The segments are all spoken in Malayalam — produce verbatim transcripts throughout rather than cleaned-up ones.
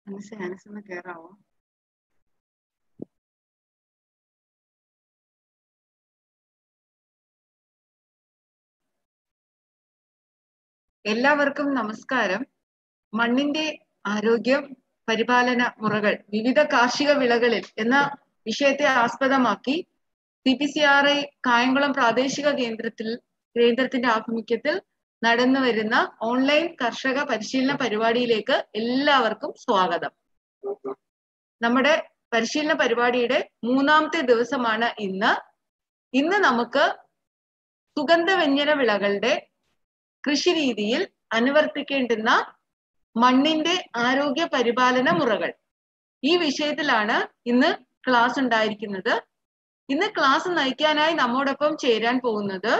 മനസ്സിൽ മനസ്സിന്ന് കേറാവോ? എല്ലാവർക്കും നമസ്കാരം. മണ്ണിന്റെ ആരോഗ്യ പരിപാലന മുറകൾ വിവിധ കാർഷിക വിളകളിൽ എന്ന വിഷയത്തെ ആസ്പദമാക്കി C P C R I Kayamkulam പ്രാദേശിക കേന്ദ്രത്തിൽ കേന്ദ്രത്തിന്റെ ആഭിമുഖ്യത്തിൽ നടന്നു വരുന്ന ഓൺലൈൻ കർഷക പരിശീലന പരിപാടിയിലേക്ക് എല്ലാവർക്കും സ്വാഗതം. നമ്മുടെ പരിശീലന പരിപാടിയുടെ മൂന്നാമത്തെ ദിവസമാണ് ഇന്ന്. ഇന്ന് നമുക്ക് സുഗന്ധവ്യഞ്ജന വിളകളുടെ കൃഷി രീതിയിൽ അനുവർത്തിക്കേണ്ടുന്ന മണ്ണിന്റെ ആരോഗ്യ പരിപാലന മുറകൾ ഈ വിഷയത്തിലാണ് ഇന്ന് ക്ലാസ് ഉണ്ടായിരിക്കുന്നത്. ഇന്ന് ക്ലാസ് നയിക്കാനായി നമ്മോടൊപ്പം ചേരാൻ പോകുന്നത്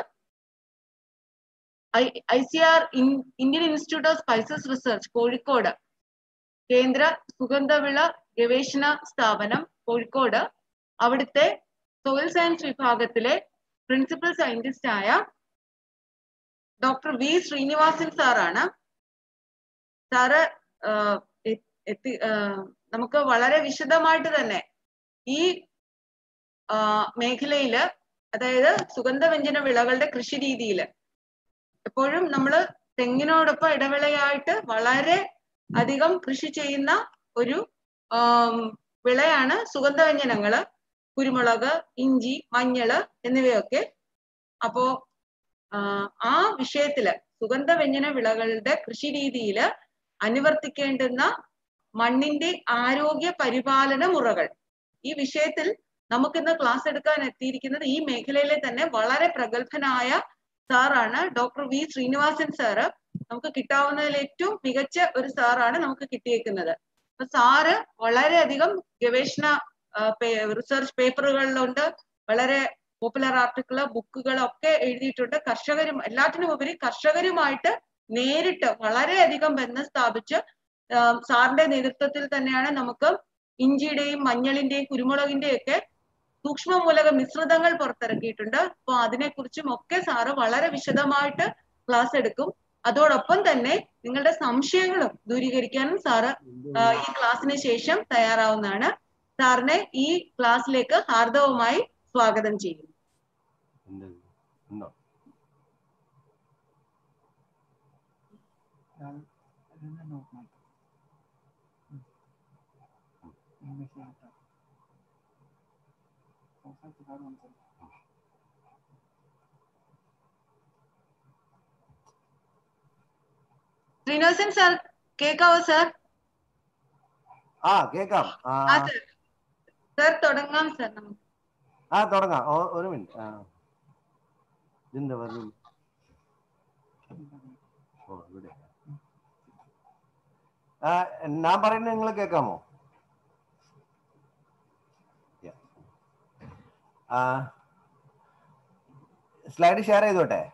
I C R Indian Institute of Spices Research Kozhikode കേന്ദ്ര സുഗന്ധവിള ഗവേഷണ സ്ഥാപനം കോഴിക്കോട് അവിടുത്തെ സോയിൽ സയൻസ് വിഭാഗത്തിലെ പ്രിൻസിപ്പൽ സയന്റിസ്റ്റ് ആയ ഡോക്ടർ വി ശ്രീനിവാസൻ സാറാണ്. സാറ് എത്തി നമുക്ക് വളരെ വിശദമായിട്ട് തന്നെ ഈ മേഖലയില്, അതായത് സുഗന്ധവ്യഞ്ജന വിളകളുടെ കൃഷി രീതിയിൽ എപ്പോഴും നമ്മൾ തെങ്ങിനോടൊപ്പം ഇടവിളയായിട്ട് വളരെ അധികം കൃഷി ചെയ്യുന്ന ഒരു വിളയാണ് സുഗന്ധവ്യഞ്ജനങ്ങള്, കുരുമുളക്, ഇഞ്ചി, മഞ്ഞള് എന്നിവയൊക്കെ. അപ്പോ ആ വിഷയത്തില് സുഗന്ധവ്യഞ്ജന വിളകളുടെ കൃഷി രീതിയില് അനുവർത്തിക്കേണ്ടുന്ന മണ്ണിന്റെ ആരോഗ്യ പരിപാലന മുറകൾ ഈ വിഷയത്തിൽ നമുക്കിന്ന് ക്ലാസ് എടുക്കാൻ എത്തിയിരിക്കുന്നത് ഈ മേഖലയിലെ തന്നെ വളരെ പ്രഗത്ഭനായ സാറാണ് ഡോക്ടർ വി ശ്രീനിവാസൻ സാറ്. നമുക്ക് കിട്ടാവുന്നതിൽ ഏറ്റവും മികച്ച ഒരു സാറാണ് നമുക്ക് കിട്ടിയേക്കുന്നത്. അപ്പൊ സാറ് വളരെയധികം ഗവേഷണ റിസർച്ച് പേപ്പറുകളിലുണ്ട്, വളരെ പോപ്പുലർ ആർട്ടിക്കിള്, ബുക്കുകൾ ഒക്കെ എഴുതിയിട്ടുണ്ട്. കർഷകരും എല്ലാറ്റിനും ഉപരി കർഷകരുമായിട്ട് നേരിട്ട് വളരെയധികം ബന്ധം സ്ഥാപിച്ച് സാറിന്റെ നേതൃത്വത്തിൽ തന്നെയാണ് നമുക്ക് ഇഞ്ചിയുടെയും മഞ്ഞളിന്റെയും കുരുമുളകിന്റെയും ഒക്കെ സൂക്ഷ്മമൂലക മിശ്രിതങ്ങൾ പുറത്തിറക്കിയിട്ടുണ്ട്. അപ്പൊ അതിനെക്കുറിച്ചും ഒക്കെ സാറ് വളരെ വിശദമായിട്ട് ക്ലാസ് എടുക്കും. അതോടൊപ്പം തന്നെ നിങ്ങളുടെ സംശയങ്ങളും ദൂരീകരിക്കാനും സാറ് ഈ ക്ലാസ്സിന് ശേഷം തയ്യാറാവുന്നതാണ്. സാറിനെ ഈ ക്ലാസ്സിലേക്ക് ഹാർദവമായി സ്വാഗതം ചെയ്യുന്നു. ശ്രീനിവാസൻ സാർ കേൾക്കാവോ സാർ? ആ കേൾക്കാം സാർ. തുടങ്ങാം സാർ. നമുക്ക് ആ തുടങ്ങാം. ഒരു മിനിറ്റ്. ഇതിന്റെ പറഞ്ഞു ഞാൻ പറയുന്നത് നിങ്ങൾ കേൾക്കാമോ? സ്ലൈഡ് ഷെയർ ചെയ്തോട്ടെ.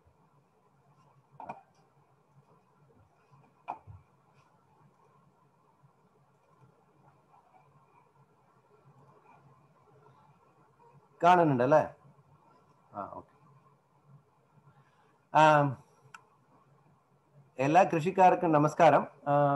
കാണുന്നുണ്ട് അല്ലേ? ആ ഓക്കെ. എല്ലാ കൃഷിക്കാർക്കും നമസ്കാരം.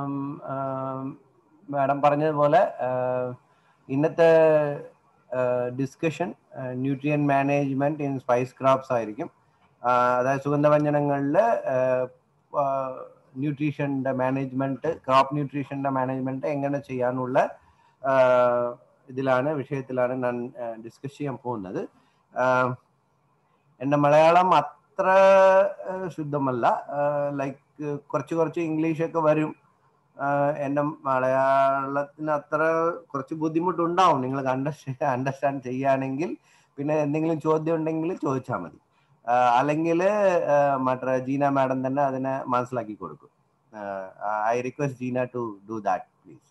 മാഡം പറഞ്ഞതുപോലെ ഇന്നത്തെ discussion nutrient management in spice crops ആയിരിക്കും. അതായത് സുഗന്ധവ്യഞ്ജനങ്ങളിൽ ന്യൂട്രീഷൻ്റെ മാനേജ്മെന്റ്, ക്രോപ്പ് ന്യൂട്രീഷൻ്റെ മാനേജ്മെന്റ് എങ്ങനെ ചെയ്യാനുള്ള ഇതിലാണ് വിഷയത്തിലാണ് ഞാൻ ഡിസ്കസ് ചെയ്യാൻ പോകുന്നത്. എൻ്റെ മലയാളം അത്ര ശുദ്ധമല്ല, ലൈക്ക് കുറച്ച് കുറച്ച് ഇംഗ്ലീഷൊക്കെ വരും. എൻ്റെ മലയാളത്തിന് അത്ര കുറച്ച് ബുദ്ധിമുട്ടുണ്ടാവും നിങ്ങൾക്ക് അണ്ടർസ്റ്റാൻഡ് അണ്ടർസ്റ്റാൻഡ് ചെയ്യുകയാണെങ്കിൽ. പിന്നെ എന്തെങ്കിലും ചോദ്യം ഉണ്ടെങ്കിൽ ചോദിച്ചാൽ മതി, അല്ലെങ്കിൽ മറ്റേ ജീന മാഡം തന്നെ അതിനെ മനസ്സിലാക്കി കൊടുക്കും. I request Jeena to do that please.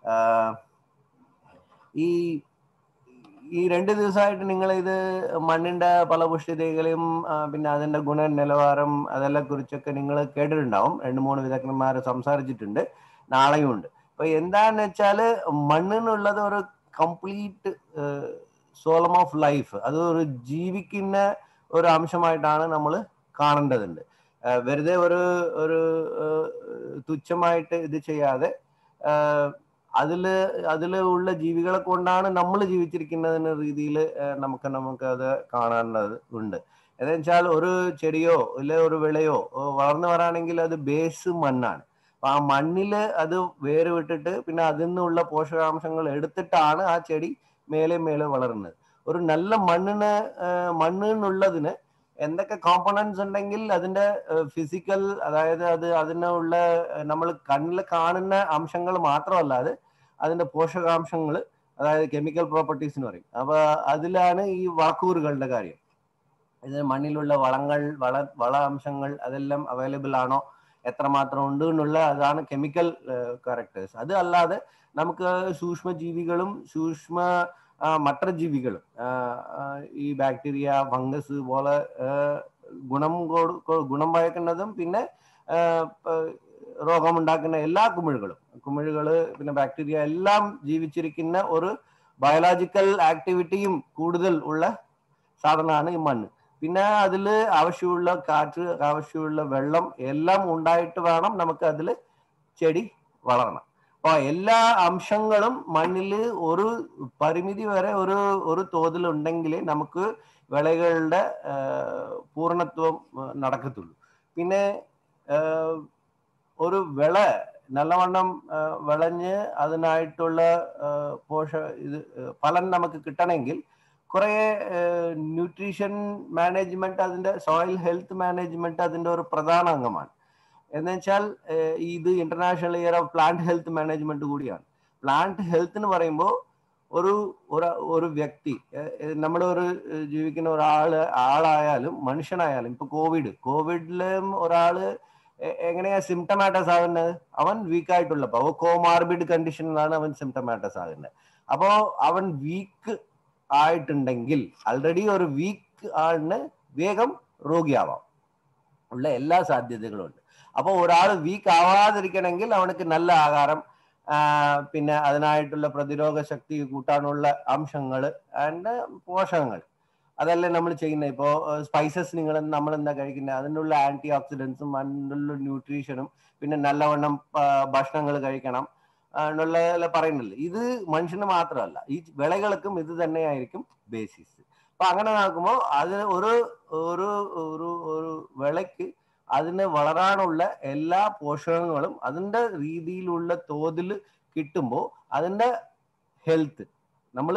ഈ ഈ രണ്ട് ദിവസമായിട്ട് നിങ്ങൾ ഇത് മണ്ണിന്റെ ഫലപുഷ്ടിതകളും പിന്നെ അതിന്റെ ഗുണനിലവാരം അതെല്ലാം കുറിച്ചൊക്കെ നിങ്ങൾ കേട്ടിട്ടുണ്ടാവും. രണ്ട് മൂന്ന് വിദഗ്ധന്മാർ സംസാരിച്ചിട്ടുണ്ട്, നാളെയും ഉണ്ട്. അപ്പൊ എന്താന്ന് വെച്ചാല് മണ്ണിനുള്ളത് ഒരു കംപ്ലീറ്റ് സോളം ഓഫ് ലൈഫ്, അത് ഒരു ജീവിക്കുന്ന ഒരു അംശമായിട്ടാണ് നമ്മൾ കാണേണ്ടതുണ്ട്. വെറുതെ ഒരു ഒരു തുച്ഛമായിട്ട് ഇത് ചെയ്യാതെ അതില് അതില് ഉള്ള ജീവികളെ കൊണ്ടാണ് നമ്മൾ ജീവിച്ചിരിക്കുന്നതിന് രീതിയിൽ നമുക്ക് നമുക്ക് അത് കാണേണ്ടത് ഉണ്ട്. എന്ന് വെച്ചാൽ ഒരു ചെടിയോ ഇല്ല ഒരു വിളയോ വളർന്നു വരാണെങ്കിൽ അത് ബേസ് മണ്ണാണ്. അപ്പൊ ആ മണ്ണില് അത് വേര് വിട്ടിട്ട് പിന്നെ അതിൽ നിന്നുള്ള പോഷകാംശങ്ങൾ എടുത്തിട്ടാണ് ആ ചെടി മേലെ മേലെ വളരുന്നത്. ഒരു നല്ല മണ്ണിന് മണ്ണിനുള്ളതിന് എന്തൊക്കെ കോമ്പണൻസ് ഉണ്ടെങ്കിൽ അതിന്റെ ഫിസിക്കൽ, അതായത് അത് അതിനുള്ള നമ്മൾ കണ്ണിൽ കാണുന്ന അംശങ്ങൾ മാത്രമല്ലാതെ അതിന്റെ പോഷകാംശങ്ങൾ, അതായത് കെമിക്കൽ പ്രോപ്പർട്ടീസ് എന്ന് പറയും. അപ്പൊ അതിലാണ് ഈ വാക്കൂറുകളുടെ കാര്യം. ഇത് മണ്ണിലുള്ള വളങ്ങൾ, വള വള അംശങ്ങൾ അതെല്ലാം അവൈലബിൾ ആണോ, എത്രമാത്രം ഉണ്ട് എന്നുള്ള അതാണ് കെമിക്കൽ കറക്റ്റേഴ്സ്. അത് അല്ലാതെ നമുക്ക് സൂക്ഷ്മജീവികളും സൂക്ഷ്മ മറ്റു ജീവികളും ഈ ബാക്ടീരിയ, ഫംഗസ് പോലെ ഗുണം ഗുണം വയ്ക്കുന്നതും പിന്നെ രോഗമുണ്ടാക്കുന്ന എല്ലാ കുമിഴുകളും കുമിഴുകള് പിന്നെ ബാക്ടീരിയ എല്ലാം ജീവിച്ചിരിക്കുന്ന ഒരു ബയോളജിക്കൽ ആക്ടിവിറ്റിയും കൂടുതൽ ഉള്ള സാധനമാണ് ഈ മണ്ണ്. പിന്നെ അതിൽ ആവശ്യമുള്ള കാറ്റ്, ആവശ്യമുള്ള വെള്ളം എല്ലാം ഉണ്ടായിട്ട് വേണം നമുക്ക് അതിൽ ചെടി വളരണം. അപ്പൊ എല്ലാ അംശങ്ങളും മണ്ണിൽ ഒരു പരിമിതി വരെ ഒരു ഒരു തോതിൽ ഉണ്ടെങ്കിലേ നമുക്ക് വിളകളുടെ പൂർണ്ണത്വം നടക്കത്തുള്ളൂ. പിന്നെ ഒരു വിള നല്ലവണ്ണം വിളഞ്ഞ് അതിനായിട്ടുള്ള പോഷ ഇത് ഫലം നമുക്ക് കിട്ടണമെങ്കിൽ കുറെ ന്യൂട്രീഷൻ മാനേജ്മെന്റ്, അതിന്റെ സോയിൽ ഹെൽത്ത് മാനേജ്മെന്റ് അതിന്റെ ഒരു പ്രധാന അംഗമാണ്. എന്ന് വെച്ചാൽ ഇത് international year of plant health management കൂടിയാണ്. പ്ലാന്റ് ഹെൽത്ത് എന്ന് പറയുമ്പോൾ ഒരു ഒരു വ്യക്തി, നമ്മുടെ ഒരു ജീവിക്കുന്ന ഒരാള് ആളായാലും മനുഷ്യനായാലും, ഇപ്പൊ കോവിഡ് കോവിഡിലും ഒരാള് എങ്ങനെയാ സിംറ്റമാറ്റസ് ആകുന്നത്? അവൻ വീക്കായിട്ടുള്ളപ്പോ അവ കോമാർബിഡ് കണ്ടീഷനിലാണ് അവൻ സിംറ്റമാറ്റസ് ആകുന്നത്. അപ്പോ അവൻ വീക്ക് ആയിട്ടുണ്ടെങ്കിൽ ആൾറെഡി ഒരു വീക്ക് ആളിന് വേഗം രോഗിയാവാം ഉള്ള എല്ലാ സാധ്യതകളും ഉണ്ട്. അപ്പൊ ഒരാൾ വീക്ക് ആവാതിരിക്കണമെങ്കിൽ അവനക്ക് നല്ല ആഹാരം, പിന്നെ അതിനായിട്ടുള്ള പ്രതിരോധ ശക്തി കൂട്ടാനുള്ള അംശങ്ങൾ ആൻഡ് പോഷകങ്ങൾ അതല്ലേ നമ്മൾ ചെയ്യുന്നത്. ഇപ്പോൾ സ്പൈസസ് നിങ്ങൾ നമ്മൾ എന്താ കഴിക്കുന്നത്, അതിനുള്ള ആന്റി ഓക്സിഡൻസും അതിനുള്ള ന്യൂട്രീഷനും പിന്നെ നല്ലവണ്ണം ഭക്ഷണങ്ങൾ കഴിക്കണം എന്നുള്ള പറയുന്നില്ല. ഇത് മനുഷ്യന് മാത്രമല്ല, ഈ വിളകൾക്കും ഇത് തന്നെയായിരിക്കും ബേസിസ്. അപ്പൊ അങ്ങനെ നോക്കുമ്പോൾ അത് ഒരു ഒരു ഒരു ഒരു വിളയ്ക്ക് അതിന് വളരാനുള്ള എല്ലാ പോഷകങ്ങളും അതിൻ്റെ രീതിയിലുള്ള തോതിൽ കിട്ടുമ്പോൾ അതിൻ്റെ ഹെൽത്ത് നമ്മൾ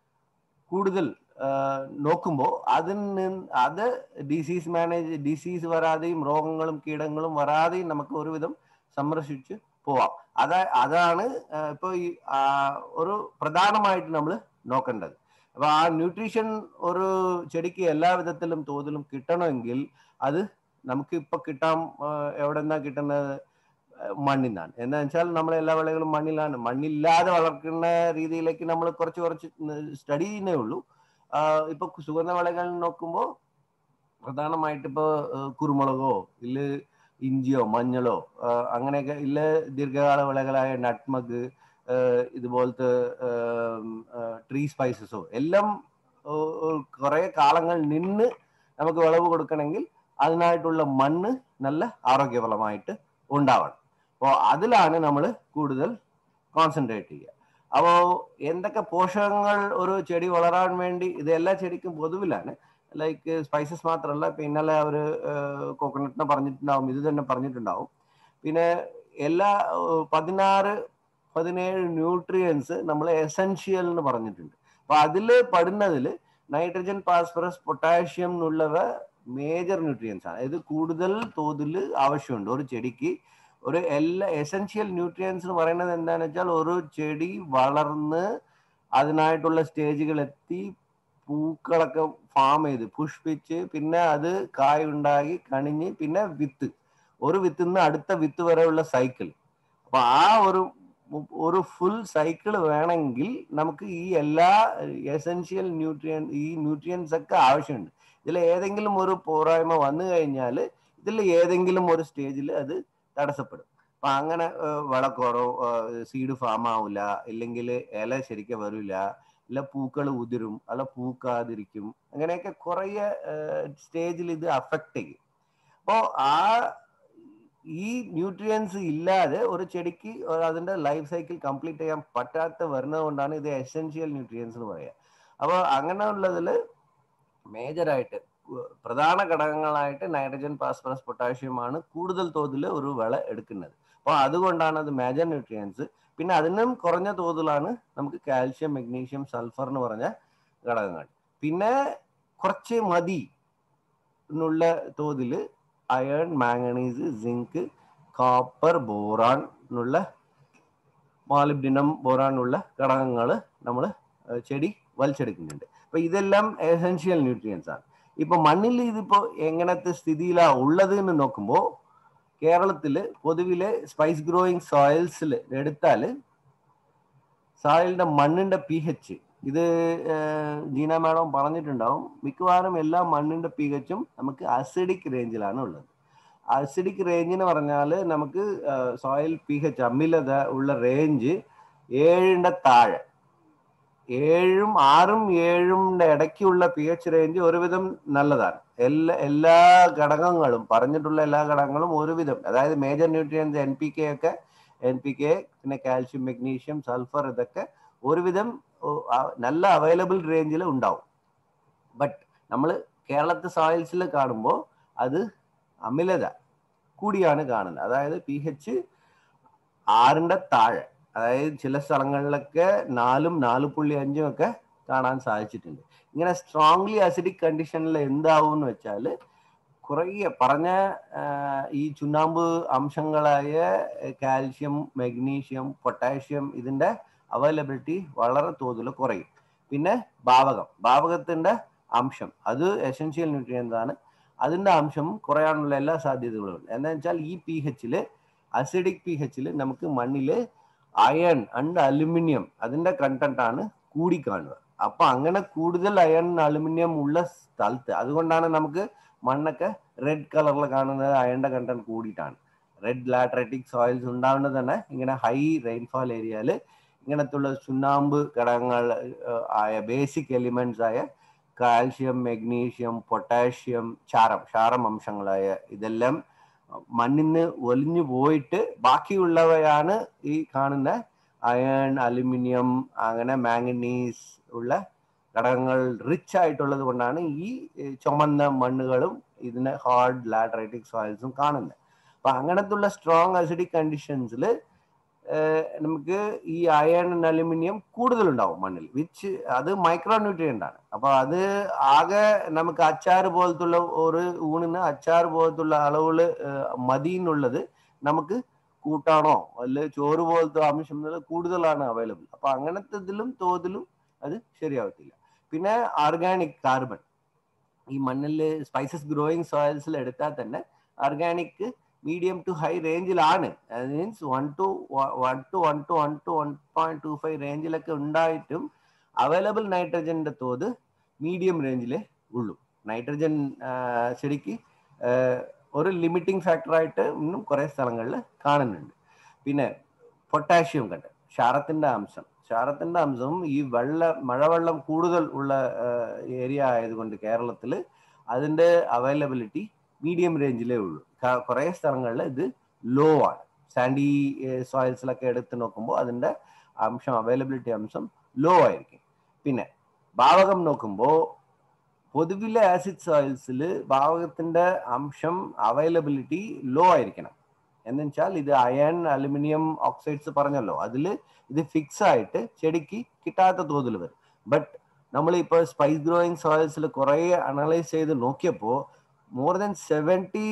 കൂടുതൽ നോക്കുമ്പോൾ അതിന് അത് ഡിസീസ് മാനേജ് ഡിസീസ് വരാതെയും രോഗങ്ങളും കീടങ്ങളും വരാതെയും നമുക്ക് ഒരുവിധം സംരക്ഷിച്ച് പോവാം. അതാ അതാണ് ഇപ്പോൾ ഈ ഒരു പ്രധാനമായിട്ട് നമ്മൾ നോക്കേണ്ടത്. അപ്പൊ ആ ന്യൂട്രീഷൻ ഒരു ചെടിക്ക് എല്ലാ വിധത്തിലും തോതിലും കിട്ടണമെങ്കിൽ അത് നമുക്ക് ഇപ്പൊ കിട്ടാൻ എവിടെ നിന്നാ കിട്ടുന്നത്? മണ്ണിൽ നിന്നാണ്. എന്താ വെച്ചാൽ നമ്മൾ എല്ലാ വിളകളും മണ്ണിലാണ്. മണ്ണില്ലാതെ വളർത്തുന്ന രീതിയിലേക്ക് നമ്മൾ കുറച്ച് കുറച്ച് സ്റ്റഡി ചെയ്യുന്നേ ഉള്ളൂ. ഇപ്പൊ സുഗന്ധ വിളകൾ നോക്കുമ്പോൾ പ്രധാനമായിട്ട് ഇപ്പൊ കുരുമുളകോ ഇല്ല ഇഞ്ചിയോ മഞ്ഞളോ അങ്ങനെയൊക്കെ ഇല്ല ദീർഘകാല വിളകളായ നട്ട്മഗ് ഇതുപോലത്തെ ട്രീ സ്പൈസസോ എല്ലാം കുറെ കാലങ്ങൾ നിന്ന് നമുക്ക് വിളവ് കൊടുക്കണമെങ്കിൽ അതിനായിട്ടുള്ള മണ്ണ് നല്ല ആരോഗ്യപരമായിട്ട് ഉണ്ടാവണം. അപ്പോൾ അതിലാണ് നമ്മൾ കൂടുതൽ കോൺസെൻട്രേറ്റ് ചെയ്യുക. അപ്പോൾ എന്തൊക്കെ പോഷകങ്ങൾ ഒരു ചെടി വളരാൻ വേണ്ടി, ഇത് എല്ലാ ചെടിക്കും പൊതുവിലാണ്, ലൈക്ക് സ്പൈസസ് മാത്രമല്ല, ഇപ്പം ഇന്നലെ അവർ കോക്കനട്ടിനെ പറഞ്ഞിട്ടുണ്ടാവും, ഇത് തന്നെ പറഞ്ഞിട്ടുണ്ടാവും. പിന്നെ എല്ലാ പതിനാറ് പതിനേഴ് ന്യൂട്രിയൻസ് നമ്മൾ എസെൻഷ്യൽ എന്ന് പറഞ്ഞിട്ടുണ്ട്. അപ്പൊ അതിൽ പെടുന്നതിൽ നൈട്രജൻ, ഫോസ്ഫറസ്, പൊട്ടാഷ്യം എന്നുള്ളവ മേജർ ന്യൂട്രിയൻസ് ആണ്. ഇത് കൂടുതൽ തോതിൽ ആവശ്യമുണ്ട് ഒരു ചെടിക്ക്. ഒരു എല്ലാ എസെൻഷ്യൽ ന്യൂട്രിയൻസ് എന്ന് പറയുന്നത് എന്താണെന്ന് വെച്ചാൽ ഒരു ചെടി വളർന്ന് അതിനായിട്ടുള്ള സ്റ്റേജുകൾ എത്തി പൂക്കളൊക്കെ ഫാം ചെയ്ത് പുഷ്പിച്ച് പിന്നെ അത് കായ ഉണ്ടാക്കി കണിഞ്ഞ് പിന്നെ വിത്ത്, ഒരു വിത്തിൽ നിന്ന് അടുത്ത വിത്ത് വരെയുള്ള സൈക്കിൾ. അപ്പൊ ആ ഒരു ഒരു ഫുൾ സൈക്കിൾ വേണമെങ്കിൽ നമുക്ക് ഈ എല്ലാ എസെൻഷ്യൽ ന്യൂട്രിയൻ ഈ ന്യൂട്രിയൻസ് ഒക്കെ ആവശ്യമുണ്ട്. ഇതിൽ ഏതെങ്കിലും ഒരു പോരായ്മ വന്നു കഴിഞ്ഞാൽ ഇതിൽ ഏതെങ്കിലും ഒരു സ്റ്റേജിൽ അത് തടസ്സപ്പെടും. അപ്പൊ അങ്ങനെ വിളക്കുറവ്, സീഡ് ഫാം ആവില്ല, ഇല്ലെങ്കിൽ ഇല ശരിക്കും വരില്ല, ഇല്ല പൂക്കൾ ഉതിരും, അല്ല പൂക്കാതിരിക്കും, അങ്ങനെയൊക്കെ കുറേ സ്റ്റേജിൽ ഇത് അഫക്റ്റ് ചെയ്യും. അപ്പോൾ ആ ഈ ന്യൂട്രിയൻസ് ഇല്ലാതെ ഒരു ചെടിക്ക് അതിന്റെ ലൈഫ് സൈക്കിൾ കംപ്ലീറ്റ് ചെയ്യാൻ പറ്റാത്ത വരുന്നത് കൊണ്ടാണ് ഇത് എസെൻഷ്യൽ ന്യൂട്രിയൻസ് എന്ന് പറയുക. അപ്പോൾ അങ്ങനെ ഉള്ളതിൽ മേജറായിട്ട് പ്രധാന ഘടകങ്ങളായിട്ട് നൈട്രജൻ, ഫോസ്ഫറസ്, പൊട്ടാഷ്യമാണ് കൂടുതൽ തോതിൽ ഒരു വിള എടുക്കുന്നത്. അപ്പോൾ അതുകൊണ്ടാണ് അത് മേജർ ന്യൂട്രിയൻസ്. പിന്നെ അതിനും കുറഞ്ഞ തോതിലാണ് നമുക്ക് കാൽഷ്യം, മഗ്നീഷ്യം, സൾഫർ എന്ന് പറഞ്ഞ ഘടകങ്ങൾ. പിന്നെ കുറച്ച് മതി എന്നുള്ള തോതിൽ iron, manganese, zinc, copper, boron എന്നുള്ള മോളിബ്ഡിനം, ബോറാൻ ഉള്ള ഘടകങ്ങൾ നമ്മൾ ചെടി വലിച്ചെടുക്കുന്നുണ്ട്. അപ്പൊ ഇതെല്ലാം എസെൻഷ്യൽ ന്യൂട്രിയൻസ് ആണ്. ഇപ്പൊ മണ്ണിൽ ഇതിപ്പോ എങ്ങനത്തെ സ്ഥിതിയിലാ ഉള്ളത് എന്ന് നോക്കുമ്പോൾ കേരളത്തില് പൊതുവിലെ സ്പൈസ് ഗ്രോയിങ് സോയിൽസിൽ എടുത്താല് സോയിലിന്റെ മണ്ണിന്റെ പി എച്ച് ഇത് ജീന മാഡം പറഞ്ഞിട്ടുണ്ടാവും. മിക്കവാറും എല്ലാ മണ്ണിന്റെ പി എച്ചും നമുക്ക് അസിഡിക് റേഞ്ചിലാണ് ഉള്ളത്. അസിഡിക് റേഞ്ച് എന്ന് പറഞ്ഞാൽ നമുക്ക് സോയിൽ പി എച്ച് അമ്ലത ഉള്ള റേഞ്ച് ഏഴിന്റെ താഴെ, ഏഴും ആറും ഏഴിന്റെ ഇടയ്ക്കുള്ള പി എച്ച് റേഞ്ച് ഒരുവിധം നല്ലതാണ്. എല്ലാ എല്ലാ ഘടകങ്ങളും പറഞ്ഞിട്ടുള്ള എല്ലാ ഘടകങ്ങളും ഒരുവിധം, അതായത് major nutrients N P K ഒക്കെ, എൻ പി കെ പിന്നെ കാൽഷ്യം, മഗ്നീഷ്യം, സൾഫർ ഇതൊക്കെ ഒരുവിധം നല്ല അവൈലബിൾ റേഞ്ചിൽ ഉണ്ടാവും. ബട്ട് നമ്മൾ കേരളത്തെ സോയിൽസിൽ കാണുമ്പോൾ അത് അമിലത കൂടിയാണ് കാണുന്നത്. അതായത് പി എച്ച് ആറിന്റെ താഴെ, അതായത് ചില സ്ഥലങ്ങളിലൊക്കെ നാലും നാല് പുള്ളി അഞ്ചും ഒക്കെ കാണാൻ സാധിച്ചിട്ടുണ്ട്. ഇങ്ങനെ സ്ട്രോങ്ലി അസിഡിക് കണ്ടീഷനിൽ എന്താവും എന്ന് വെച്ചാൽ കുറേ പറഞ്ഞ ഈ ചുണ്ണാമ്പ് അംശങ്ങളായ കാൽഷ്യം, മഗ്നീഷ്യം, പൊട്ടാഷ്യം ഇതിന്റെ അവൈലബിലിറ്റി വളരെ തോതിൽ കുറയും. പിന്നെ ഭാവകം, ഭാവകത്തിന്റെ അംശം അത് എസെൻഷ്യൽ ന്യൂട്രിയൻസ് ആണ്. അതിന്റെ അംശം കുറയാനുള്ള എല്ലാ സാധ്യതകളും ഉണ്ട്. എന്താ വെച്ചാൽ ഈ പി എച്ചില്, അസിഡിക് പി എച്ചില് നമുക്ക് മണ്ണില് അയൺ ആൻഡ് അലുമിനിയം അതിന്റെ കണ്ടന്റ് ആണ് കൂടി കാണുക. അപ്പൊ അങ്ങനെ കൂടുതൽ അയൺ, അലുമിനിയം ഉള്ള സ്ഥലത്ത്, അതുകൊണ്ടാണ് നമുക്ക് മണ്ണൊക്കെ റെഡ് കളറിൽ കാണുന്നത്. അയണിന്റെ കണ്ടന്റ് കൂടിയിട്ടാണ്. റെഡ് ലാറ്ററൈറ്റിക് സോയിൽസ് ഉണ്ടാവുന്നത് തന്നെ ഇങ്ങനെ ഹൈ റെയിൻഫാൾ ഏരിയയിൽ ഇങ്ങനത്തുള്ള ചുണ്ണാമ്പ് ഘടകങ്ങൾ ആയ ബേസിക് എലിമെന്റ്സ് ആയ കാൽഷ്യം, മഗ്നീഷ്യം, പൊട്ടാഷ്യം, ക്ഷാരം ക്ഷാരം അംശങ്ങളായ ഇതെല്ലാം മണ്ണിന് ഒലിഞ്ഞു പോയിട്ട് ബാക്കിയുള്ളവയാണ് ഈ കാണുന്ന അയൺ, അലുമിനിയം, അങ്ങനെ മാംഗനീസ് ഉള്ള ഘടകങ്ങൾ റിച്ച് ആയിട്ടുള്ളത് കൊണ്ടാണ് ഈ ചുമന്ന മണ്ണുകളും ഇതിനെ ഹാർഡ് ലാറ്ററൈറ്റിക് സോയിൽസും കാണുന്നത്. അപ്പൊ അങ്ങനത്തുള്ള സ്ട്രോങ് അസിഡിക് കണ്ടീഷൻസിൽ നമുക്ക് ഈ അയൺ, അലുമിനിയം കൂടുതലുണ്ടാവും മണ്ണിൽ, വിച്ച് അത് മൈക്രോ ന്യൂട്രിയൻ്റ് ആണ്. അപ്പൊ അത് ആകെ നമുക്ക് അച്ചാറ് പോലത്തുള്ള ഒരു ഊണിന് അച്ചാറ് പോലത്തുള്ള അളവുകൾ മതി എന്നുള്ളത് നമുക്ക് കൂട്ടാണോ അല്ലെ ചോറ് പോലത്തെ അംശം കൂടുതലാണ് അവൈലബിൾ. അപ്പൊ അങ്ങനത്തെ ഇതിലും തോതിലും അത് ശരിയാവത്തില്ല. പിന്നെ ഓർഗാനിക് കാർബൺ ഈ മണ്ണിൽ സ്പൈസസ് ഗ്രോയിങ് സോയിൽസിൽ എടുത്താൽ തന്നെ ഓർഗാനിക് മീഡിയം ടു ഹൈ റേഞ്ചിലാണ്. Means one to one to one to one to one point two five റേഞ്ചിലൊക്കെ ഉണ്ടായിട്ടും അവൈലബിൾ നൈട്രജന്റെ തോത് മീഡിയം റേഞ്ചിലേ ഉള്ളൂ. നൈട്രജൻ ശരിക്ക് ഒരു ലിമിറ്റിംഗ് ഫാക്ടറായിട്ട് ഇന്നും കുറേ സ്ഥലങ്ങളിൽ കാണുന്നുണ്ട്. പിന്നെ പൊട്ടാഷ്യം കണ്ട് ക്ഷാരത്തിന്റെ അംശം ക്ഷാരത്തിന്റെ അംശം ഈ വെള്ള മഴവെള്ളം കൂടുതൽ ഉള്ള ഏരിയ ആയതുകൊണ്ട് കേരളത്തിൽ അതിന്റെ അവൈലബിലിറ്റി മീഡിയം റേഞ്ചിലേ ഉള്ളൂ. കുറേ സ്ഥലങ്ങളിൽ ഇത് ലോ ആണ്. സാൻഡി സോയിൽസിലൊക്കെ എടുത്ത് നോക്കുമ്പോൾ അതിന്റെ അംശം അവൈലബിലിറ്റി അംശം ലോ ആയിരിക്കും. പിന്നെ ഭാവകം നോക്കുമ്പോൾ പൊതുവിലെ ആസിഡ് സോയിൽസിൽ ഭാവകത്തിന്റെ അംശം അവൈലബിലിറ്റി ലോ ആയിരിക്കണം. എന്ന് വെച്ചാൽ ഇത് അയൺ, അലുമിനിയം ഓക്സൈഡ്സ് പറഞ്ഞല്ലോ, അതിൽ ഇത് ഫിക്സ് ആയിട്ട് ചെടിക്ക് കിട്ടാത്ത തോതിൽ വരും. ബട്ട് നമ്മൾ ഇപ്പോൾ സ്പൈസ് ഗ്രോയിങ് സോയിൽസിൽ കുറേ അനലൈസ് ചെയ്ത് നോക്കിയപ്പോൾ മോർ ദാൻ സെവൻറ്റി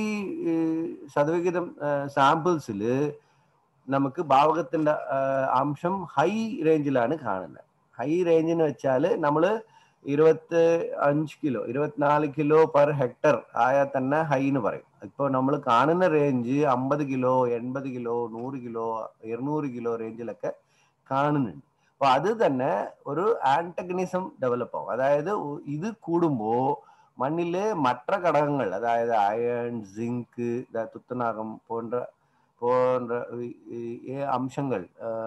ശതവിഹിതം സാമ്പിൾസിൽ നമുക്ക് ഭാവകത്തിന്റെ അംശം ഹൈ റേഞ്ചിലാണ് കാണുന്നത്. ഹൈ റേഞ്ചിന് വെച്ചാൽ നമ്മൾ ഇരുപത്തി അഞ്ച് കിലോ ഇരുപത്തിനാല് കിലോ പെർ ഹെക്ടർ ആയാൽ തന്നെ ഹൈ എന്ന് പറയും. ഇപ്പോൾ നമ്മൾ കാണുന്ന റേഞ്ച് അമ്പത് കിലോ, എൺപത് കിലോ, നൂറ് കിലോ, ഇരുന്നൂറ് കിലോ റേഞ്ചിലൊക്കെ കാണുന്നുണ്ട്. അപ്പൊ അത് തന്നെ ഒരു ആന്റഗണിസം ഡെവലപ്പ് ആവും. അതായത് ഇത് കൂടുമ്പോൾ മണ്ണിലെ മറ്റു ഘടകങ്ങൾ, അതായത് അയൺ, സിങ്ക്, തുത്തനാകം പോன்ற പോன்ற അംശങ്ങൾ,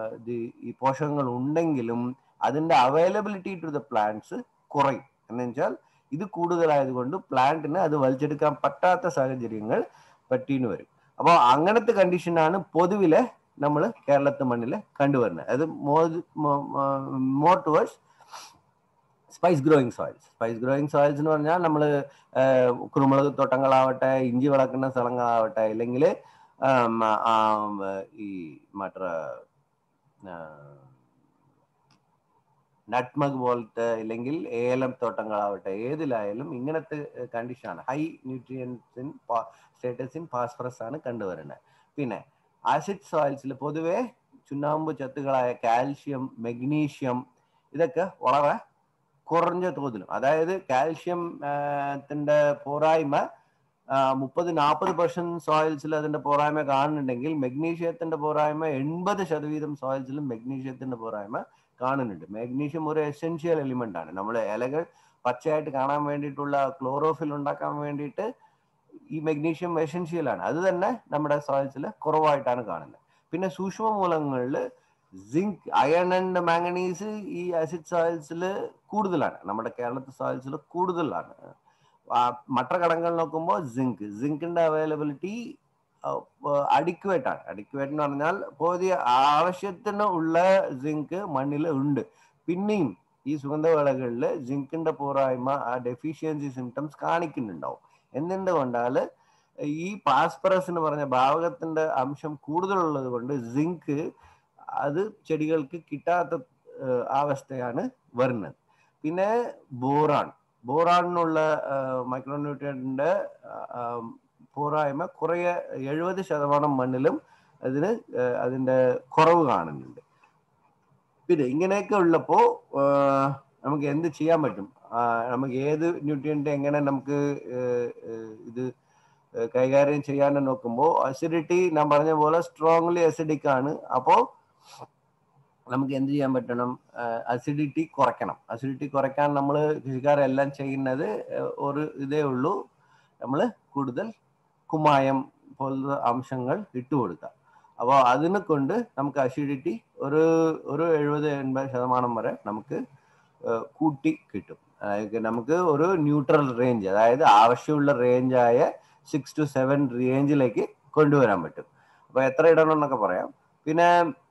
ഈ പോഷകങ്ങൾ ഉണ്ടെങ്കിലും അതിന്റെ അവൈലബിലിറ്റി ടു ദ പ്ലാന്റ്സ് കുറയും. എന്ന് വെച്ചാൽ ഇത് കൂടുതലായതുകൊണ്ട് പ്ലാന്റിന് അത് വലിച്ചെടുക്കാൻ പറ്റാത്ത സാഹചര്യങ്ങൾ പറ്റീന്ന് വരും. അപ്പോൾ അങ്ങനത്തെ കണ്ടീഷനാണ് പൊതുവിലെ നമ്മൾ കേരളത്തെ മണ്ണിൽ കണ്ടുവരുന്നത്. അത് more more towards spice growing soils. Spice growing soils എന്ന് പറഞ്ഞാൽ നമ്മൾ കുരുമുളക് തോട്ടങ്ങളാവട്ടെ, ഇഞ്ചി വളർക്കുന്ന സ്ഥലങ്ങളാവട്ടെ, അല്ലെങ്കിൽ ഈ മറ്റേ നട്ട്മഗ് പോലത്തെ അല്ലെങ്കിൽ ഏലം തോട്ടങ്ങളാവട്ടെ, ഏതിലായാലും ഇങ്ങനത്തെ കണ്ടീഷനാണ്. High nutrients in status in phosphorus ആണ് കണ്ടുവരുന്നത്. പിന്നെ ആസിഡ് സോയിൽസിൽ പൊതുവെ ചുണ്ണാമ്പ് ചത്തുകളായ കാൽഷ്യം, മെഗ്നീഷ്യം ഇതൊക്കെ വളരെ കുറഞ്ഞ തോതിലും, അതായത് കാൽഷ്യം ത്തിന്റെ പോരായ്മ മുപ്പത് നാൽപ്പത് പെർസെന്റ് സോയിൽസിൽ അതിന്റെ പോരായ്മ കാണുന്നുണ്ടെങ്കിൽ മെഗ്നീഷ്യത്തിന്റെ പോരായ്മ എൺപത് ശതവീതം സോയിൽസിലും മെഗ്നീഷ്യത്തിന്റെ പോരായ്മ കാണുന്നുണ്ട്. മാഗ്നീഷ്യം ഒരു എസെൻഷ്യൽ എലിമെന്റ് ആണ്. നമ്മൾ ഇലകൾ പച്ചയായിട്ട് കാണാൻ വേണ്ടിയിട്ടുള്ള ക്ലോറോഫിൽ ഉണ്ടാക്കാൻ വേണ്ടിയിട്ട് ഈ മെഗ്നീഷ്യം എസെൻഷ്യൽ ആണ്. അത് തന്നെ നമ്മുടെ സോയിൽസിൽ കുറവായിട്ടാണ് കാണുന്നത്. പിന്നെ സൂക്ഷ്മ മൂലകങ്ങളിൽ സിങ്ക്, അയൺ ആൻഡ് മാംഗനീസ് ഈ ആസിഡ് സോയിൽസിൽ കൂടുതലാണ്. നമ്മുടെ കേരളത്തിലെ സോയിൽസിൽ കൂടുതലാണ്. മറ്റ ഘടകങ്ങൾ നോക്കുമ്പോൾ സിങ്ക് സിങ്കിന്റെ അവൈലബിലിറ്റി അഡിക്വേറ്റ് ആണ്. അഡിക്വേറ്റ് എന്ന് പറഞ്ഞാൽ പോതിയ ആവശ്യത്തിന് ഉള്ള സിങ്ക് മണ്ണിൽ ഉണ്ട്. പിന്നെയും ഈ സുഗന്ധവിളകളിൽ സിങ്കിന്റെ പോരായ്മ, ആ ഡെഫിഷ്യൻസി സിംറ്റംസ് കാണിക്കുന്നുണ്ടാവും. എന്തുകൊണ്ടാൽ ഈ ഫാസ്ഫറസ് എന്ന് പറഞ്ഞ ഭാവകത്തിന്റെ അംശം കൂടുതലുള്ളത് കൊണ്ട് സിങ്ക് അത് ചെടികൾക്ക് കിട്ടാത്ത അവസ്ഥയാണ് വരുന്നത്. പിന്നെ ബോറാൺ ബോറാണിനുള്ള മൈക്രോന്യൂട്രിയന്റിന്റെ പോരായ്മ കുറേ എഴുപത് ശതമാനം മണ്ണിലും അതിന് അതിന്റെ കുറവ് കാണുന്നുണ്ട്. പിന്നെ ഇങ്ങനെയൊക്കെ ഉള്ളപ്പോൾ നമുക്ക് എന്ത് ചെയ്യാൻ പറ്റും? നമുക്ക് ഏത് ന്യൂട്രിയന്റ് എങ്ങനെ നമുക്ക് ഇത് കൈകാര്യം ചെയ്യാൻ നോക്കുമ്പോൾ അസിഡിറ്റി ഞാൻ പറഞ്ഞ പോലെ സ്ട്രോങ്ലി അസിഡിക് ആണ്. അപ്പോൾ നമുക്ക് എന്ത് ചെയ്യാൻ പറ്റണം? അസിഡിറ്റി കുറയ്ക്കണം. അസിഡിറ്റി കുറയ്ക്കാൻ നമ്മൾ കൃഷിക്കാരെല്ലാം ചെയ്യുന്നത് ഒരു ഇതേ ഉള്ളൂ, നമ്മൾ കൂടുതൽ കുമ്മായം പോലുള്ള അംശങ്ങൾ ഇട്ടുകൊടുക്കുക. അപ്പോൾ അതിനെ കൊണ്ട് നമുക്ക് അസിഡിറ്റി ഒരു ഒരു എഴുപത് എൺപത് ശതമാനം വരെ നമുക്ക് കൂട്ടി കിട്ടും. അതായത് നമുക്ക് ഒരു ന്യൂട്രൽ റേഞ്ച്, അതായത് ആവശ്യമുള്ള റേഞ്ചായ സിക്സ് ടു സെവൻ റേഞ്ചിലേക്ക് കൊണ്ടുവരാൻ പറ്റും. അപ്പോൾ എത്ര ഇടണം എന്നൊക്കെ പറയാം. പിന്നെ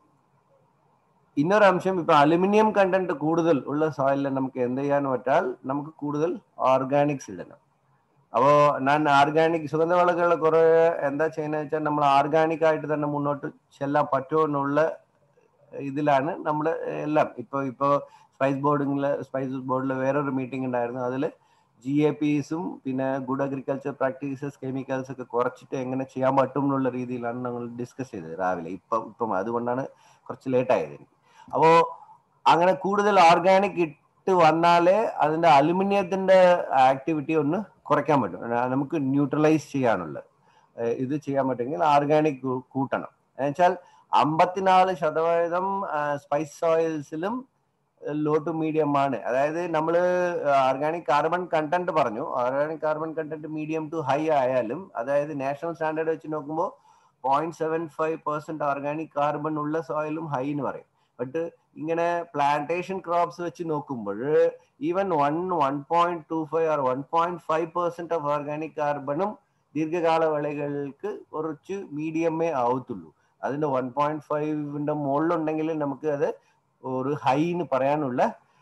ഇന്നൊരു അംശം, ഇപ്പൊ അലുമിനിയം കണ്ടന്റ് കൂടുതൽ ഉള്ള സോയിലിൽ നമുക്ക് എന്ത് ചെയ്യാൻ പറ്റാൽ നമുക്ക് കൂടുതൽ ഓർഗാനിക്സ് ഇടണം. അപ്പോൾ ഞാൻ ഓർഗാനിക് സുഗന്ധവിളകൾ കുറെ എന്താ ചെയ്യുന്നത് വെച്ചാൽ നമ്മൾ ഓർഗാനിക് ആയിട്ട് തന്നെ മുന്നോട്ട് ചെല്ലാൻ പറ്റുമോ എന്നുള്ള ഇതിലാണ് നമ്മൾ എല്ലാം. ഇപ്പോൾ ഇപ്പോൾ സ്പൈസ് ബോർഡിൽ സ്പൈസ് ബോർഡിൽ വേറൊരു മീറ്റിംഗ് ഉണ്ടായിരുന്നു. അതിൽ ജി എ പിസും പിന്നെ ഗുഡ് അഗ്രികൾച്ചർ പ്രാക്ടീസസ്, കെമിക്കൽസ് ഒക്കെ കുറച്ചിട്ട് എങ്ങനെ ചെയ്യാൻ പറ്റും എന്നുള്ള രീതിയിലാണ് ഞങ്ങൾ ഡിസ്കസ് ചെയ്തത് രാവിലെ. ഇപ്പം ഇപ്പം അതുകൊണ്ടാണ് കുറച്ച് ലേറ്റ് ആയത് എനിക്ക്. അപ്പോൾ അങ്ങനെ കൂടുതൽ ഓർഗാനിക് ഇട്ട് വന്നാലേ അതിന്റെ അലുമിനിയത്തിന്റെ ആക്ടിവിറ്റി ഒന്ന് കുറയ്ക്കാൻ പറ്റും. നമുക്ക് ന്യൂട്രലൈസ് ചെയ്യാനുള്ളത് ഇത് ചെയ്യാൻ പറ്റുമെങ്കിൽ ഓർഗാനിക് കൂട്ടണം. എന്നുവെച്ചാൽ അമ്പത്തിനാല് ശതമാനം സ്പൈസ് സോയിൽസിലും ലോ ടു മീഡിയം ആണ്. അതായത് നമ്മൾ ഓർഗാനിക് കാർബൺ കണ്ടന്റ് പറഞ്ഞു. Organic carbon content medium to high ആയാലും, അതായത് നാഷണൽ സ്റ്റാൻഡേർഡ് വെച്ച് നോക്കുമ്പോൾ point seven five percent organic carbon ഉള്ള സോയിലും ഹൈ എന്ന് പറയും. ബട്ട് ഇങ്ങനെ പ്ലാന്റേഷൻ ക്രോപ്സ് വെച്ച് നോക്കുമ്പോൾ even one one point two five or one point five percent of organic കാർബണും ദീർഘകാല വിളകൾക്ക് കുറച്ച് മീഡിയമേ ആവത്തുള്ളൂ. അതിന്റെ വൺ പോയിന്റ് ഫൈവിന്റെ മുകളിലുണ്ടെങ്കിൽ നമുക്ക് അത് ഒരു ഹൈ എന്ന് പറയാനുള്ള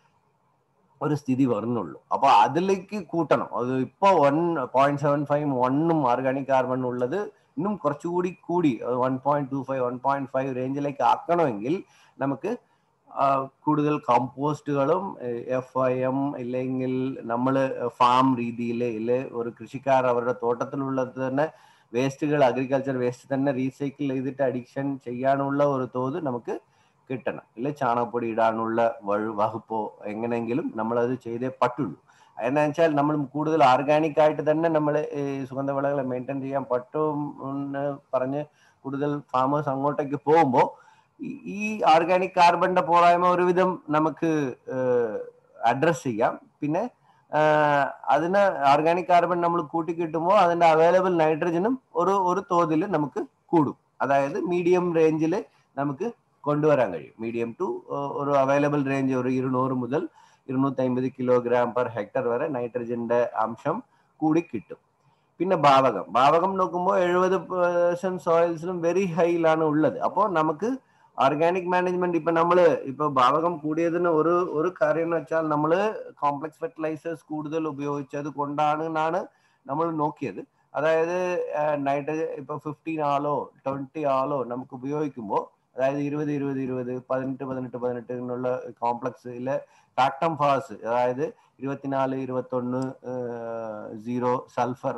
ഒരു സ്ഥിതി വരുന്നുള്ളൂ. അപ്പൊ അതിലേക്ക് കൂട്ടണം. അത് ഇപ്പൊ വൺ പോയിന്റ് സെവൻ ഫൈവ് വണ്ണും ഓർഗാനിക് കാർബൺ ഉള്ളത് ഇന്നും കുറച്ചുകൂടി കൂടി one point two five one point five റേഞ്ചിലേക്ക് ആക്കണമെങ്കിൽ നമുക്ക് കൂടുതൽ കമ്പോസ്റ്റുകളും എഫ് ഐ എം ഇല്ലെങ്കിൽ നമ്മൾ ഫാം രീതിയിൽ ഇല്ലെ ഒരു കൃഷിക്കാർ അവരുടെ തോട്ടത്തിലുള്ളത് തന്നെ വേസ്റ്റുകൾ, അഗ്രികൾച്ചർ വേസ്റ്റ് തന്നെ റീസൈക്കിൾ ചെയ്തിട്ട് അഡിക്ഷൻ ചെയ്യാനുള്ള ഒരു തോത് നമുക്ക് കിട്ടണം. ഇല്ല ചാണകപ്പൊടി ഇടാനുള്ള വകുപ്പോ എങ്ങനെയെങ്കിലും നമ്മളത് ചെയ്തേ പറ്റുള്ളൂ. അതെന്നു വെച്ചാൽ നമ്മൾ കൂടുതൽ ഓർഗാനിക് ആയിട്ട് തന്നെ നമ്മൾ സുഗന്ധവിളകളെ മെയിൻറ്റെയിൻ ചെയ്യാൻ പറ്റും എന്ന് പറഞ്ഞ് കൂടുതൽ ഫാമേഴ്സ് അങ്ങോട്ടേക്ക് പോകുമ്പോൾ ഈ ഓർഗാനിക് കാർബണിന്റെ പോരായ്മ ഒരുവിധം നമുക്ക് അഡ്രസ് ചെയ്യാം. പിന്നെ അതിന് ഓർഗാനിക് കാർബൺ നമ്മൾ കൂട്ടി കിട്ടുമ്പോൾ അതിന്റെ അവൈലബിൾ നൈട്രജനും ഒരു ഒരു തോതിൽ നമുക്ക് കൂടും. അതായത് മീഡിയം റേഞ്ചിൽ നമുക്ക് കൊണ്ടുവരാൻ കഴിയും. മീഡിയം ടു ഒരു അവൈലബിൾ റേഞ്ച് ഒരു ഇരുന്നൂറ് മുതൽ ഇരുന്നൂറ്റി അമ്പത് കിലോഗ്രാം പെർ ഹെക്ടർ വരെ നൈട്രജന്റെ അംശം കൂടി കിട്ടും. പിന്നെ ഭാവകം ഭാവകം നോക്കുമ്പോൾ എഴുപത് പെർസെന്റ് സോയിൽസിലും വെരി ഹൈയിലാണ് ഉള്ളത്. അപ്പോൾ നമുക്ക് ഓർഗാനിക് മാനേജ്മെന്റ് ഇപ്പൊ നമ്മള് ഇപ്പൊ ഭാവകം കൂടിയതിന് ഒരു ഒരു കാര്യം എന്ന് വെച്ചാൽ നമ്മള് കോംപ്ലക്സ് ഫെർട്ടിലൈസേഴ്സ് കൂടുതൽ ഉപയോഗിച്ചത് കൊണ്ടാണ് എന്നാണ് നമ്മൾ നോക്കിയത്. അതായത് നൈട്രജൻ ഇപ്പൊ ഫിഫ്റ്റീൻ ആളോ ട്വന്റി ആളോ നമുക്ക് ഉപയോഗിക്കുമ്പോൾ, അതായത് ഇരുപത് ഇരുപത് ഇരുപത് പതിനെട്ട് പതിനെട്ട് പതിനെട്ട് എന്നുള്ള കോംപ്ലക്സിലെ ഫാക്ടം ഫാസ്, അതായത് ഇരുപത്തിനാല് ഇരുപത്തൊന്ന് സീറോ സൾഫർ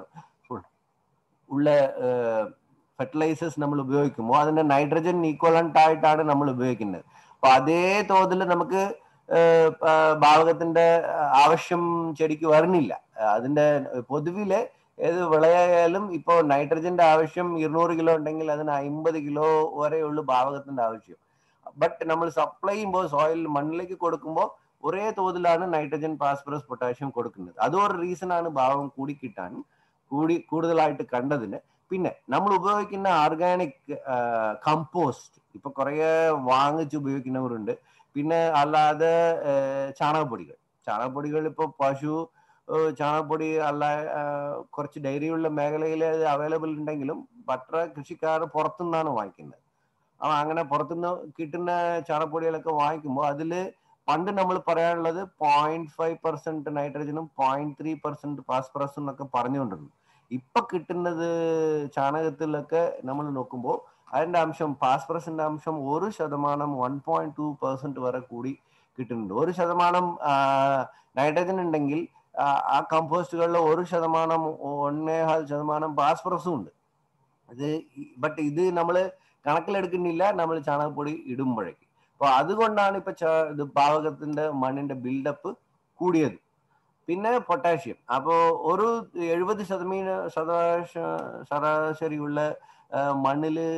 ഉള്ള ഫെർട്ടിലൈസേഴ്സ് നമ്മൾ ഉപയോഗിക്കുമ്പോൾ അതിന്റെ നൈട്രജൻ ഈക്വലന്റ് ആയിട്ടാണ് നമ്മൾ ഉപയോഗിക്കുന്നത്. അപ്പൊ അതേ തോതിൽ നമുക്ക് ഭാവകത്തിന്റെ ആവശ്യം ചെടിക്ക് വരുന്നില്ല. അതിന്റെ പൊതുവിലെ ഏത് വിളയായാലും ഇപ്പോ നൈട്രജന്റെ ആവശ്യം ഇരുന്നൂറ് കിലോ ഉണ്ടെങ്കിൽ അതിന് അമ്പത് കിലോ വരെയുള്ളൂ ഭാവകത്തിന്റെ ആവശ്യം. ബട്ട് നമ്മൾ സപ്ലൈ ചെയ്യുമ്പോൾ സോയിൽ മണ്ണിലേക്ക് കൊടുക്കുമ്പോൾ ഒരേ തോതിലാണ് നൈട്രജൻ ഫാസ്ഫറസ് പൊട്ടാഷ്യം കൊടുക്കുന്നത്. അതൊരു റീസൺ ആണ് ഭാവം കൂടി കിട്ടാൻ കൂടി കൂടുതലായിട്ട് കണ്ടതിന്. പിന്നെ നമ്മൾ ഉപയോഗിക്കുന്ന ഓർഗാനിക് കമ്പോസ്റ്റ് ഇപ്പൊ കുറെ വാങ്ങിച്ച് ഉപയോഗിക്കുന്നവരുണ്ട്. പിന്നെ അല്ലാതെ ചാണകപ്പൊടികൾ ചാണകപ്പൊടികൾ ഇപ്പൊ പശു ചാണകപ്പൊടി അല്ല കുറച്ച് ഡയറിയുള്ള മേഖലയിൽ അവൈലബിൾ ഉണ്ടെങ്കിലും ബട്ടർ കൃഷിക്കാർ പുറത്തുനിന്നാണ് വാങ്ങിക്കുന്നത്. അപ്പൊ അങ്ങനെ പുറത്തുനിന്ന് കിട്ടുന്ന ചാണകപ്പൊടികളൊക്കെ വാങ്ങിക്കുമ്പോൾ അതില് പണ്ട് നമ്മൾ പറയാനുള്ളത് പോയിന്റ് ഫൈവ് പെർസെന്റ് നൈട്രജനും പോയിന്റ് ത്രീ പെർസെന്റ് ഫാസ്ഫറസും എന്നൊക്കെ പറഞ്ഞുകൊണ്ടിരുന്നു. ഇപ്പൊ കിട്ടുന്നത് ചാണകത്തിലൊക്കെ നമ്മൾ നോക്കുമ്പോൾ അതിന്റെ അംശം ഫാസ്ഫറസിന്റെ അംശം ഒരു ശതമാനം വൺ പോയിന്റ് ടു പെർസെന്റ് വരെ കൂടി കിട്ടുന്നുണ്ട്. ഒരു ശതമാനം നൈട്രജൻ ഉണ്ടെങ്കിൽ ആ കമ്പോസ്റ്റുകളിൽ ഒരു ശതമാനം ഒന്നേകാൽ ശതമാനം ഫാസ്ഫറസും ഉണ്ട്. ഇത് ബട്ട് ഇത് നമ്മൾ കണക്കിലെടുക്കുന്നില്ല നമ്മൾ ചാണകപ്പൊടി ഇടുമ്പോഴേക്ക്. അപ്പൊ അതുകൊണ്ടാണ് ഇപ്പൊ ഇത് ഭാവകത്തിന്റെ മണ്ണിന്റെ ബിൽഡപ്പ് കൂടിയത്. പിന്നെ പൊട്ടാഷ്യം, അപ്പോ ഒരു എഴുപത് ശതമാനം ശതാശ ശരാശരിയുള്ള മണ്ണില്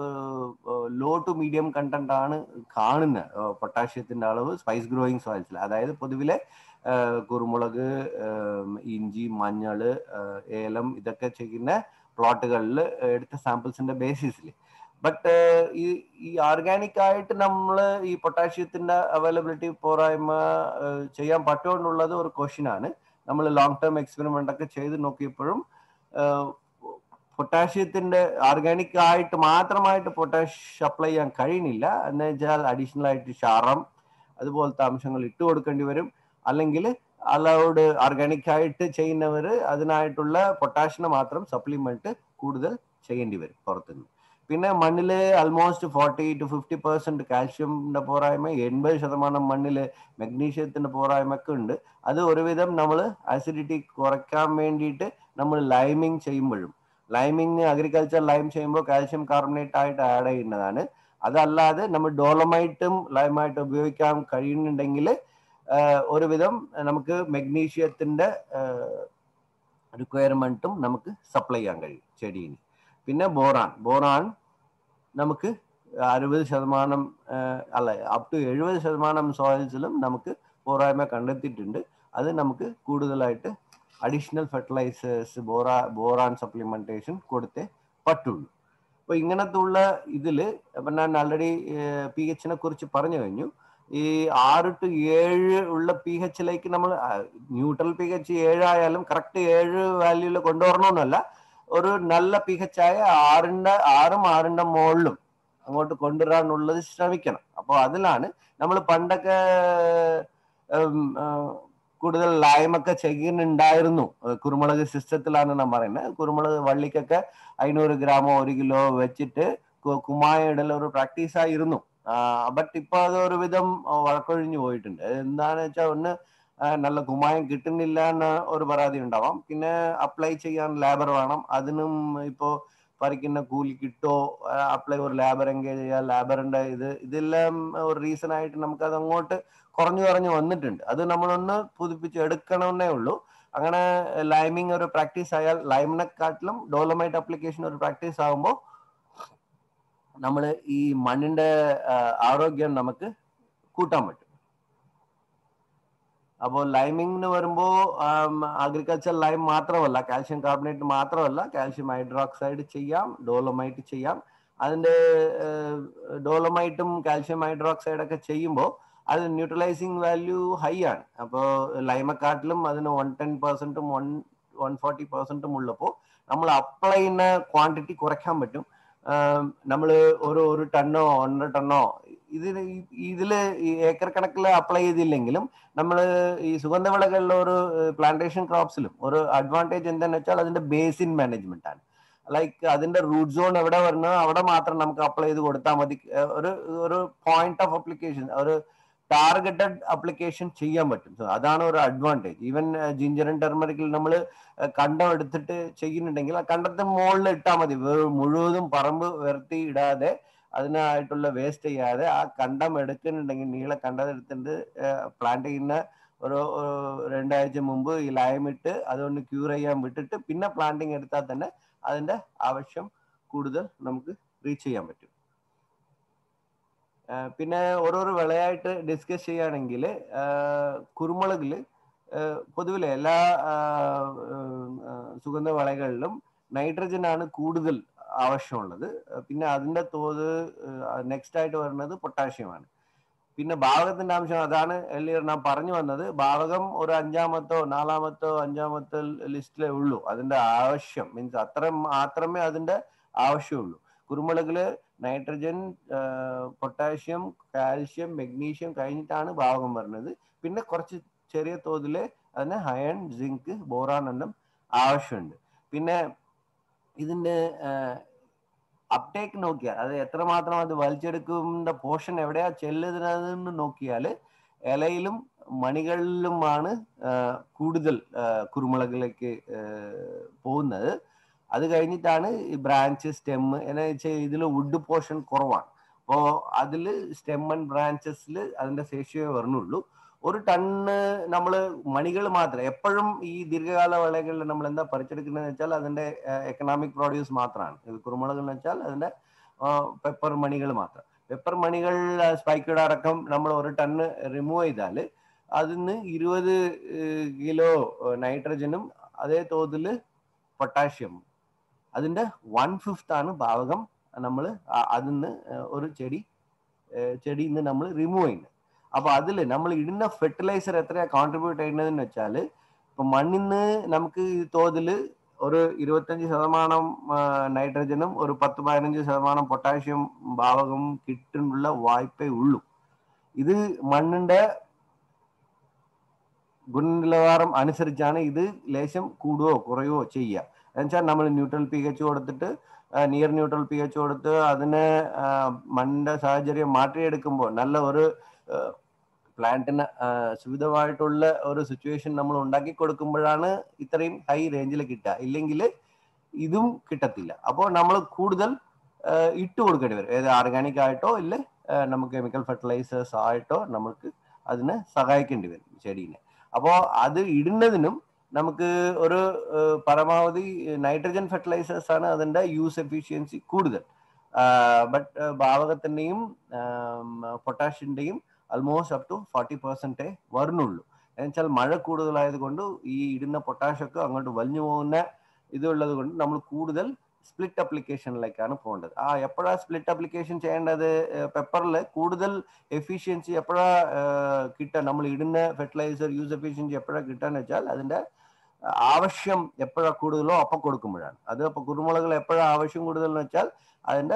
ലോ ടു മീഡിയം കണ്ടന്റ് ആണ് കാണുന്നത് പൊട്ടാഷ്യത്തിന്റെ അളവ് സ്പൈസ് ഗ്രോയിങ് സോയിൽസിൽ. അതായത് പൊതുവിലെ കുരുമുളക്, ഇഞ്ചി, മഞ്ഞള്, ഏലം ഇതൊക്കെ ചെയ്യുന്ന പ്ലോട്ടുകളിൽ എടുത്ത സാമ്പിൾസിന്റെ ബേസിസിൽ. ബട്ട് ഈ ഈ ഓർഗാനിക് ആയിട്ട് നമ്മൾ ഈ പൊട്ടാഷ്യത്തിന്റെ അവൈലബിലിറ്റി പോരായ്മ ചെയ്യാൻ പറ്റുമെന്നുള്ളത് ഒരു ക്വസ്റ്റ്യൻ ആണ്. നമ്മൾ ലോങ് ടേം എക്സ്പെരിമെന്റ് ഒക്കെ ചെയ്ത് നോക്കിയപ്പോഴും പൊട്ടാഷ്യത്തിന്റെ ഓർഗാനിക് ആയിട്ട് മാത്രമായിട്ട് പൊട്ടാഷ് സപ്ലൈ ചെയ്യാൻ കഴിയുന്നില്ല. എന്ന് വെച്ചാൽ അഡീഷണൽ ആയിട്ട് ക്ഷാരം അതുപോലത്തെ അംശങ്ങൾ ഇട്ട് കൊടുക്കേണ്ടി വരും. അല്ലെങ്കിൽ അലൗഡ് ഓർഗാനിക് ആയിട്ട് ചെയ്യുന്നവർ അതിനായിട്ടുള്ള പൊട്ടാഷിനെ മാത്രം സപ്ലിമെന്റ് കൂടുതൽ ചെയ്യേണ്ടി വരും പുറത്തുനിന്ന്. പിന്നെ മണ്ണില് almost forty to fifty percent കാൽഷ്യമിന്റെ പോരായ്മ, എൺപത് ശതമാനം മണ്ണില് മഗ്നീഷ്യത്തിന്റെ പോരായ്മ ഒക്കെ ഉണ്ട്. അത് ഒരുവിധം നമ്മൾ ആസിഡിറ്റി കുറയ്ക്കാൻ വേണ്ടിയിട്ട് നമ്മൾ ലൈമിങ് ചെയ്യുമ്പോഴും, ലൈമിങ് അഗ്രികൾച്ചർ ലൈം ചെയ്യുമ്പോൾ കാൽഷ്യം കാർബണേറ്റ് ആയിട്ട് ആഡ് ചെയ്യുന്നതാണ്. അതല്ലാതെ നമ്മൾ ഡോളമൈറ്റും ലൈമായിട്ട് ഉപയോഗിക്കാൻ കഴിയുന്നുണ്ടെങ്കിൽ ഒരുവിധം നമുക്ക് മഗ്നീഷ്യത്തിന്റെ റിക്വയർമെന്റും നമുക്ക് സപ്ലൈ ചെയ്യാൻ കഴിയും ചെടീന്. പിന്നെ ബോറാൻ ബോറാൻ നമുക്ക് അറുപത് ശതമാനം അല്ല അപ് ടു എഴുപത് ശതമാനം സോയിൽസിലും നമുക്ക് പോരായ്മ കണ്ടെത്തിയിട്ടുണ്ട്. അത് നമുക്ക് കൂടുതലായിട്ട് അഡീഷണൽ ഫെർട്ടിലൈസേഴ്സ് ബോറാ ബോറാൻ സപ്ലിമെന്റേഷൻ കൊടുത്തേ പറ്റുള്ളൂ. അപ്പൊ ഇങ്ങനത്തെ ഉള്ള ഇതില് അപ്പൊ ഞാൻ ആൾറെഡി പി എച്ചിനെ കുറിച്ച് പറഞ്ഞു കഴിഞ്ഞു. ഈ ആറ് ടു ഏഴ് ഉള്ള പി എച്ചിലേക്ക് നമ്മൾ ന്യൂട്രൽ പി എച്ച് ഏഴായാലും കറക്റ്റ് ഏഴ് വാല്യൂല് കൊണ്ടുവരണമെന്നല്ല, ഒരു നല്ല പി എച്ച് ആയ ആറിന്റെ ആറും ആറിന്റെ മുകളിലും അങ്ങോട്ട് കൊണ്ടുവരാനുള്ളത് ശ്രമിക്കണം. അപ്പോൾ അതിലാണ് നമ്മൾ പണ്ടൊക്കെ കൂടുതൽ ലൈമൊക്കെ ചെയ്യുന്നുണ്ടായിരുന്നു. കുരുമുളക് സിസ്റ്റത്തിലാണ് ഞാൻ പറയുന്നത്. കുരുമുളക് വള്ളിക്കൊക്കെ അഞ്ഞൂറ് ഗ്രാമോ ഒരു കിലോ വെച്ചിട്ട് കുമ്മായ ഇടൽ ഒരു പ്രാക്ടീസ് ആയിരുന്നു. ബട്ട് ഇപ്പൊ അത് ഒരുവിധം വഴക്കൊഴിഞ്ഞു പോയിട്ടുണ്ട്. എന്താന്ന് വെച്ചാൽ ഒന്ന് നല്ല കുമ്മായം കിട്ടുന്നില്ല എന്ന ഒരു പരാതി ഉണ്ടാവാം. പിന്നെ അപ്ലൈ ചെയ്യാൻ ലേബർ വേണം. അതിനും ഇപ്പോ പറിക്കുന്ന കൂലി കിട്ടോ, അപ്ലൈ ഒരു ലേബർ എൻഗേജ് ചെയ്യാൻ ലേബറിന്റെ ഇത് ഇതെല്ലാം ഒരു റീസൺ ആയിട്ട് നമുക്ക് അത് അങ്ങോട്ട് കുറഞ്ഞു കുറഞ്ഞു വന്നിട്ടുണ്ട്. അത് നമ്മളൊന്ന് പുതുപ്പിച്ച് എടുക്കണമെന്നേ ഉള്ളൂ. അങ്ങനെ ലൈമിങ് ഒരു പ്രാക്ടീസ് ആയാൽ, ലൈമിനെക്കാട്ടിലും ഡോളമൈറ്റ് അപ്ലിക്കേഷൻ ഒരു പ്രാക്ടീസ് ആകുമ്പോൾ നമ്മൾ ഈ മണ്ണിന്റെ ആരോഗ്യം നമുക്ക് കൂട്ടാൻ പറ്റും. അപ്പോൾ ലൈമിങ്ങിന് വരുമ്പോൾ അഗ്രികൾച്ചർ ലൈം മാത്രമല്ല, കാൽഷ്യം കാർബണേറ്റ് മാത്രമല്ല, കാൽഷ്യം ഹൈഡ്രോക്സൈഡ് ചെയ്യാം, ഡോളമൈറ്റ് ചെയ്യാം. അതിന്റെ ഡോളമൈറ്റും കാൽഷ്യം ഹൈഡ്രോക്സൈഡ് ഒക്കെ ചെയ്യുമ്പോൾ അത് ന്യൂട്രലൈസിങ് വാല്യൂ ഹൈ ആണ്. അപ്പോൾ ലൈമക്കാട്ടിലും അതിന് വൺ ടെൻ പെർസെന്റും വൺ വൺ ഫോർട്ടി പെർസെന്റും ഉള്ളപ്പോൾ നമ്മൾ അപ്ലൈ ചെയ്യുന്ന ക്വാണ്ടിറ്റി കുറയ്ക്കാൻ പറ്റും. നമ്മൾ ഒരു ഒരു ടണ്ണോ ഒന്നര ടണ്ണോ ഇതിന് ഇതില് ഈ ഏക്കർ കണക്കിൽ അപ്ലൈ ചെയ്തില്ലെങ്കിലും നമ്മൾ ഈ സുഗന്ധവിളകളിലെ ഒരു പ്ലാന്റേഷൻ ക്രോപ്സിലും ഒരു അഡ്വാൻറ്റേജ് എന്താണെന്ന് വെച്ചാൽ അതിന്റെ ബേസിൻ മാനേജ്മെന്റ് ആണ്. ലൈക്ക് അതിന്റെ റൂട്ട് സോൺ എവിടെ വരുന്നോ അവിടെ മാത്രം നമുക്ക് അപ്ലൈ ചെയ്ത് കൊടുത്താൽ മതി. ഒരു ഒരു പോയിന്റ് ഓഫ് അപ്ലിക്കേഷൻ, ഒരു ടാർഗറ്റഡ് അപ്ലിക്കേഷൻ ചെയ്യാൻ പറ്റും. സോ അതാണ് ഒരു അഡ്വാൻറ്റേജ്. ഈവൻ ജിഞ്ചർ ആൻഡ് ടെർമറിക്കിൽ നമ്മൾ കണ്ടം എടുത്തിട്ട് ചെയ്യുന്നുണ്ടെങ്കിൽ ആ കണ്ടത്തിന് മുകളിൽ ഇട്ടാൽ മതി. മുഴുവതും പറമ്പ് വെറുത്തി ഇടാതെ അതിനായിട്ടുള്ള വേസ്റ്റ് ചെയ്യാതെ ആ കണ്ടം എടുക്കുന്നുണ്ടെങ്കിൽ നീളെ കണ്ടം എടുത്തിട്ട് പ്ലാന്റ് ചെയ്യുന്ന ഒരു രണ്ടാഴ്ച മുമ്പ് ഈ ലൈമിട്ട് അതുകൊണ്ട് ക്യൂർ ചെയ്യാൻ വിട്ടിട്ട് പിന്നെ പ്ലാന്റിങ് എടുത്താൽ തന്നെ അതിന്റെ ആവശ്യം കൂടുതൽ നമുക്ക് റീച്ച് ചെയ്യാൻ പറ്റും. പിന്നെ ഓരോരോ വിളയായിട്ട് ഡിസ്കസ് ചെയ്യുകയാണെങ്കിൽ കുരുമുളകിൽ പൊതുവിലെ എല്ലാ സുഗന്ധ വിളകളിലും നൈട്രജൻ ആണ് കൂടുതൽ ആവശ്യമുള്ളത്. പിന്നെ അതിന്റെ തോത് നെക്സ്റ്റ് ആയിട്ട് വരുന്നത് പൊട്ടാഷ്യമാണ്. പിന്നെ ഭാവകത്തിന്റെ അംശം അതാണ് എർലിയർ ഞാൻ പറഞ്ഞു വന്നത്. ഭാവകം ഒരു അഞ്ചാമത്തോ നാലാമത്തോ അഞ്ചാമത്തോ ലിസ്റ്റിലേ ഉള്ളൂ. അതിന്റെ ആവശ്യം മീൻസ് അത്ര മാത്രമേ അതിന്റെ ആവശ്യമുള്ളൂ. കുരുമുളകില് നൈട്രജൻ, പൊട്ടാഷ്യം, കാൽഷ്യം, മെഗ്നീഷ്യം കഴിഞ്ഞിട്ടാണ് ഭാവകം വരുന്നത്. പിന്നെ കുറച്ച് ചെറിയ തോതിൽ അതിന് അയൺ, സിങ്ക്, ബോറാൻ എല്ലാം ആവശ്യമുണ്ട്. പിന്നെ ഇതിന്റെ അപ്ടേക്ക് നോക്കിയാൽ അത് എത്രമാത്രം അത് വലിച്ചെടുക്കുന്ന പോർഷൻ എവിടെയാ ചെല്ലുന്നതെന്ന് നോക്കിയാൽ ഇലയിലും മണികളിലുമാണ് കൂടുതൽ കുരുമുളകിലേക്ക് പോകുന്നത്. അത് കഴിഞ്ഞിട്ടാണ് ഈ ബ്രാഞ്ച്, സ്റ്റെം. എന്നാ വെച്ചാൽ ഇതിൽ വുഡ് പോർഷൻ കുറവാണ്. അപ്പോൾ അതിൽ സ്റ്റെം ആൻഡ് ബ്രാഞ്ചസിൽ അതിന്റെ ശേഷിയേ വരുന്നുള്ളൂ. ഒരു ടണ്ണ് നമ്മൾ മണികൾ മാത്രം എപ്പോഴും ഈ ദീർഘകാല വിളകളിൽ നമ്മൾ എന്താ പറിച്ചെടുക്കുന്നതെന്ന് വെച്ചാൽ അതിന്റെ എക്കണോമിക് പ്രൊഡ്യൂസ് മാത്രമാണ്. ഇത് കുരുമുളക് എന്ന് വെച്ചാൽ അതിന്റെ പെപ്പർ മണികൾ മാത്രം. പെപ്പർ മണികൾ സ്പൈക്കഡ് അടക്കം നമ്മൾ ഒരു ടണ്ണ് റിമൂവ് ചെയ്താൽ അതിന് ഇരുപത് കിലോ നൈട്രജനും അതേ തോതിൽ പൊട്ടാഷ്യം, അതിന്റെ വൺ ഫിഫ്ത്ത് ആണ് ഭാഗം നമ്മൾ അതിന്ന് ഒരു ചെടി ചെടിയിൽ നിന്ന് നമ്മൾ റിമൂവ് ചെയ്യുന്നത്. അപ്പൊ അതിൽ നമ്മൾ ഇടുന്ന ഫെർട്ടിലൈസർ എത്രയാ കോൺട്രിബ്യൂട്ട് ചെയ്യുന്നതെന്ന് വെച്ചാൽ ഇപ്പൊ മണ്ണിന്ന് നമുക്ക് ഈ തോതിൽ ഒരു ഇരുപത്തഞ്ച് ശതമാനം നൈട്രജനും ഒരു പത്ത് പതിനഞ്ച് ശതമാനം പൊട്ടാഷ്യം ഭാവകം കിട്ടാനുള്ള വായ്പേ ഉള്ളൂ. ഇത് മണ്ണിന്റെ ഗുണനിലവാരം അനുസരിച്ചാണ് ഇത് ലേശം കൂടുകയോ കുറയുകയോ ചെയ്യുക. എന്നുവെച്ചാൽ നമ്മൾ ന്യൂട്രൽ പി എച്ച് കൊടുത്തിട്ട് നിയർ ന്യൂട്രൽ പി എച്ച് കൊടുത്ത് അതിനെ മണ്ണിന്റെ സാഹചര്യം മാറ്റിയെടുക്കുമ്പോൾ നല്ല ഒരു പ്ലാന്റിന് സുവിധമായിട്ടുള്ള ഒരു സിറ്റുവേഷൻ നമ്മൾ ഉണ്ടാക്കി കൊടുക്കുമ്പോഴാണ് ഇത്രയും ഹൈ റേഞ്ചിൽ കിട്ടുക. ഇല്ലെങ്കിൽ ഇതും കിട്ടത്തില്ല. അപ്പോൾ നമ്മൾ കൂടുതൽ ഇട്ട് കൊടുക്കേണ്ടി വരും. ഏത് ഓർഗാനിക് ആയിട്ടോ ഇല്ല നമുക്ക് കെമിക്കൽ ഫെർട്ടിലൈസേഴ്സ് ആയിട്ടോ നമുക്ക് അതിനെ സഹായിക്കേണ്ടി വരും ചെടീനെ. അപ്പോൾ അത് ഇടുന്നതിനും നമുക്ക് ഒരു പരമാവധി നൈട്രജൻ ഫെർട്ടിലൈസേഴ്സ് ആണ് അതിൻ്റെ യൂസ് എഫിഷ്യൻസി കൂടുതൽ. ബട്ട് ഭാവകത്തിൻ്റെയും പൊട്ടാഷ്യൻ്റെയും ആൾമോസ്റ്റ് അപ് ടു ഫോർട്ടി പെർസെൻറ്റേ വരുന്നുള്ളൂ. എന്നുവെച്ചാൽ മഴ കൂടുതലായത് കൊണ്ട് ഈ ഇടുന്ന പൊട്ടാഷൊക്കെ അങ്ങോട്ട് വലിഞ്ഞു പോകുന്ന ഇതുള്ളത് കൊണ്ട് നമ്മൾ കൂടുതൽ സ്പ്ലിറ്റ് അപ്ലിക്കേഷനിലേക്കാണ് പോകേണ്ടത്. ആ എപ്പോഴാണ് സ്പ്ലിറ്റ് അപ്ലിക്കേഷൻ ചെയ്യേണ്ടത്? പെപ്പറിൽ കൂടുതൽ എഫിഷ്യൻസി എപ്പോഴാണ് കിട്ടുക? നമ്മൾ ഇടുന്ന ഫെർട്ടിലൈസർ യൂസ് എഫിഷ്യൻസി എപ്പോഴാണ് കിട്ടുകയെന്ന് വെച്ചാൽ അതിൻ്റെ ആവശ്യം എപ്പോഴാണ് കൂടുതലോ അപ്പം കൊടുക്കുമ്പോഴാണ്. അത് അപ്പോൾ കുരുമുളകിൽ എപ്പോഴാണ് ആവശ്യം കൂടുതലെന്ന് വെച്ചാൽ അതിൻ്റെ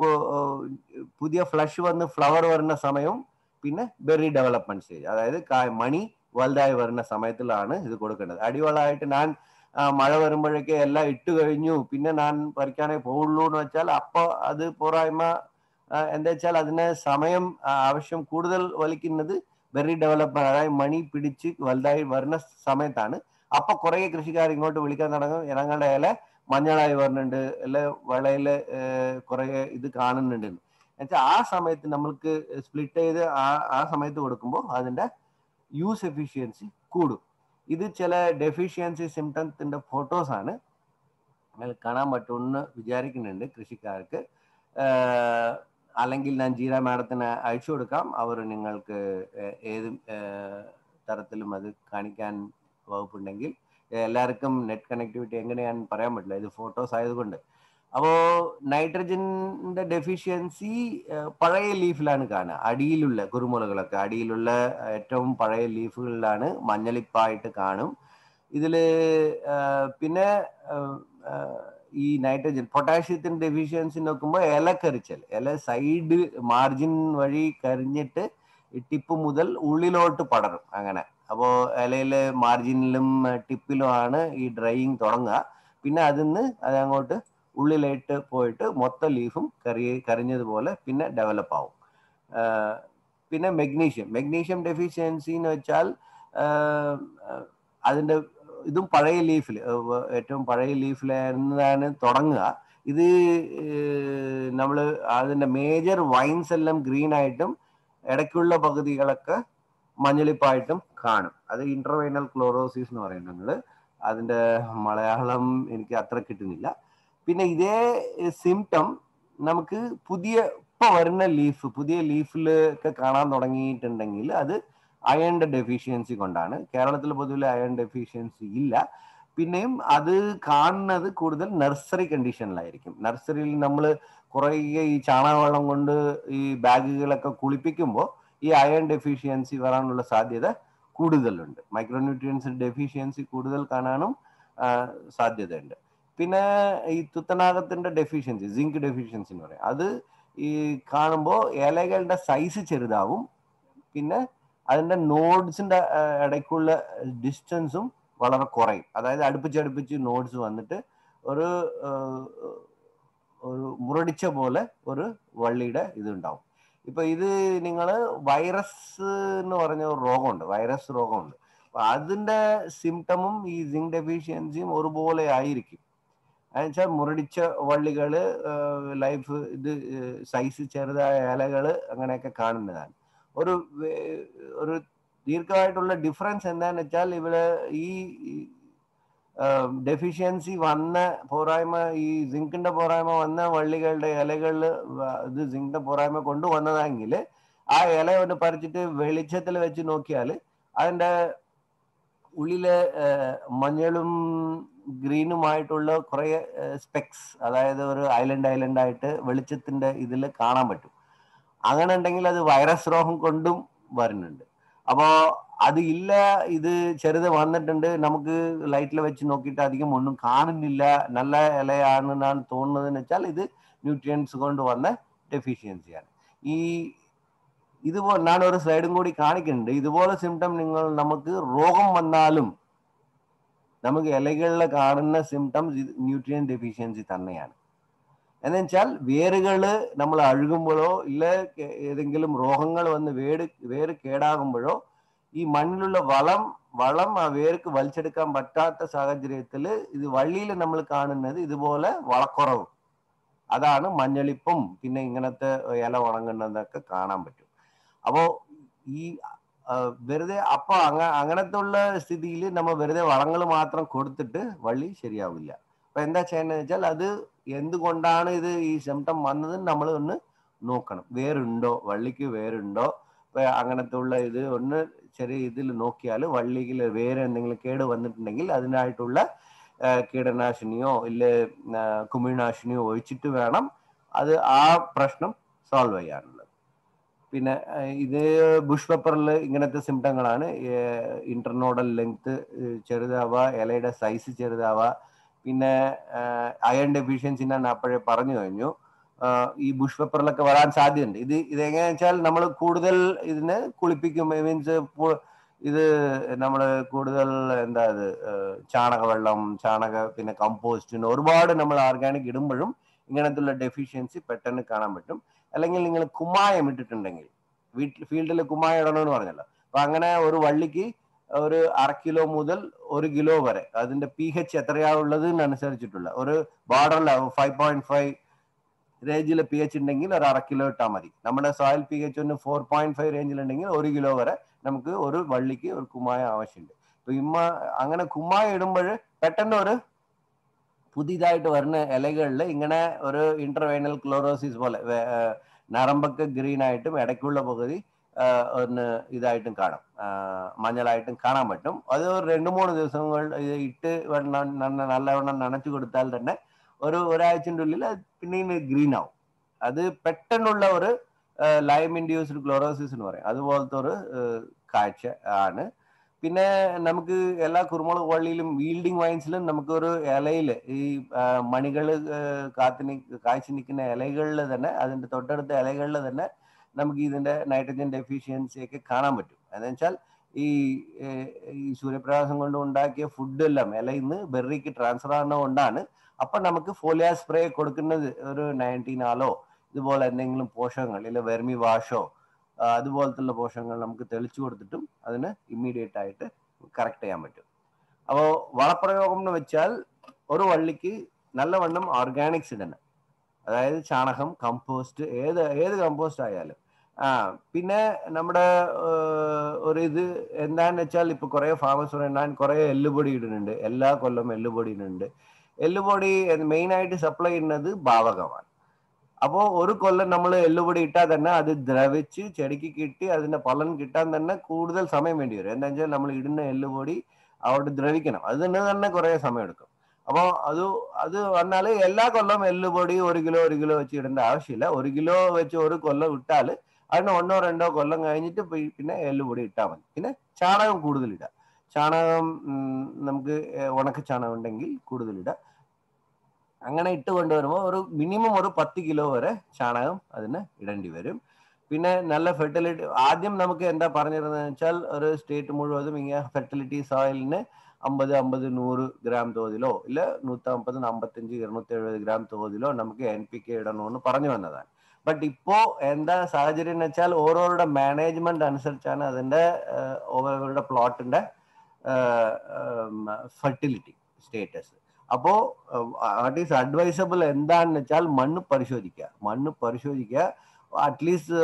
പുതിയ ഫ്ലഷ് വന്ന് ഫ്ലവർ വരുന്ന സമയവും പിന്നെ ബെറി ഡെവലപ്മെന്റ് സ്റ്റേജ്, അതായത് മണി വലുതായി വരുന്ന സമയത്തിലാണ് ഇത് കൊടുക്കേണ്ടത്. അടിവളമായിട്ട് ഞാൻ മഴ വരുമ്പോഴേക്ക് എല്ലാം ഇട്ട് കഴിഞ്ഞു പിന്നെ ഞാൻ പറിക്കാനേ പോവുള്ളൂ എന്ന് വെച്ചാൽ അപ്പോൾ അത് പോരായ്മ. എന്താ വെച്ചാൽ അതിന് സമയം ആവശ്യം കൂടുതൽ വലിക്കുന്നത് ബെറി ഡെവലപ്മെന്റ്, അതായത് മണി പിടിച്ച് വലുതായി വരുന്ന സമയത്താണ്. അപ്പൊ കുറെ കൃഷിക്കാർ ഇങ്ങോട്ട് വിളിക്കാൻ തുടങ്ങും, ഞങ്ങളുടെ ഇല മഞ്ഞളായി വരുന്നുണ്ട്, അല്ലെ വിളയില് കുറെ ഇത് കാണുന്നുണ്ട് എന്നുവെച്ചാൽ ആ സമയത്ത് നമ്മൾക്ക് സ്പ്ലിറ്റ് ചെയ്ത് ആ ആ സമയത്ത് കൊടുക്കുമ്പോൾ അതിന്റെ യൂസ് എഫിഷ്യൻസി കൂടും. ഇത് ചില ഡെഫിഷ്യൻസി സിംറ്റംസിന്റെ ഫോട്ടോസ് ആണ്, കാണാൻ പറ്റുമെന്ന് വിചാരിക്കുന്നുണ്ട് കൃഷിക്കാർക്ക്. അല്ലെങ്കിൽ ഞാൻ ജീര മാഡത്തിന് അയച്ചു കൊടുക്കാം, അവർ നിങ്ങൾക്ക് ഏത് തരത്തിലും അത് കാണിക്കാൻ വകുപ്പുണ്ടെങ്കിൽ. എല്ലാവർക്കും നെറ്റ് കണക്ടിവിറ്റി എങ്ങനെയാണെന്ന് പറയാൻ പറ്റില്ല, ഇത് ഫോട്ടോസ് ആയതുകൊണ്ട്. അപ്പോൾ നൈട്രജന്റെ ഡെഫിഷ്യൻസി പഴയ ലീഫിലാണ് കാണുക. അടിയിലുള്ള കുരുമുളകളൊക്കെ അടിയിലുള്ള ഏറ്റവും പഴയ ലീഫുകളിലാണ് മഞ്ഞളിപ്പായിട്ട് കാണും. ഇതിൽ പിന്നെ ഈ നൈട്രജൻ പൊട്ടാഷ്യത്തിന്റെ ഡെഫിഷ്യൻസി നോക്കുമ്പോൾ ഇല കരിച്ചൽ, ഇല സൈഡ് മാർജിൻ വഴി കരിഞ്ഞിട്ട് ടിപ്പ് മുതൽ ഉള്ളിലോട്ട് പടരും അങ്ങനെ. അപ്പോൾ ഇലയിലെ മാർജിനിലും ടിപ്പിലും ആണ് ഈ ഡ്രൈയിങ് തുടങ്ങുക. പിന്നെ അതിന്ന് അതങ്ങോട്ട് ഉള്ളിലേക്ക് പോയിട്ട് മൊത്തം ലീഫും കറി കരിഞ്ഞതുപോലെ പിന്നെ ഡെവലപ്പ് ആവും. പിന്നെ മെഗ്നീഷ്യം മെഗ്നീഷ്യം ഡെഫിഷ്യൻസി എന്ന് വെച്ചാൽ അതിൻ്റെ ഇതും പഴയ ലീഫിൽ, ഏറ്റവും പഴയ ലീഫിലാണ് തുടങ്ങുക. ഇത് നമ്മൾ അതിൻ്റെ മേജർ വൈൻസ് എല്ലാം ഗ്രീൻ ആയിട്ടും ഇടയ്ക്കുള്ള പകുതികളൊക്കെ മഞ്ഞളിപ്പായിട്ടും കാണും. അത് ഇന്റർവൈനൽ ക്ലോറോസിസ് എന്ന് പറയുന്നത്. അതിൻ്റെ മലയാളം എനിക്ക് അത്ര കിട്ടുന്നില്ല. പിന്നെ ഇതേ സിംറ്റം നമുക്ക് പുതിയ ഇപ്പൊ വരുന്ന ലീഫ് പുതിയ ലീഫിലൊക്കെ കാണാൻ തുടങ്ങിയിട്ടുണ്ടെങ്കിൽ അത് അയണിന്റെ ഡെഫിഷ്യൻസി കൊണ്ടാണ്. കേരളത്തിൽ പൊതുവെ അയൺ ഡെഫിഷ്യൻസി ഇല്ല. പിന്നെയും അത് കാണുന്നത് കൂടുതൽ നഴ്സറി കണ്ടീഷനിലായിരിക്കും. നഴ്സറിയിൽ നമ്മൾ കുറേ ഈ ചാണകവെള്ളം കൊണ്ട് ഈ ബാഗുകളൊക്കെ കുളിപ്പിക്കുമ്പോൾ ഈ അയൺ ഡെഫിഷ്യൻസി വരാനുള്ള സാധ്യത കൂടുതലുണ്ട്. മൈക്രോന്യൂട്രിയൻസ് ഡെഫിഷ്യൻസി കൂടുതൽ കാണാനും സാധ്യതയുണ്ട്. പിന്നെ ഈ തുത്തനാകത്തിന്റെ ഡെഫിഷ്യൻസി, സിങ്ക് ഡെഫിഷ്യൻസി എന്ന് പറയും, അത് ഈ കാണുമ്പോൾ ഇലകളുടെ സൈസ് ചെറുതാവും. പിന്നെ അതിൻ്റെ നോഡ്സിന്റെ ഇടയ്ക്കുള്ള ഡിസ്റ്റൻസും വളരെ കുറയും. അതായത് അടുപ്പിച്ചടുപ്പിച്ച് നോഡ്സ് വന്നിട്ട് ഒരു ഒരു മുരടിച്ച പോലെ ഒരു വള്ളിയുടെ ഇതുണ്ടാവും. ഇപ്പൊ ഇത് നിങ്ങൾ വൈറസ് എന്ന് പറഞ്ഞ ഒരു രോഗമുണ്ട്, വൈറസ് രോഗമുണ്ട്. അപ്പൊ അതിന്റെ സിംറ്റമും ഈ സിങ്ക് ഡെഫിഷ്യൻസിയും ഒരുപോലെ ആയിരിക്കും. എന്നുവെച്ചാൽ മുരടിച്ച വള്ളികള്, ലൈഫ് ഇത് സൈസ് ചെറുതായ ഇലകള് അങ്ങനെയൊക്കെ കാണുന്നതാണ്. ഒരു ഒരു ദീർഘമായിട്ടുള്ള ഡിഫറൻസ് എന്താണെന്ന് വെച്ചാൽ ഇവിടെ ഈ ഡെഫിഷ്യൻസി വന്ന പോരായ്മ, ഈ സിങ്കിന്റെ പോരായ്മ വന്ന വള്ളികളുടെ ഇലകളിൽ ഇത് സിങ്കിന്റെ പോരായ്മ കൊണ്ടുവന്നതെങ്കിൽ ആ ഇല ഒന്ന് പറിച്ചിട്ട് വെളിച്ചത്തിൽ വെച്ച് നോക്കിയാൽ അതിൻ്റെ ഉള്ളില് മഞ്ഞളും ഗ്രീനുമായിട്ടുള്ള കുറെ സ്പെക്സ്, അതായത് ഒരു ഐലൻഡ് ഐലൻഡ് ആയിട്ട് വെളിച്ചത്തിന്റെ ഇതിൽ കാണാൻ പറ്റും. അങ്ങനെ ഉണ്ടെങ്കിൽ അത് വൈറസ് രോഗം കൊണ്ടും വരുന്നുണ്ട്. അപ്പോ അത് ഇല്ല, ഇത് ചെറുത് വന്നിട്ടുണ്ട്, നമുക്ക് ലൈറ്റിൽ വെച്ച് നോക്കിയിട്ട് അധികം ഒന്നും കാണുന്നില്ല, നല്ല ഇലയാണെന്നാണ് തോന്നുന്നതെന്ന് വെച്ചാൽ ഇത് ന്യൂട്രിയൻസ് കൊണ്ട് വന്ന ഡെഫിഷ്യൻസിയാണ്. ഈ ഇതുപോലെ ഞാൻ ഒരു സ്ലൈഡും കൂടി കാണിക്കുന്നുണ്ട്. ഇതുപോലെ സിംറ്റം നിങ്ങൾ നമുക്ക് രോഗം വന്നാലും നമുക്ക് ഇലകളിൽ കാണുന്ന സിംറ്റംസ് ന്യൂട്രിയൻ ഡെഫിഷ്യൻസി തന്നെയാണ്. എന്ന് വെച്ചാൽ വേരുകള് നമ്മൾ അഴുകുമ്പോഴോ ഇല്ല ഏതെങ്കിലും രോഗങ്ങൾ വന്ന് വേര് വേര് കേടാകുമ്പോഴോ ഈ മണ്ണിലുള്ള വളം വളം ആ വേർക്ക് വലിച്ചെടുക്കാൻ പറ്റാത്ത സാഹചര്യത്തിൽ ഇത് വള്ളിയിൽ നമ്മൾ കാണുന്നത് ഇതുപോലെ വളക്കുറവ്, അതാണ് മഞ്ഞളിപ്പും പിന്നെ ഇങ്ങനത്തെ ഇല ഉണങ്ങുന്നതൊക്കെ കാണാൻ പറ്റും. അപ്പോ ഈ വെറുതെ അപ്പൊ അങ്ങ അങ്ങനത്തെ ഉള്ള സ്ഥിതിയിൽ നമ്മൾ വെറുതെ വളങ്ങൾ മാത്രം കൊടുത്തിട്ട് വള്ളി ശരിയാവില്ല. അപ്പൊ എന്താ ചെയ്യേണ്ടതെന്ന് വെച്ചാൽ അത് എന്തുകൊണ്ടാണ് ഇത് ഈ സിംറ്റം വന്നത് നമ്മൾ ഒന്ന് നോക്കണം. വേരുണ്ടോ, വള്ളിക്ക് വേരുണ്ടോ, ഇപ്പൊ അങ്ങനത്തെ ഉള്ള ഇത് ഒന്ന് ചെറിയ ഇതിൽ നോക്കിയാൽ വള്ളിയിൽ വേര് എന്തെങ്കിലും കേട് വന്നിട്ടുണ്ടെങ്കിൽ അതിനായിട്ടുള്ള കീടനാശിനിയോ ഇല്ല കുമിൾനാശിനിയോ ഒഴിച്ചിട്ട് വേണം അത് ആ പ്രശ്നം സോൾവ് ചെയ്യാനുള്ളത്. പിന്നെ ഇത് ബുഷ് പെപ്പറിൽ ഇങ്ങനത്തെ സിംറ്റങ്ങളാണ്. ഇന്റർനോഡൽ ലെങ്ത് ചെറുതാവുക, ഇലയുടെ സൈസ് ചെറുതാവുക, പിന്നെ അയൺ ഡെഫിഷ്യൻസി ഞാൻ അപ്പോഴേ പറഞ്ഞു കഴിഞ്ഞു. ഈ ബുഷ് പെപ്പറിലൊക്കെ വരാൻ സാധ്യതയുണ്ട്. ഇത് ഇതെങ്ങനെയാ വെച്ചാൽ നമ്മൾ കൂടുതൽ ഇതിനെ കുളിപ്പിക്കും, മീൻസ് ഇത് നമ്മൾ കൂടുതൽ എന്താ ഇത് ചാണകവെള്ളം, ചാണക പിന്നെ കമ്പോസ്റ്റിന് ഒരുപാട് നമ്മൾ ഓർഗാനിക് ഇടുമ്പോഴും ഇങ്ങനത്തുള്ള ഡെഫിഷ്യൻസി പെട്ടെന്ന് കാണാൻ പറ്റും. അല്ലെങ്കിൽ നിങ്ങൾ കുമ്മായം ഇട്ടിട്ടുണ്ടെങ്കിൽ, വീട്ടിൽ ഫീൽഡിൽ കുമ്മായം ഇടണമെന്ന് പറഞ്ഞല്ലോ, അപ്പൊ അങ്ങനെ ഒരു വള്ളിക്ക് ഒരു അര കിലോ മുതൽ ഒരു കിലോ വരെ അതിന്റെ പി എച്ച് എത്രയാണുള്ളത് അനുസരിച്ചിട്ടുള്ള ഒരു ബോർഡറിൽ ഫൈവ് പോയിന്റ് ഫൈവ് റേഞ്ചിലെ പി എച്ച് ഉണ്ടെങ്കിൽ ഒരു അര കിലോ ഇട്ടാൽ മതി. നമ്മുടെ സോയിൽ പി എച്ച് ഒന്ന് ഫോർ പോയിന്റ് ഫൈവ് റേഞ്ചിലുണ്ടെങ്കിൽ ഒരു കിലോ വരെ നമുക്ക് ഒരു വള്ളിക്ക് ഒരു കുമ്മായം ആവശ്യമുണ്ട്. അപ്പൊ ഇമ്മ അങ്ങനെ കുമ്മായം ഇടുമ്പോൾ പെട്ടെന്ന് ഒരു പുതിയതായിട്ട് വരുന്ന ഇലകളിൽ ഇങ്ങനെ ഒരു ഇന്റർവൈനൽ ക്ലോറോസിസ് പോലെ നരമ്പൊക്കെ ഗ്രീൻ ആയിട്ടും ഇടയ്ക്കുള്ള പകുതി ഒന്ന് ഇതായിട്ടും കാണാം, മഞ്ഞളായിട്ടും കാണാൻ പറ്റും. അത് ഒരു രണ്ട് മൂന്ന് ദിവസങ്ങൾ ഇത് ഇട്ട് വെള്ളം നല്ലവണ്ണം നനച്ചു കൊടുത്താൽ തന്നെ ഒരു ഒരാഴ്ചൻ്റെ ഉള്ളിൽ പിന്നെയും ഗ്രീൻ ആവും. അത് പെട്ടെന്നുള്ള ഒരു ലൈം ഇൻഡ്യൂസ്ഡ് ക്ലോറോസിസ് എന്ന് പറയും, അതുപോലത്തെ ഒരു കാഴ്ച ആണ്. പിന്നെ നമുക്ക് എല്ലാ കുരുമുളക് വള്ളിയിലും വീൽഡിങ് വൈൻസിലും നമുക്ക് ഒരു ഇലയിൽ ഈ മണികൾ കാത്തു നി കാഴ്ച നിൽക്കുന്ന ഇലകളിൽ തന്നെ അതിൻ്റെ തൊട്ടടുത്ത ഇലകളിൽ തന്നെ നമുക്ക് ഇതിൻ്റെ നൈട്രജൻ ഡെഫിഷ്യൻസി ഒക്കെ കാണാൻ പറ്റും. എന്ന് വെച്ചാൽ ഈ ഈ സൂര്യപ്രകാശം കൊണ്ട് ഉണ്ടാക്കിയ ഫുഡ് എല്ലാം ഇലയിൽ നിന്ന് ബെറിക്ക് ട്രാൻസ്ഫർ ആകുന്നത് കൊണ്ടാണ്. അപ്പം നമുക്ക് ഫോലിയ സ്പ്രേ കൊടുക്കുന്നത് ഒരു നയൻറ്റീനാലോ ഇതുപോലെ എന്തെങ്കിലും പോഷകങ്ങൾ ഇല്ല വെർമി വാഷോ അതുപോലത്തുള്ള പോഷകങ്ങൾ നമുക്ക് തെളിച്ചു കൊടുത്തിട്ടും അതിന് ഇമ്മീഡിയറ്റ് ആയിട്ട് കറക്റ്റ് ചെയ്യാൻ പറ്റും. അപ്പോൾ വളപ്രയോഗം എന്ന് വെച്ചാൽ ഒരു വള്ളിക്ക് നല്ലവണ്ണം ഓർഗാനിക്സ് ഇടണം. അതായത് ചാണകം, കമ്പോസ്റ്റ്, ഏത് ഏത് കമ്പോസ്റ്റ് ആയാലും. ആ പിന്നെ നമ്മുടെ ഒരു ഇത് എന്താണെന്ന് വെച്ചാൽ ഇപ്പൊ കുറെ ഫാമേഴ്സ് പറയാൻ കുറെ എല്ലുപൊടി ഇടുന്നുണ്ട്, എല്ലാ കൊല്ലം എല്ലുപൊടി ഇടുന്നുണ്ട്. എല്ലുപൊടി മെയിൻ ആയിട്ട് സപ്ലൈ ചെയ്യുന്നത് ഭാവകമാണ്. അപ്പോൾ ഒരു കൊല്ലം നമ്മൾ എല്ലുപൊടി ഇട്ടാൽ തന്നെ അത് ദ്രവിച്ച് ചെടിക്ക് കിട്ടി അതിന്റെ ഫലം കിട്ടാൻ തന്നെ കൂടുതൽ സമയം വേണ്ടി വരും. എന്താ വെച്ചാൽ നമ്മൾ ഇടുന്ന എല്ലുപൊടി അവിടെ ദ്രവിക്കണം, അത് തന്നെ തന്നെ കുറെ സമയം എടുക്കും. അപ്പോൾ അത് അത് വന്നാൽ എല്ലാ കൊല്ലം എല്ലുപൊടി ഒരു കിലോ ഒരു കിലോ വെച്ച് ഇടേണ്ട ആവശ്യമില്ല. ഒരു കിലോ വെച്ച് ഒരു കൊല്ലം ഇട്ടാൽ അതിന് ഒന്നോ രണ്ടോ കൊല്ലം കഴിഞ്ഞിട്ട് പിന്നെ എല്ലുപൊടി ഇട്ടാൽ മതി. പിന്നെ ചാണകം കൂടുതൽ ഇടാം. ചാണകം നമുക്ക് ഉണക്ക ചാണകം ഉണ്ടെങ്കിൽ കൂടുതൽ ഇടാം. അങ്ങനെ ഇട്ട് കൊണ്ടുവരുമ്പോൾ ഒരു മിനിമം ഒരു പത്ത് കിലോ വരെ ചാണകം അതിന് ഇടേണ്ടി വരും. പിന്നെ നല്ല ഫെർട്ടിലിറ്റി ആദ്യം നമുക്ക് എന്താ പറഞ്ഞിരുന്നത് വെച്ചാൽ ഒരു സ്റ്റേറ്റ് മുഴുവതും ഇങ്ങനെ ഫെർട്ടിലിറ്റി സോയിലിന് അമ്പത് അമ്പത് നൂറ് ഗ്രാം തോതിലോ ഇല്ല നൂറ്റി അമ്പത് അമ്പത്തഞ്ച് ഇരുന്നൂറ്റി എഴുപത് ഗ്രാം തോതിലോ നമുക്ക് എൻ പി കെ ഇടണമെന്ന് പറഞ്ഞു വന്നതാണ്. ബട്ട് ഇപ്പോ എന്താ സാഹചര്യം എന്ന് വെച്ചാൽ ഓരോരുടെ മാനേജ്മെന്റ് അനുസരിച്ചാണ് അതിന്റെ ഓരോരുടെ പ്ലോട്ടിന്റെ ഫെർട്ടിലിറ്റി സ്റ്റേറ്റസ്. അപ്പോ വാട്ട് ഈസ് അഡ്വൈസബിൾ എന്താണെന്ന് വെച്ചാൽ മണ്ണ് പരിശോധിക്കുക. മണ്ണ് പരിശോധിക്കുക at least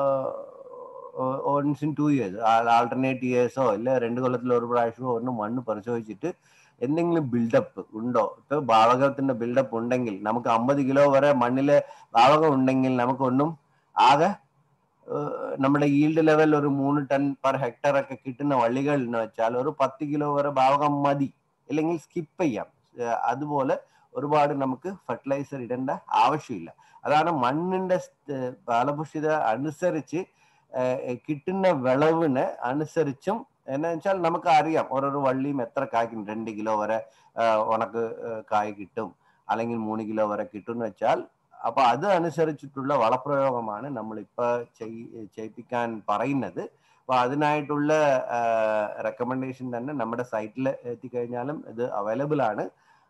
once in two years alternate ഇയേഴ്സോ ഇല്ല രണ്ട് കൊല്ലത്തിൽ ഒരു പ്രാവശ്യമോ ഒന്ന് മണ്ണ് പരിശോധിച്ചിട്ട് എന്തെങ്കിലും ബിൽഡപ്പ് ഉണ്ടോ. ഇപ്പൊ ഭാവകത്തിന്റെ ബിൽഡപ്പ് ഉണ്ടെങ്കിൽ നമുക്ക് അമ്പത് കിലോ വരെ മണ്ണില് ഭാവകം ഉണ്ടെങ്കിൽ നമുക്കൊന്നും ആകെ നമ്മുടെ ഈൽഡ് ലെവൽ ഒരു മൂന്ന് ടൺ പെർ ഹെക്ടർ ഒക്കെ കിട്ടുന്ന വള്ളികൾ എന്ന് വെച്ചാൽ ഒരു പത്ത് കിലോ വരെ ഭാവകം മതി, ഇല്ലെങ്കിൽ സ്കിപ്പ് ചെയ്യാം. അതുപോലെ ഒരുപാട് നമുക്ക് ഫെർട്ടിലൈസർ ഇടേണ്ട ആവശ്യമില്ല. അതാണ് മണ്ണിന്റെ ഫലഭൂയിഷ്ഠത അനുസരിച്ച് കിട്ടുന്ന വിളവിന് അനുസരിച്ചും എന്ന് വെച്ചാൽ നമുക്ക് അറിയാം ഓരോരോ വള്ളിയും എത്ര കായ്ക്കും. രണ്ട് കിലോ വരെ ഉണക്ക് കായ് കിട്ടും, അല്ലെങ്കിൽ മൂന്ന് കിലോ വരെ കിട്ടും എന്ന് വെച്ചാൽ അപ്പൊ അത് അനുസരിച്ചിട്ടുള്ള വളപ്രയോഗമാണ് നമ്മളിപ്പോ ചെയ്യിപ്പിക്കാൻ പറയുന്നത്. അപ്പൊ അതിനായിട്ടുള്ള റെക്കമെൻഡേഷൻ തന്നെ നമ്മുടെ സൈറ്റിൽ എത്തിക്കഴിഞ്ഞാലും ഇത് അവൈലബിൾ ആണ്.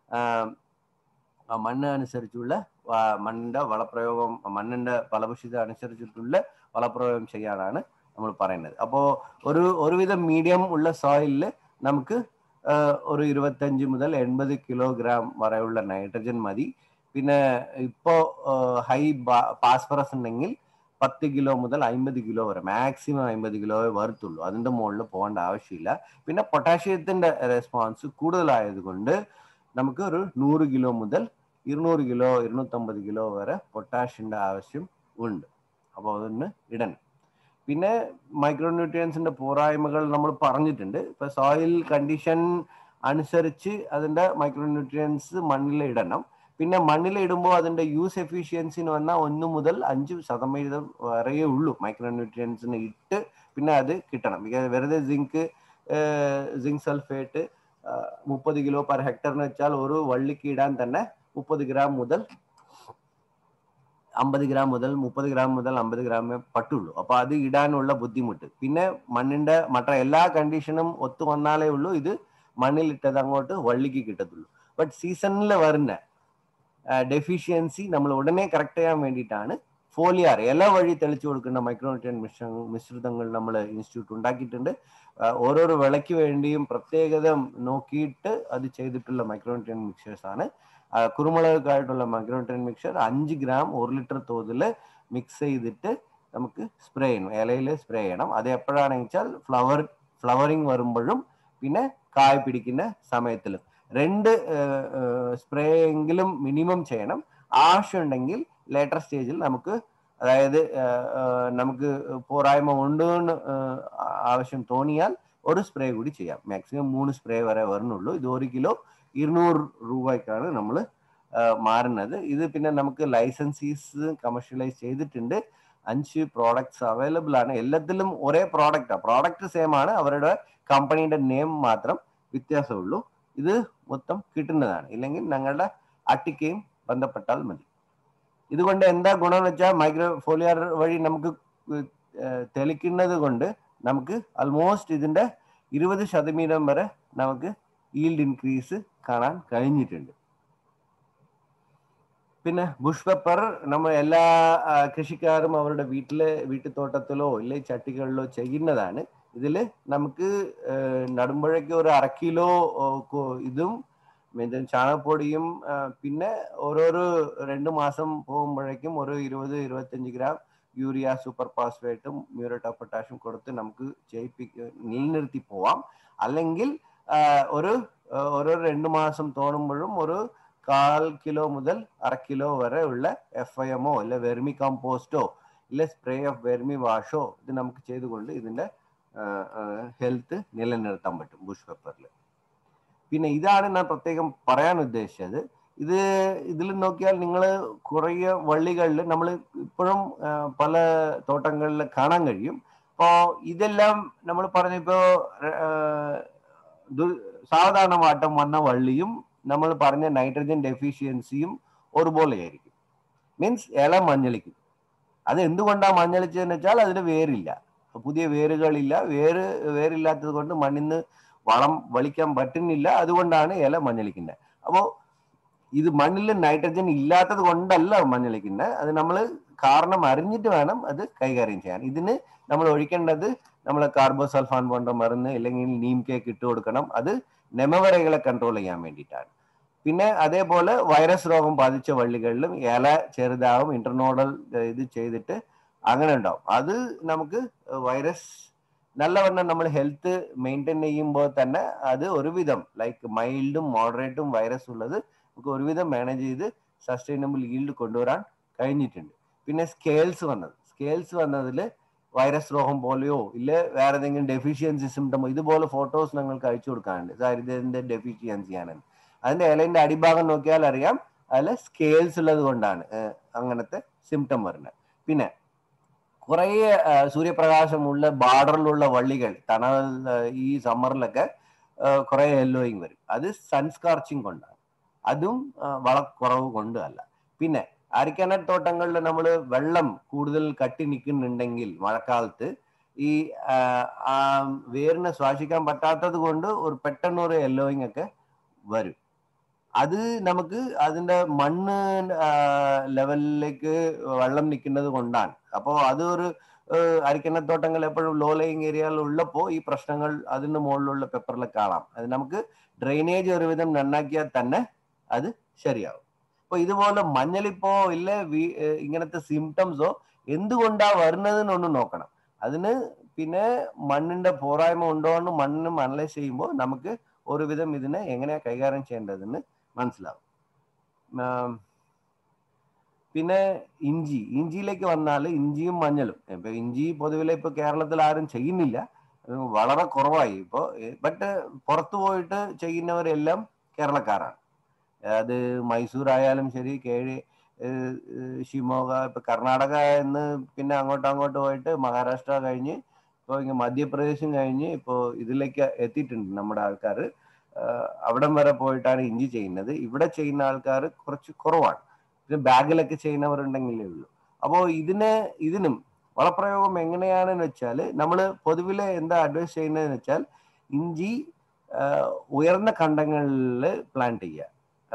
മണ്ണ് അനുസരിച്ചുള്ള മണ്ണിന്റെ വളപ്രയോഗം മണ്ണിന്റെ ഫലഭൂയിഷ്ഠത അനുസരിച്ചിട്ടുള്ള വളപ്രയോഗം ചെയ്യാനാണ് നമ്മൾ പറയുന്നത്. അപ്പോൾ ഒരു ഒരുവിധം മീഡിയം ഉള്ള സോയിലിൽ നമുക്ക് ഒരു ഇരുപത്തഞ്ച് മുതൽ എൺപത് കിലോഗ്രാം വരെയുള്ള നൈട്രജൻ മതി. പിന്നെ ഇപ്പോ ഹൈ ഫാസ്ഫറസ് ഉണ്ടെങ്കിൽ പത്ത് കിലോ മുതൽ അമ്പത് കിലോ വരെ, മാക്സിമം അമ്പത് കിലോയെ വരത്തുള്ളൂ, അതിന്റെ മുകളിൽ പോകേണ്ട ആവശ്യമില്ല. പിന്നെ പൊട്ടാഷ്യത്തിന്റെ റെസ്പോൺസ് കൂടുതലായത് കൊണ്ട് നമുക്ക് ഒരു നൂറ് കിലോ മുതൽ ഇരുന്നൂറ് കിലോ ഇരുന്നൂറ്റമ്പത് കിലോ വരെ പൊട്ടാഷ്യന്റെ ആവശ്യം ഉണ്ട്. അപ്പോൾ അതൊന്ന് ഇടണം. പിന്നെ മൈക്രോ ന്യൂട്രിയൻസിന്റെ പോരായ്മകൾ നമ്മൾ പറഞ്ഞിട്ടുണ്ട്. ഇപ്പൊ സോയിൽ കണ്ടീഷൻ അനുസരിച്ച് അതിന്റെ മൈക്രോ ന്യൂട്രിയൻസ് മണ്ണിൽ ഇടണം. പിന്നെ മണ്ണിൽ ഇടുമ്പോൾ അതിന്റെ യൂസ് എഫിഷ്യൻസി എന്ന് പറഞ്ഞാൽ ഒന്ന് മുതൽ അഞ്ച് ശതമാനം വരെയേ ഉള്ളൂ മൈക്രോ ന്യൂട്രിയൻസിന് ഇട്ട് പിന്നെ അത് കിട്ടണം. വെറുതെ സിങ്ക് സിങ്ക് സൾഫേറ്റ് മുപ്പത് കിലോ പെർ ഹെക്ടർ എന്ന് വെച്ചാൽ ഒരു വള്ളിക്ക് ഇടാൻ തന്നെ മുപ്പത് ഗ്രാം മുതൽ അമ്പത് ഗ്രാം മുതൽ മുപ്പത് ഗ്രാം മുതൽ അമ്പത് ഗ്രാമേ പറ്റുള്ളൂ. അപ്പൊ അത് ഇടാനുള്ള ബുദ്ധിമുട്ട്. പിന്നെ മണ്ണിന്റെ മറ്റ എല്ലാ കണ്ടീഷനും ഒത്തു വന്നാലേ ഉള്ളൂ ഇത് മണ്ണിലിട്ടത് അങ്ങോട്ട് വള്ളിക്ക് കിട്ടത്തുള്ളൂ. ബട്ട് സീസണിൽ വരുന്ന ഡെഫിഷ്യൻസി നമ്മൾ ഉടനെ കറക്റ്റ് ചെയ്യാൻ വേണ്ടിയിട്ടാണ് ഫോലിയാർ ഇല വഴി തെളിച്ചു കൊടുക്കുന്ന മൈക്രോന്യൂട്രിയൻ മിശ്ര മിശ്രിതങ്ങൾ നമ്മൾ ഇൻസ്റ്റിറ്റ്യൂട്ട് ഉണ്ടാക്കിയിട്ടുണ്ട്. ഓരോരോ വിളയ്ക്ക് വേണ്ടിയും പ്രത്യേകത നോക്കിയിട്ട് അത് ചെയ്തിട്ടുള്ള മൈക്രോന്യൂട്രിയൻ മിക്സേഴ്സ് ആണ്. കുരുമുളകായിട്ടുള്ള മൈക്രോന്യൂട്രിയൻ മിക്സർ അഞ്ച് ഗ്രാം ഒരു ലിറ്റർ തോതിൽ മിക്സ് ചെയ്തിട്ട് നമുക്ക് സ്പ്രേ ചെയ്യണം, ഇലയിൽ സ്പ്രേ ചെയ്യണം. അത് എപ്പോഴാണെന്ന് വെച്ചാൽ ഫ്ലവർ ഫ്ലവറിങ് വരുമ്പോഴും പിന്നെ കായ് പിടിക്കുന്ന സമയത്തിലും രണ്ട് സ്പ്രേ എങ്കിലും മിനിമം ചെയ്യണം. ആവശ്യമുണ്ടെങ്കിൽ ലേറ്റർ സ്റ്റേജിൽ നമുക്ക് അതായത് നമുക്ക് പോരായ്മ ഉണ്ടെന്ന് ആവശ്യം തോന്നിയാൽ ഒരു സ്പ്രേ കൂടി ചെയ്യാം. മാക്സിമം മൂന്ന് സ്പ്രേ വരെ വരുന്നുള്ളൂ. ഇത് ഒരു കിലോ ഇരുന്നൂറ് രൂപയ്ക്കാണ് നമ്മൾ മാറുന്നത്. ഇത് പിന്നെ നമുക്ക് ലൈസൻസീസ് കമേഴ്ഷ്യലൈസ് ചെയ്തിട്ടുണ്ട്. അഞ്ച് പ്രോഡക്ട്സ് അവൈലബിൾ ആണ്. എല്ലാത്തിലും ഒരേ പ്രോഡക്റ്റാണ്, പ്രോഡക്റ്റ് സെയിം ആണ്, അവരുടെ കമ്പനിയുടെ നെയിം മാത്രം വ്യത്യാസമുള്ളൂ. ഇത് മൊത്തം കിട്ടുന്നതാണ്. ഇല്ലെങ്കിൽ ഞങ്ങളുടെ അട്ടിക്കയും ബന്ധപ്പെട്ടാൽ മതി. ഇതുകൊണ്ട് എന്താ ഗുണം എന്ന് വെച്ചാൽ മൈക്രോ ഫോലിയർ വഴി നമുക്ക് തെളിക്കുന്നത് കൊണ്ട് നമുക്ക് ആൾമോസ്റ്റ് ഇതിന്റെ ഇരുപത് ശതമാനം വരെ നമുക്ക് ഈൽഡ് ഇൻക്രീസ് കാണാൻ കഴിഞ്ഞിട്ടുണ്ട്. പിന്നെ ബുഷ് പെപ്പർ നമ്മൾ എല്ലാ കൃഷിക്കാരും അവരുടെ വീട്ടിലെ വീട്ടുതോട്ടത്തിലോ ഇല്ലെ ചട്ടികളിലോ ചെയ്യുന്നതാണ്. ഇതിൽ നമുക്ക് നടുമ്പോഴേക്ക് ഒരു അര കിലോ ഇതും ചാണകപ്പൊടിയും പിന്നെ ഓരോരോ രണ്ട് മാസം പോകുമ്പോഴേക്കും ഒരു ഇരുപത് ഇരുപത്തഞ്ച് ഗ്രാം യൂറിയ, സൂപ്പർ ഫോസ്ഫേറ്റും മ്യൂറേറ്റ് ഓഫ് പൊട്ടാഷ്യം കൊടുത്ത് നമുക്ക് ചെയ്യിപ്പിക്ക നിലനിർത്തി പോവാം. അല്ലെങ്കിൽ ഒരു ഓരോ രണ്ട് മാസം തോന്നുമ്പോഴും ഒരു കാൽ കിലോ മുതൽ അര കിലോ വരെ ഉള്ള എഫ് ഐ എമ്മോ അല്ലെ വെർമി കമ്പോസ്റ്റോ ഇല്ല സ്പ്രേ ഓഫ് വെർമി വാഷോ ഇത് നമുക്ക് ചെയ്തുകൊണ്ട് ഇതിന്റെ ഹെൽത്ത് നിലനിർത്താൻ പറ്റും ബുഷ് പെപ്പറിൽ. പിന്നെ ഇതാണ് ഞാൻ പ്രത്യേകം പറയാൻ ഉദ്ദേശിച്ചത്. ഇത് ഇതിൽ നോക്കിയാൽ നിങ്ങൾ കുറേ വള്ളികളിൽ നമ്മൾ ഇപ്പോഴും പല തോട്ടങ്ങളിൽ കാണാൻ കഴിയും. അപ്പോൾ ഇതെല്ലാം നമ്മൾ പറഞ്ഞിപ്പോ സാധാരണമായിട്ടും വന്ന വള്ളിയും നമ്മൾ പറഞ്ഞ നൈട്രജൻ ഡെഫിഷ്യൻസിയും ഒരുപോലെ ആയിരിക്കും. മീൻസ് ഇല മഞ്ഞളിക്കും. അത് എന്തുകൊണ്ടാണ് മഞ്ഞളിച്ചതെന്ന് വെച്ചാൽ അതിന് വേരില്ല, പുതിയ വേരുകളില്ല. വേര് വേരില്ലാത്തത് കൊണ്ട് മണ്ണിന്ന് വളം വലിക്കാൻ പറ്റുന്നില്ല, അതുകൊണ്ടാണ് ഇല മഞ്ഞളിക്കുന്നത്. അപ്പോൾ ഇത് മണ്ണിൽ നൈട്രജൻ ഇല്ലാത്തത് കൊണ്ടല്ല മഞ്ഞളിക്കുന്നത്, അത് നമ്മൾ കാരണം അറിഞ്ഞിട്ട് വേണം അത് കൈകാര്യം ചെയ്യാൻ. ഇതിന് നമ്മൾ ഒഴിക്കേണ്ടത് നമ്മൾ കാർബോസൾഫാൻ പോன்ற മരുന്ന് അല്ലെങ്കിൽ നീം കേക്ക് ഇട്ട് കൊടുക്കണം. അത് നെമവരകളെ കൺട്രോൾ ചെയ്യാൻ വേണ്ടിയിട്ടാണ്. പിന്നെ അതേപോലെ വൈറസ് രോഗം ബാധിച്ച വള്ളികളിലും ഇല ചെറുതാവും, ഇന്റർനോഡൽ ഇത് ചെയ്തിട്ട് അങ്ങനെ ഉണ്ടാവും. അത് നമുക്ക് വൈറസ് നല്ലവണ്ണം നമ്മൾ ഹെൽത്ത് മെയിൻറ്റെയിൻ ചെയ്യുമ്പോൾ തന്നെ അത് ഒരുവിധം ലൈക്ക് മൈൽഡും മോഡറേറ്റും വൈറസ് ഉള്ളത് നമുക്ക് ഒരുവിധം മാനേജ് ചെയ്ത് സസ്റ്റൈനബിൾ ഈൽഡ് കൊണ്ടുവരാൻ കഴിഞ്ഞിട്ടുണ്ട്. പിന്നെ സ്കെയിൽസ് വന്നത് സ്കെയിൽസ് വന്നതിൽ വൈറസ് രോഗം പോലെയോ ഇല്ല വേറെ ഏതെങ്കിലും ഡെഫിഷ്യൻസി സിംറ്റമോ ഇതുപോലെ ഫോട്ടോസ് ഞങ്ങൾക്ക് അയച്ചു കൊടുക്കാറുണ്ട്. ഇതിന്റെ ഡെഫിഷ്യൻസിയാണ്. അതിന്റെ ഇലന്റെ അടിഭാഗം നോക്കിയാൽ അറിയാം അതിൽ സ്കെയിൽസ് ഉള്ളത് കൊണ്ടാണ് അങ്ങനത്തെ സിംറ്റം വരുന്നത്. പിന്നെ കുറേ സൂര്യപ്രകാശമുള്ള ബാർഡറിലുള്ള വള്ളികൾ തണൽ ഈ സമ്മറിലൊക്കെ കുറെ യെല്ലോയിങ് വരും. അത് സൺസ്കാർച്ചിങ് കൊണ്ടാണ്, അതും വളക്കുറവ് കൊണ്ട് അല്ല. പിന്നെ അരിക്കനട്ട് തോട്ടങ്ങളിൽ നമ്മൾ വെള്ളം കൂടുതൽ കട്ടി നിൽക്കുന്നുണ്ടെങ്കിൽ മഴക്കാലത്ത് ഈ വേരിനെ ശ്വാസിക്കാൻ പറ്റാത്തത് കൊണ്ട് ഒരു പെട്ടെന്ന് ഒരു യെല്ലോയിങ് ഒക്കെ വരും. അത് നമുക്ക് അതിന്റെ മണ്ണ് ലെവലിലേക്ക് വെള്ളം നിൽക്കുന്നത് കൊണ്ടാണ്. അപ്പോൾ അത് ഒരു അരിക്കനത്തോട്ടങ്ങൾ എപ്പോഴും ലോ ലയിങ് ഏരിയയിൽ ഉള്ളപ്പോൾ ഈ പ്രശ്നങ്ങൾ അതിന് മുകളിലുള്ള പെപ്പറിൽ കാണാം. അത് നമുക്ക് ഡ്രെയിനേജ് ഒരുവിധം നന്നാക്കിയാൽ തന്നെ അത് ശരിയാവും. അപ്പൊ ഇതുപോലെ മഞ്ഞളിപ്പോ ഇല്ല ഇങ്ങനത്തെ സിംറ്റംസോ എന്തുകൊണ്ടാ വരുന്നതെന്നൊന്ന് നോക്കണം. അതിന് പിന്നെ മണ്ണിന്റെ പോരായ്മ ഉണ്ടോ എന്ന് മണ്ണിനും അനലൈസ് ചെയ്യുമ്പോൾ നമുക്ക് ഒരുവിധം ഇതിനെ എങ്ങനെയാ കൈകാര്യം ചെയ്യേണ്ടതെന്ന് മനസ്സിലാവും. പിന്നെ ഇഞ്ചി ഇഞ്ചിയിലേക്ക് വന്നാൽ ഇഞ്ചിയും മഞ്ഞളും ഇപ്പൊ ഇഞ്ചി പൊതുവിലെ ഇപ്പൊ കേരളത്തിൽ ആരും ചെയ്യുന്നില്ല, വളരെ കുറവായി ഇപ്പോ. ബട്ട് പുറത്തു പോയിട്ട് ചെയ്യുന്നവരെല്ലാം കേരളക്കാരാണ്. അത് മൈസൂർ ആയാലും ശരി, കേഴി ഷിമോഗ ഇപ്പൊ കർണാടക എന്ന് പിന്നെ അങ്ങോട്ട് അങ്ങോട്ട് പോയിട്ട് മഹാരാഷ്ട്ര കഴിഞ്ഞ് ഇപ്പോൾ ഇങ്ങനെ മധ്യപ്രദേശും കഴിഞ്ഞ് ഇപ്പോൾ ഇതിലേക്ക് എത്തിയിട്ടുണ്ട് നമ്മുടെ ആൾക്കാർ. അവിടം വരെ പോയിട്ടാണ് ഇഞ്ചി ചെയ്യുന്നത്. ഇവിടെ ചെയ്യുന്ന ആൾക്കാർ കുറച്ച് കുറവാണ്. പിന്നെ ബാഗിലൊക്കെ ചെയ്യുന്നവരുണ്ടെങ്കിലേ ഉള്ളൂ. അപ്പോൾ ഇതിന് ഇതിനും വളപ്രയോഗം എങ്ങനെയാണെന്ന് വെച്ചാൽ നമ്മൾ പൊതുവിലെ എന്താ അഡ്വൈസ് ചെയ്യുന്നതെന്ന് വെച്ചാൽ ഇഞ്ചി ഉയർന്ന കണ്ടങ്ങളിൽ പ്ലാന്റ് ചെയ്യുക,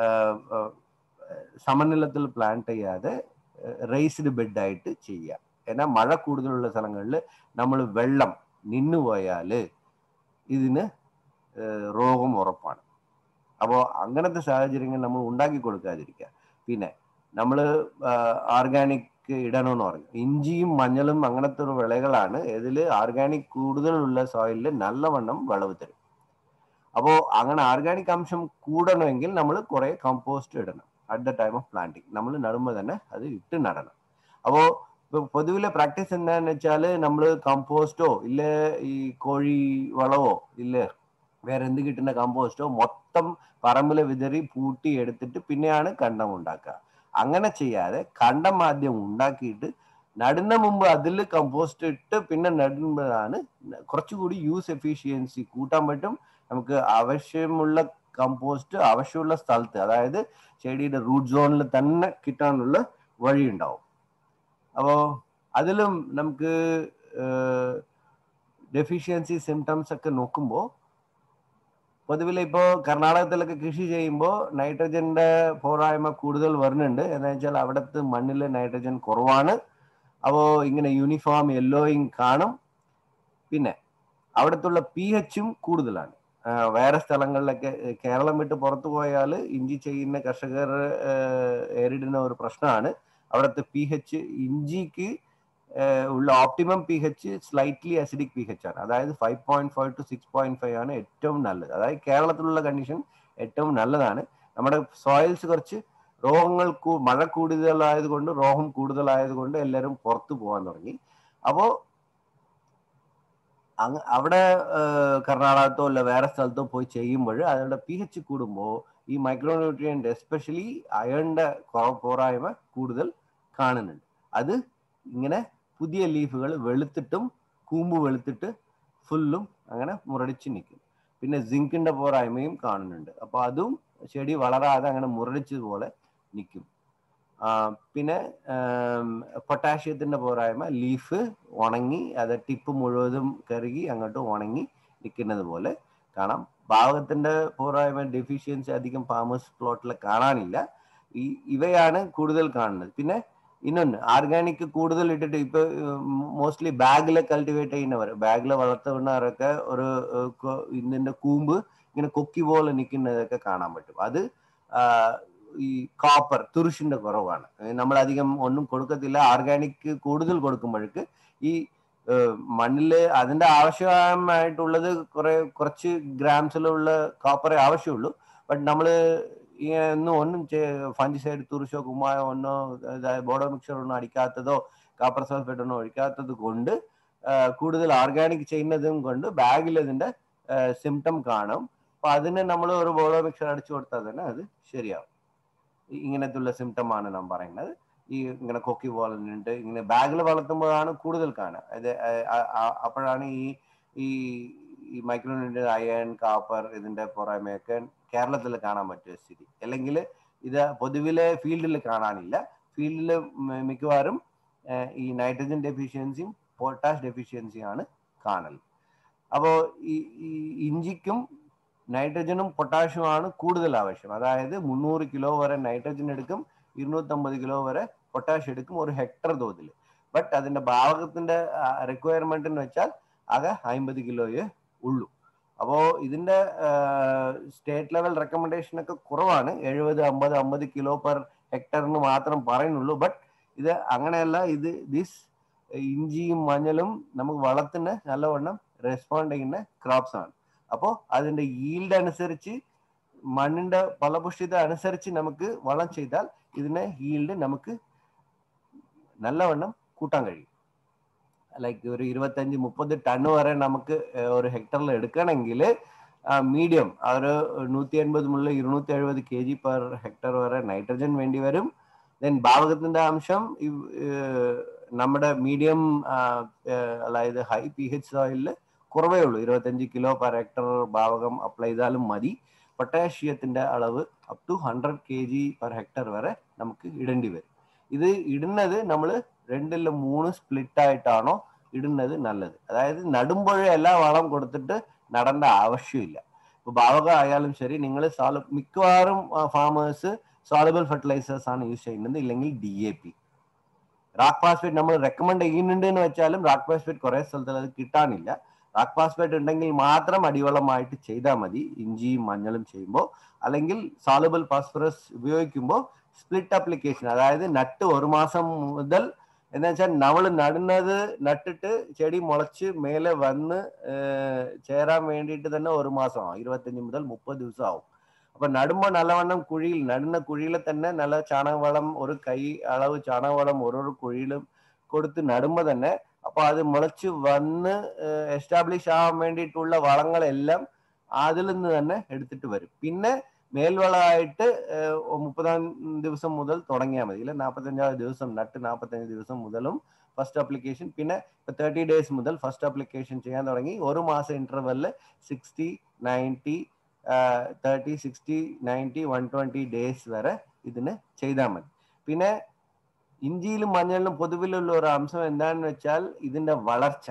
സമനിലത്തിൽ പ്ലാന്റ് ചെയ്യാതെ റേസ്ഡ് ബെഡായിട്ട് ചെയ്യുക. എന്നാൽ മഴ കൂടുതലുള്ള സ്ഥലങ്ങളിൽ നമ്മൾ വെള്ളം നിന്നുപോയാൽ ഇതിന് രോഗം ഉറപ്പാണ്. അപ്പോൾ അങ്ങനത്തെ സാഹചര്യങ്ങൾ നമ്മൾ ഉണ്ടാക്കി കൊടുക്കാതിരിക്കുക. പിന്നെ നമ്മൾ ഓർഗാനിക് ഇടണമെന്ന് പറഞ്ഞു. ഇഞ്ചിയും മഞ്ഞളും അങ്ങനത്തെ ഒരു വിളകളാണ്. ഇതിൽ ഓർഗാനിക് കൂടുതലുള്ള സോയിലിൽ നല്ലവണ്ണം വിളവ് തരും. അപ്പോൾ അങ്ങനെ ഓർഗാനിക് അംശം കൂടണമെങ്കിൽ നമ്മൾ കുറെ കമ്പോസ്റ്റ് ഇടണം at the time of planting. നമ്മൾ നടുമ്പോൾ തന്നെ അത് ഇട്ട് നടണം. അപ്പോൾ ഇപ്പൊ പൊതുവിലെ പ്രാക്ടീസ് എന്താണെന്ന് വെച്ചാൽ നമ്മൾ കമ്പോസ്റ്റോ ഇല്ല ഈ കോഴി വളവോ ഇല്ല വേറെ എന്ത് കിട്ടുന്ന കമ്പോസ്റ്റോ മൊത്തം പറമ്പിൽ വിതറി പൂട്ടി എടുത്തിട്ട് പിന്നെയാണ് കണ്ടം ഉണ്ടാക്കുക. അങ്ങനെ ചെയ്യാതെ കണ്ടം ആദ്യം ഉണ്ടാക്കിയിട്ട് നടുന്ന മുമ്പ് അതിൽ കമ്പോസ്റ്റ് ഇട്ട് പിന്നെ നടുമ്പോഴാണ് കുറച്ചുകൂടി യൂസ് എഫിഷ്യൻസി കൂട്ടാൻ പറ്റും. നമുക്ക് ആവശ്യമുള്ള കമ്പോസ്റ്റ് ആവശ്യമുള്ള സ്ഥലത്ത്, അതായത് ചെടിയുടെ റൂട്ട് സോണിൽ തന്നെ കിട്ടാനുള്ള വഴി ഉണ്ടാവും. അപ്പോൾ അതിലും നമുക്ക് ഡെഫിഷ്യൻസി സിംറ്റംസ് ഒക്കെ നോക്കുമ്പോൾ പൊതുവിൽ ഇപ്പോൾ കർണാടകത്തിലൊക്കെ കൃഷി ചെയ്യുമ്പോൾ നൈട്രജന്റെ പോരായ്മ കൂടുതൽ വരുന്നുണ്ട്. എന്താ വെച്ചാൽ അവിടുത്തെ മണ്ണിൽ നൈട്രജൻ കുറവാണ്. അപ്പോൾ ഇങ്ങനെ യൂണിഫോം യെല്ലോയിങ് കാണും. പിന്നെ അവിടത്തുള്ള പി എച്ചും കൂടുതലാണ്. വേറെ സ്ഥലങ്ങളിലൊക്കെ കേരളം വിട്ട് പുറത്തു പോയാൽ ഇഞ്ചി ചെയ്യുന്ന കർഷകർ നേരിടുന്ന ഒരു പ്രശ്നമാണ് അവിടുത്തെ പി എച്ച്. ഇഞ്ചിക്ക് ഉള്ള optimum P H slightly acidic P H ആണ്. അതായത് five point five to six point five ആണ് ഏറ്റവും നല്ലത്. അതായത് കേരളത്തിലുള്ള കണ്ടീഷൻ ഏറ്റവും നല്ലതാണ്. നമ്മുടെ സോയിൽസ് കുറച്ച് രോഗങ്ങൾ മഴ കൂടുതലായതുകൊണ്ട് രോഗം കൂടുതലായതുകൊണ്ട് എല്ലാവരും പുറത്തു പോകാൻ തുടങ്ങി. അപ്പോൾ അങ്ങ് അവിടെ കർണാടകത്തോ അല്ല വേറെ സ്ഥലത്തോ പോയി ചെയ്യുമ്പോൾ അതിൻ്റെ പി എച്ച് കൂടുമ്പോൾ ഈ മൈക്രോന്യൂട്രിയൻ്റ് എസ്പെഷ്യലി അയണിൻ്റെ പോരായ്മ കൂടുതൽ കാണുന്നുണ്ട്. അത് ഇങ്ങനെ പുതിയ ലീഫുകൾ വെളുത്തിട്ടും കൂമ്പ് വെളുത്തിട്ട് ഫുള്ളും അങ്ങനെ മുരടിച്ച് നിൽക്കും. പിന്നെ സിങ്കിൻ്റെ പോരായ്മയും കാണുന്നുണ്ട്. അപ്പോൾ അതും ചെടി വളരാതെ അങ്ങനെ മുരടിച്ചതുപോലെ നിൽക്കും. പിന്നെ പൊട്ടാഷ്യത്തിൻ്റെ പോരായ്മ, ലീഫ് ഉണങ്ങി അത് ടിപ്പ് മുഴുവതും കരുകി അങ്ങോട്ട് ഉണങ്ങി നിൽക്കുന്നത് പോലെ കാണാം. ഭാഗത്തിൻ്റെ പോരായ്മ ഡെഫിഷ്യൻസി അധികം ഫാമേഴ്സ് പ്ലോട്ടിൽ കാണാനില്ല. ഈ ഇവയാണ് കൂടുതൽ കാണുന്നത്. പിന്നെ ಇನ್ನೊಂದು ಆರ್ಗ್ಯಾನಿಕ್ കൂടുതൽ ഇട്ടിട്ട് ഇപ്പൊ മോസ്റ്റ്ലി ബാഗില് കൾട്ടിവേറ്റ് ചെയ്യുന്നവർ, ബാഗില് വളർത്തുന്നവരൊക്കെ ഒരു ഇതിന്റെ കൂമ്പ് ഇങ്ങനെ കൊക്കി പോലെ നിൽക്കുന്നതൊക്കെ കാണാൻ പറ്റും. അത് ഈ കോപ്പർ തുറിഷിന്റെ കുറവാണ്. നമ്മൾ അധികം ഒന്നും കൊടുക്കത്തില്ല. ഓർഗാനിക് കൂടുതൽ കൊടുക്കുമ്പോഴേക്ക് ഈ മണ്ണില് അതിന്റെ ആവശ്യമായിട്ടുള്ളത് കുറെ കുറച്ച് ഗ്രാംസിലുള്ള കോപ്പറേ ആവശ്യമുള്ളൂ. ബട്ട് നമ്മള് ഒന്നും ഒന്നും ഫംഗിസൈഡ് തുറിശോ കുമ്മായോ ഒന്നോ ബോഡോ മിക്സർ ഒന്നും അടിക്കാത്തതോ കാപ്പർ സൾഫേറ്റ് ഒന്നും ഒഴിക്കാത്തത് കൊണ്ട് കൂടുതൽ ഓർഗാനിക് ചെയ്യുന്നതും കൊണ്ട് ബാഗിൽ ഇതിന്റെ സിംറ്റം കാണും. അപ്പൊ അതിന് നമ്മൾ ഒരു ബോഡോ മിക്സർ അടിച്ചു കൊടുത്താൽ തന്നെ അത് ശരിയാവും. ഇങ്ങനത്തുള്ള സിംറ്റമാണ് നാം പറയുന്നത്. ഈ ഇങ്ങനെ കൊക്കി പോലെ നിന്നിട്ട് ഇങ്ങനെ ബാഗിൽ വളർത്തുമ്പോഴാണ് കൂടുതൽ കാണുക. അത് അപ്പോഴാണ് ഈ ഈ ഈ മൈക്രോന്യൂട്രിയൻ അയൺ കാപ്പർ ഇതിന്റെ പുറമേയൊക്കെ കേരളത്തിൽ കാണാൻ പറ്റിയ സ്ഥിതി. അല്ലെങ്കിൽ ഇത് പൊതുവിലെ ഫീൽഡിൽ കാണാനില്ല. ഫീൽഡിൽ മിക്കവാറും ഈ നൈട്രജൻ ഡെഫിഷ്യൻസിയും പൊട്ടാഷ് ഡെഫിഷ്യൻസിയാണ് കാണൽ. അപ്പോൾ ഈ ഇഞ്ചിക്കും നൈട്രജനും പൊട്ടാഷ്യുമാണ് കൂടുതൽ ആവശ്യം. അതായത് മുന്നൂറ് കിലോ വരെ നൈട്രജൻ എടുക്കും, ഇരുന്നൂറ്റമ്പത് കിലോ വരെ പൊട്ടാഷ് എടുക്കും ഒരു ഹെക്ടർ തോതിൽ. ബട്ട് അതിന്റെ ഭാഗത്തിന്റെ റിക്വയർമെന്റ് എന്ന് വെച്ചാൽ ആകെ അമ്പത് കിലോയേ ഉള്ളൂ. അപ്പോൾ ഇതിന്റെ സ്റ്റേറ്റ് ലെവൽ റെക്കമെൻഡേഷൻ ഒക്കെ കുറവാണ്. എഴുപത് അമ്പത് അമ്പത് കിലോ പെർ ഹെക്ടറിന് മാത്രം പറയുന്നുള്ളൂ. ബട്ട് ഇത് അങ്ങനെയല്ല. ഇത് ദിസ് ഇഞ്ചിയും മഞ്ഞളും നമുക്ക് വളത്തിന് നല്ലവണ്ണം റെസ്പോണ്ട് ചെയ്യുന്ന ക്രോപ്സ് ആണ്. അപ്പോൾ അതിന്റെ ഈൽഡ് അനുസരിച്ച് മണ്ണിന്റെ ഫലപുഷ്ടിത അനുസരിച്ച് നമുക്ക് വളം ചെയ്താൽ ഇതിന്റെ ഈൽഡ് നമുക്ക് നല്ലവണ്ണം കൂട്ടാൻ കഴിയും. ലൈക്ക് ഒരു ഇരുപത്തഞ്ച് മുപ്പത് ടൺ വരെ നമുക്ക് ഒരു ഹെക്ടറിൽ എടുക്കണമെങ്കിൽ മീഡിയം ഒരു നൂറ്റി അൻപത് മുതൽ ഇരുന്നൂറ്റി എഴുപത് കെ ജി പെർ ഹെക്ടർ വരെ നൈട്രജൻ വേണ്ടി വരും. ദെൻ ഭാവകത്തിന്റെ അംശം നമ്മുടെ മീഡിയം അതായത് ഹൈ പി എച്ച് സോയിലിൽ കുറവേ ഉള്ളൂ. ഇരുപത്തഞ്ച് കിലോ പെർ ഹെക്ടർ ഭാവകം അപ്ലൈ ചെയ്താലും മതി. പൊട്ടാഷ്യത്തിന്റെ അളവ് up to hundred K G per hectare വരെ നമുക്ക് ഇടേണ്ടി വരും. ഇത് ഇടുന്നത് നമ്മൾ രണ്ടിൽ മൂന്ന് സ്പ്ലിറ്റ് ആയിട്ടാണോ ഇടുന്നത് നല്ലത്. അതായത് നടുമ്പോഴേ എല്ലാ വളം കൊടുത്തിട്ട് നടേണ്ട ആവശ്യമില്ല. ഇപ്പൊ ഭാവകം ആയാലും ശരി, നിങ്ങൾ സോള മിക്കവാറും ഫാമേഴ്സ് സോളബിൾ ഫെർട്ടിലൈസേഴ്സ് ആണ് യൂസ് ചെയ്യുന്നത്, ഇല്ലെങ്കിൽ D A P. Rock phosphate നമ്മൾ റെക്കമെൻഡ് ചെയ്യുന്നുണ്ട് എന്ന് വെച്ചാലും റാക്ക് ഫാസ്ഫേറ്റ് കുറെ സ്ഥലത്ത് അത് കിട്ടാനില്ല. റാക്ക് ഫാസ്ഫേറ്റ് ഉണ്ടെങ്കിൽ മാത്രം അടിവളമായിട്ട് ചെയ്താൽ മതി ഇഞ്ചിയും മഞ്ഞളും ചെയ്യുമ്പോൾ. അല്ലെങ്കിൽ സോളബിൾ ഫോസ്ഫറസ് ഉപയോഗിക്കുമ്പോൾ സ്പ്ലിറ്റ് അപ്ലിക്കേഷൻ, അതായത് നട്ട് ഒരു മാസം മുതൽ എന്ന് വെച്ചാൽ നമ്മൾ നടുന്നത് നട്ടിട്ട് ചെടി മുളച്ച് മേലെ വന്ന് ചേരാൻ വേണ്ടിയിട്ട് തന്നെ ഒരു മാസമാവും. ഇരുപത്തഞ്ച് മുതൽ മുപ്പത് ദിവസം ആവും. അപ്പൊ നടുമ്പോൾ നല്ലവണ്ണം കുഴിയിൽ നടുന്ന കുഴിയിൽ തന്നെ നല്ല ചാണകവളം ഒരു കൈ അളവ് ചാണകവളം ഓരോരോ കുഴിയിലും കൊടുത്ത് നടുമ്പോൾ തന്നെ അപ്പൊ അത് മുളച്ച് വന്ന് എസ്റ്റാബ്ലിഷ് ആവാൻ വേണ്ടിയിട്ടുള്ള വളങ്ങളെല്ലാം അതിൽ നിന്ന് തന്നെ എടുത്തിട്ട് വരും. പിന്നെ മേൽവളമായിട്ട് മുപ്പതാം ദിവസം മുതൽ തുടങ്ങിയാൽ മതി. ഇല്ല നാൽപ്പത്തഞ്ചാം ദിവസം നട്ട് നാൽപ്പത്തഞ്ച് ദിവസം മുതലും ഫസ്റ്റ് അപ്ലിക്കേഷൻ, പിന്നെ തേർട്ടി ഡേയ്സ് മുതൽ ഫസ്റ്റ് അപ്ലിക്കേഷൻ ചെയ്യാൻ തുടങ്ങി ഒരു മാസം ഇന്റർവെല്ലിൽ sixty ninety thirty sixty ninety one twenty days വരെ ഇതിന് ചെയ്താൽ മതി. പിന്നെ ഇഞ്ചിയിലും മഞ്ഞളിലും പൊതുവിലുള്ള ഒരു അംശം എന്താണെന്ന് വെച്ചാൽ ഇതിന്റെ വളർച്ച.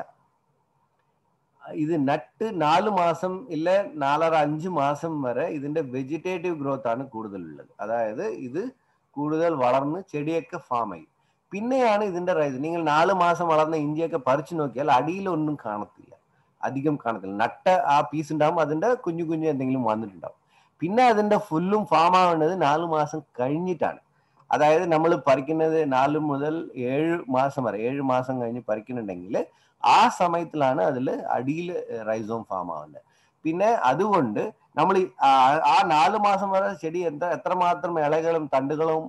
ഇത് നട്ട് നാല് മാസം ഇല്ല നാലര അഞ്ച് മാസം വരെ ഇതിന്റെ വെജിറ്റേറ്റീവ് ഗ്രോത്ത് ആണ് കൂടുതലുള്ളത്. അതായത് ഇത് കൂടുതൽ വളർന്ന് ചെടിയൊക്കെ ഫാം ആയി. പിന്നെയാണ് ഇതിന്റെ റൈസ്. നിങ്ങൾ നാല് മാസം വളർന്ന ഇഞ്ചിയൊക്കെ പറിച്ചു നോക്കിയാൽ അടിയിലൊന്നും കാണത്തില്ല, അധികം കാണത്തില്ല. നട്ട ആ പീസ് ഉണ്ടാകുമ്പോൾ അതിന്റെ കുഞ്ഞു കുഞ്ഞു എന്തെങ്കിലും വന്നിട്ടുണ്ടാവും. പിന്നെ അതിന്റെ ഫുള്ളും ഫാം ആവേണ്ടത് നാല് മാസം കഴിഞ്ഞിട്ടാണ്. അതായത് നമ്മൾ പറിക്കുന്നത് നാല് മുതൽ ഏഴ് മാസം വരെ, ഏഴ് മാസം കഴിഞ്ഞ് പറിക്കുന്നുണ്ടെങ്കിൽ ആ സമയത്തിലാണ് അതിൽ അടിയിൽ റൈസോം ഫാം ആവുന്നത്. പിന്നെ അതുകൊണ്ട് നമ്മൾ ആ നാല് മാസം വരെ ചെടി എന്താ എത്രമാത്രം ഇലകളും തണ്ടുകളും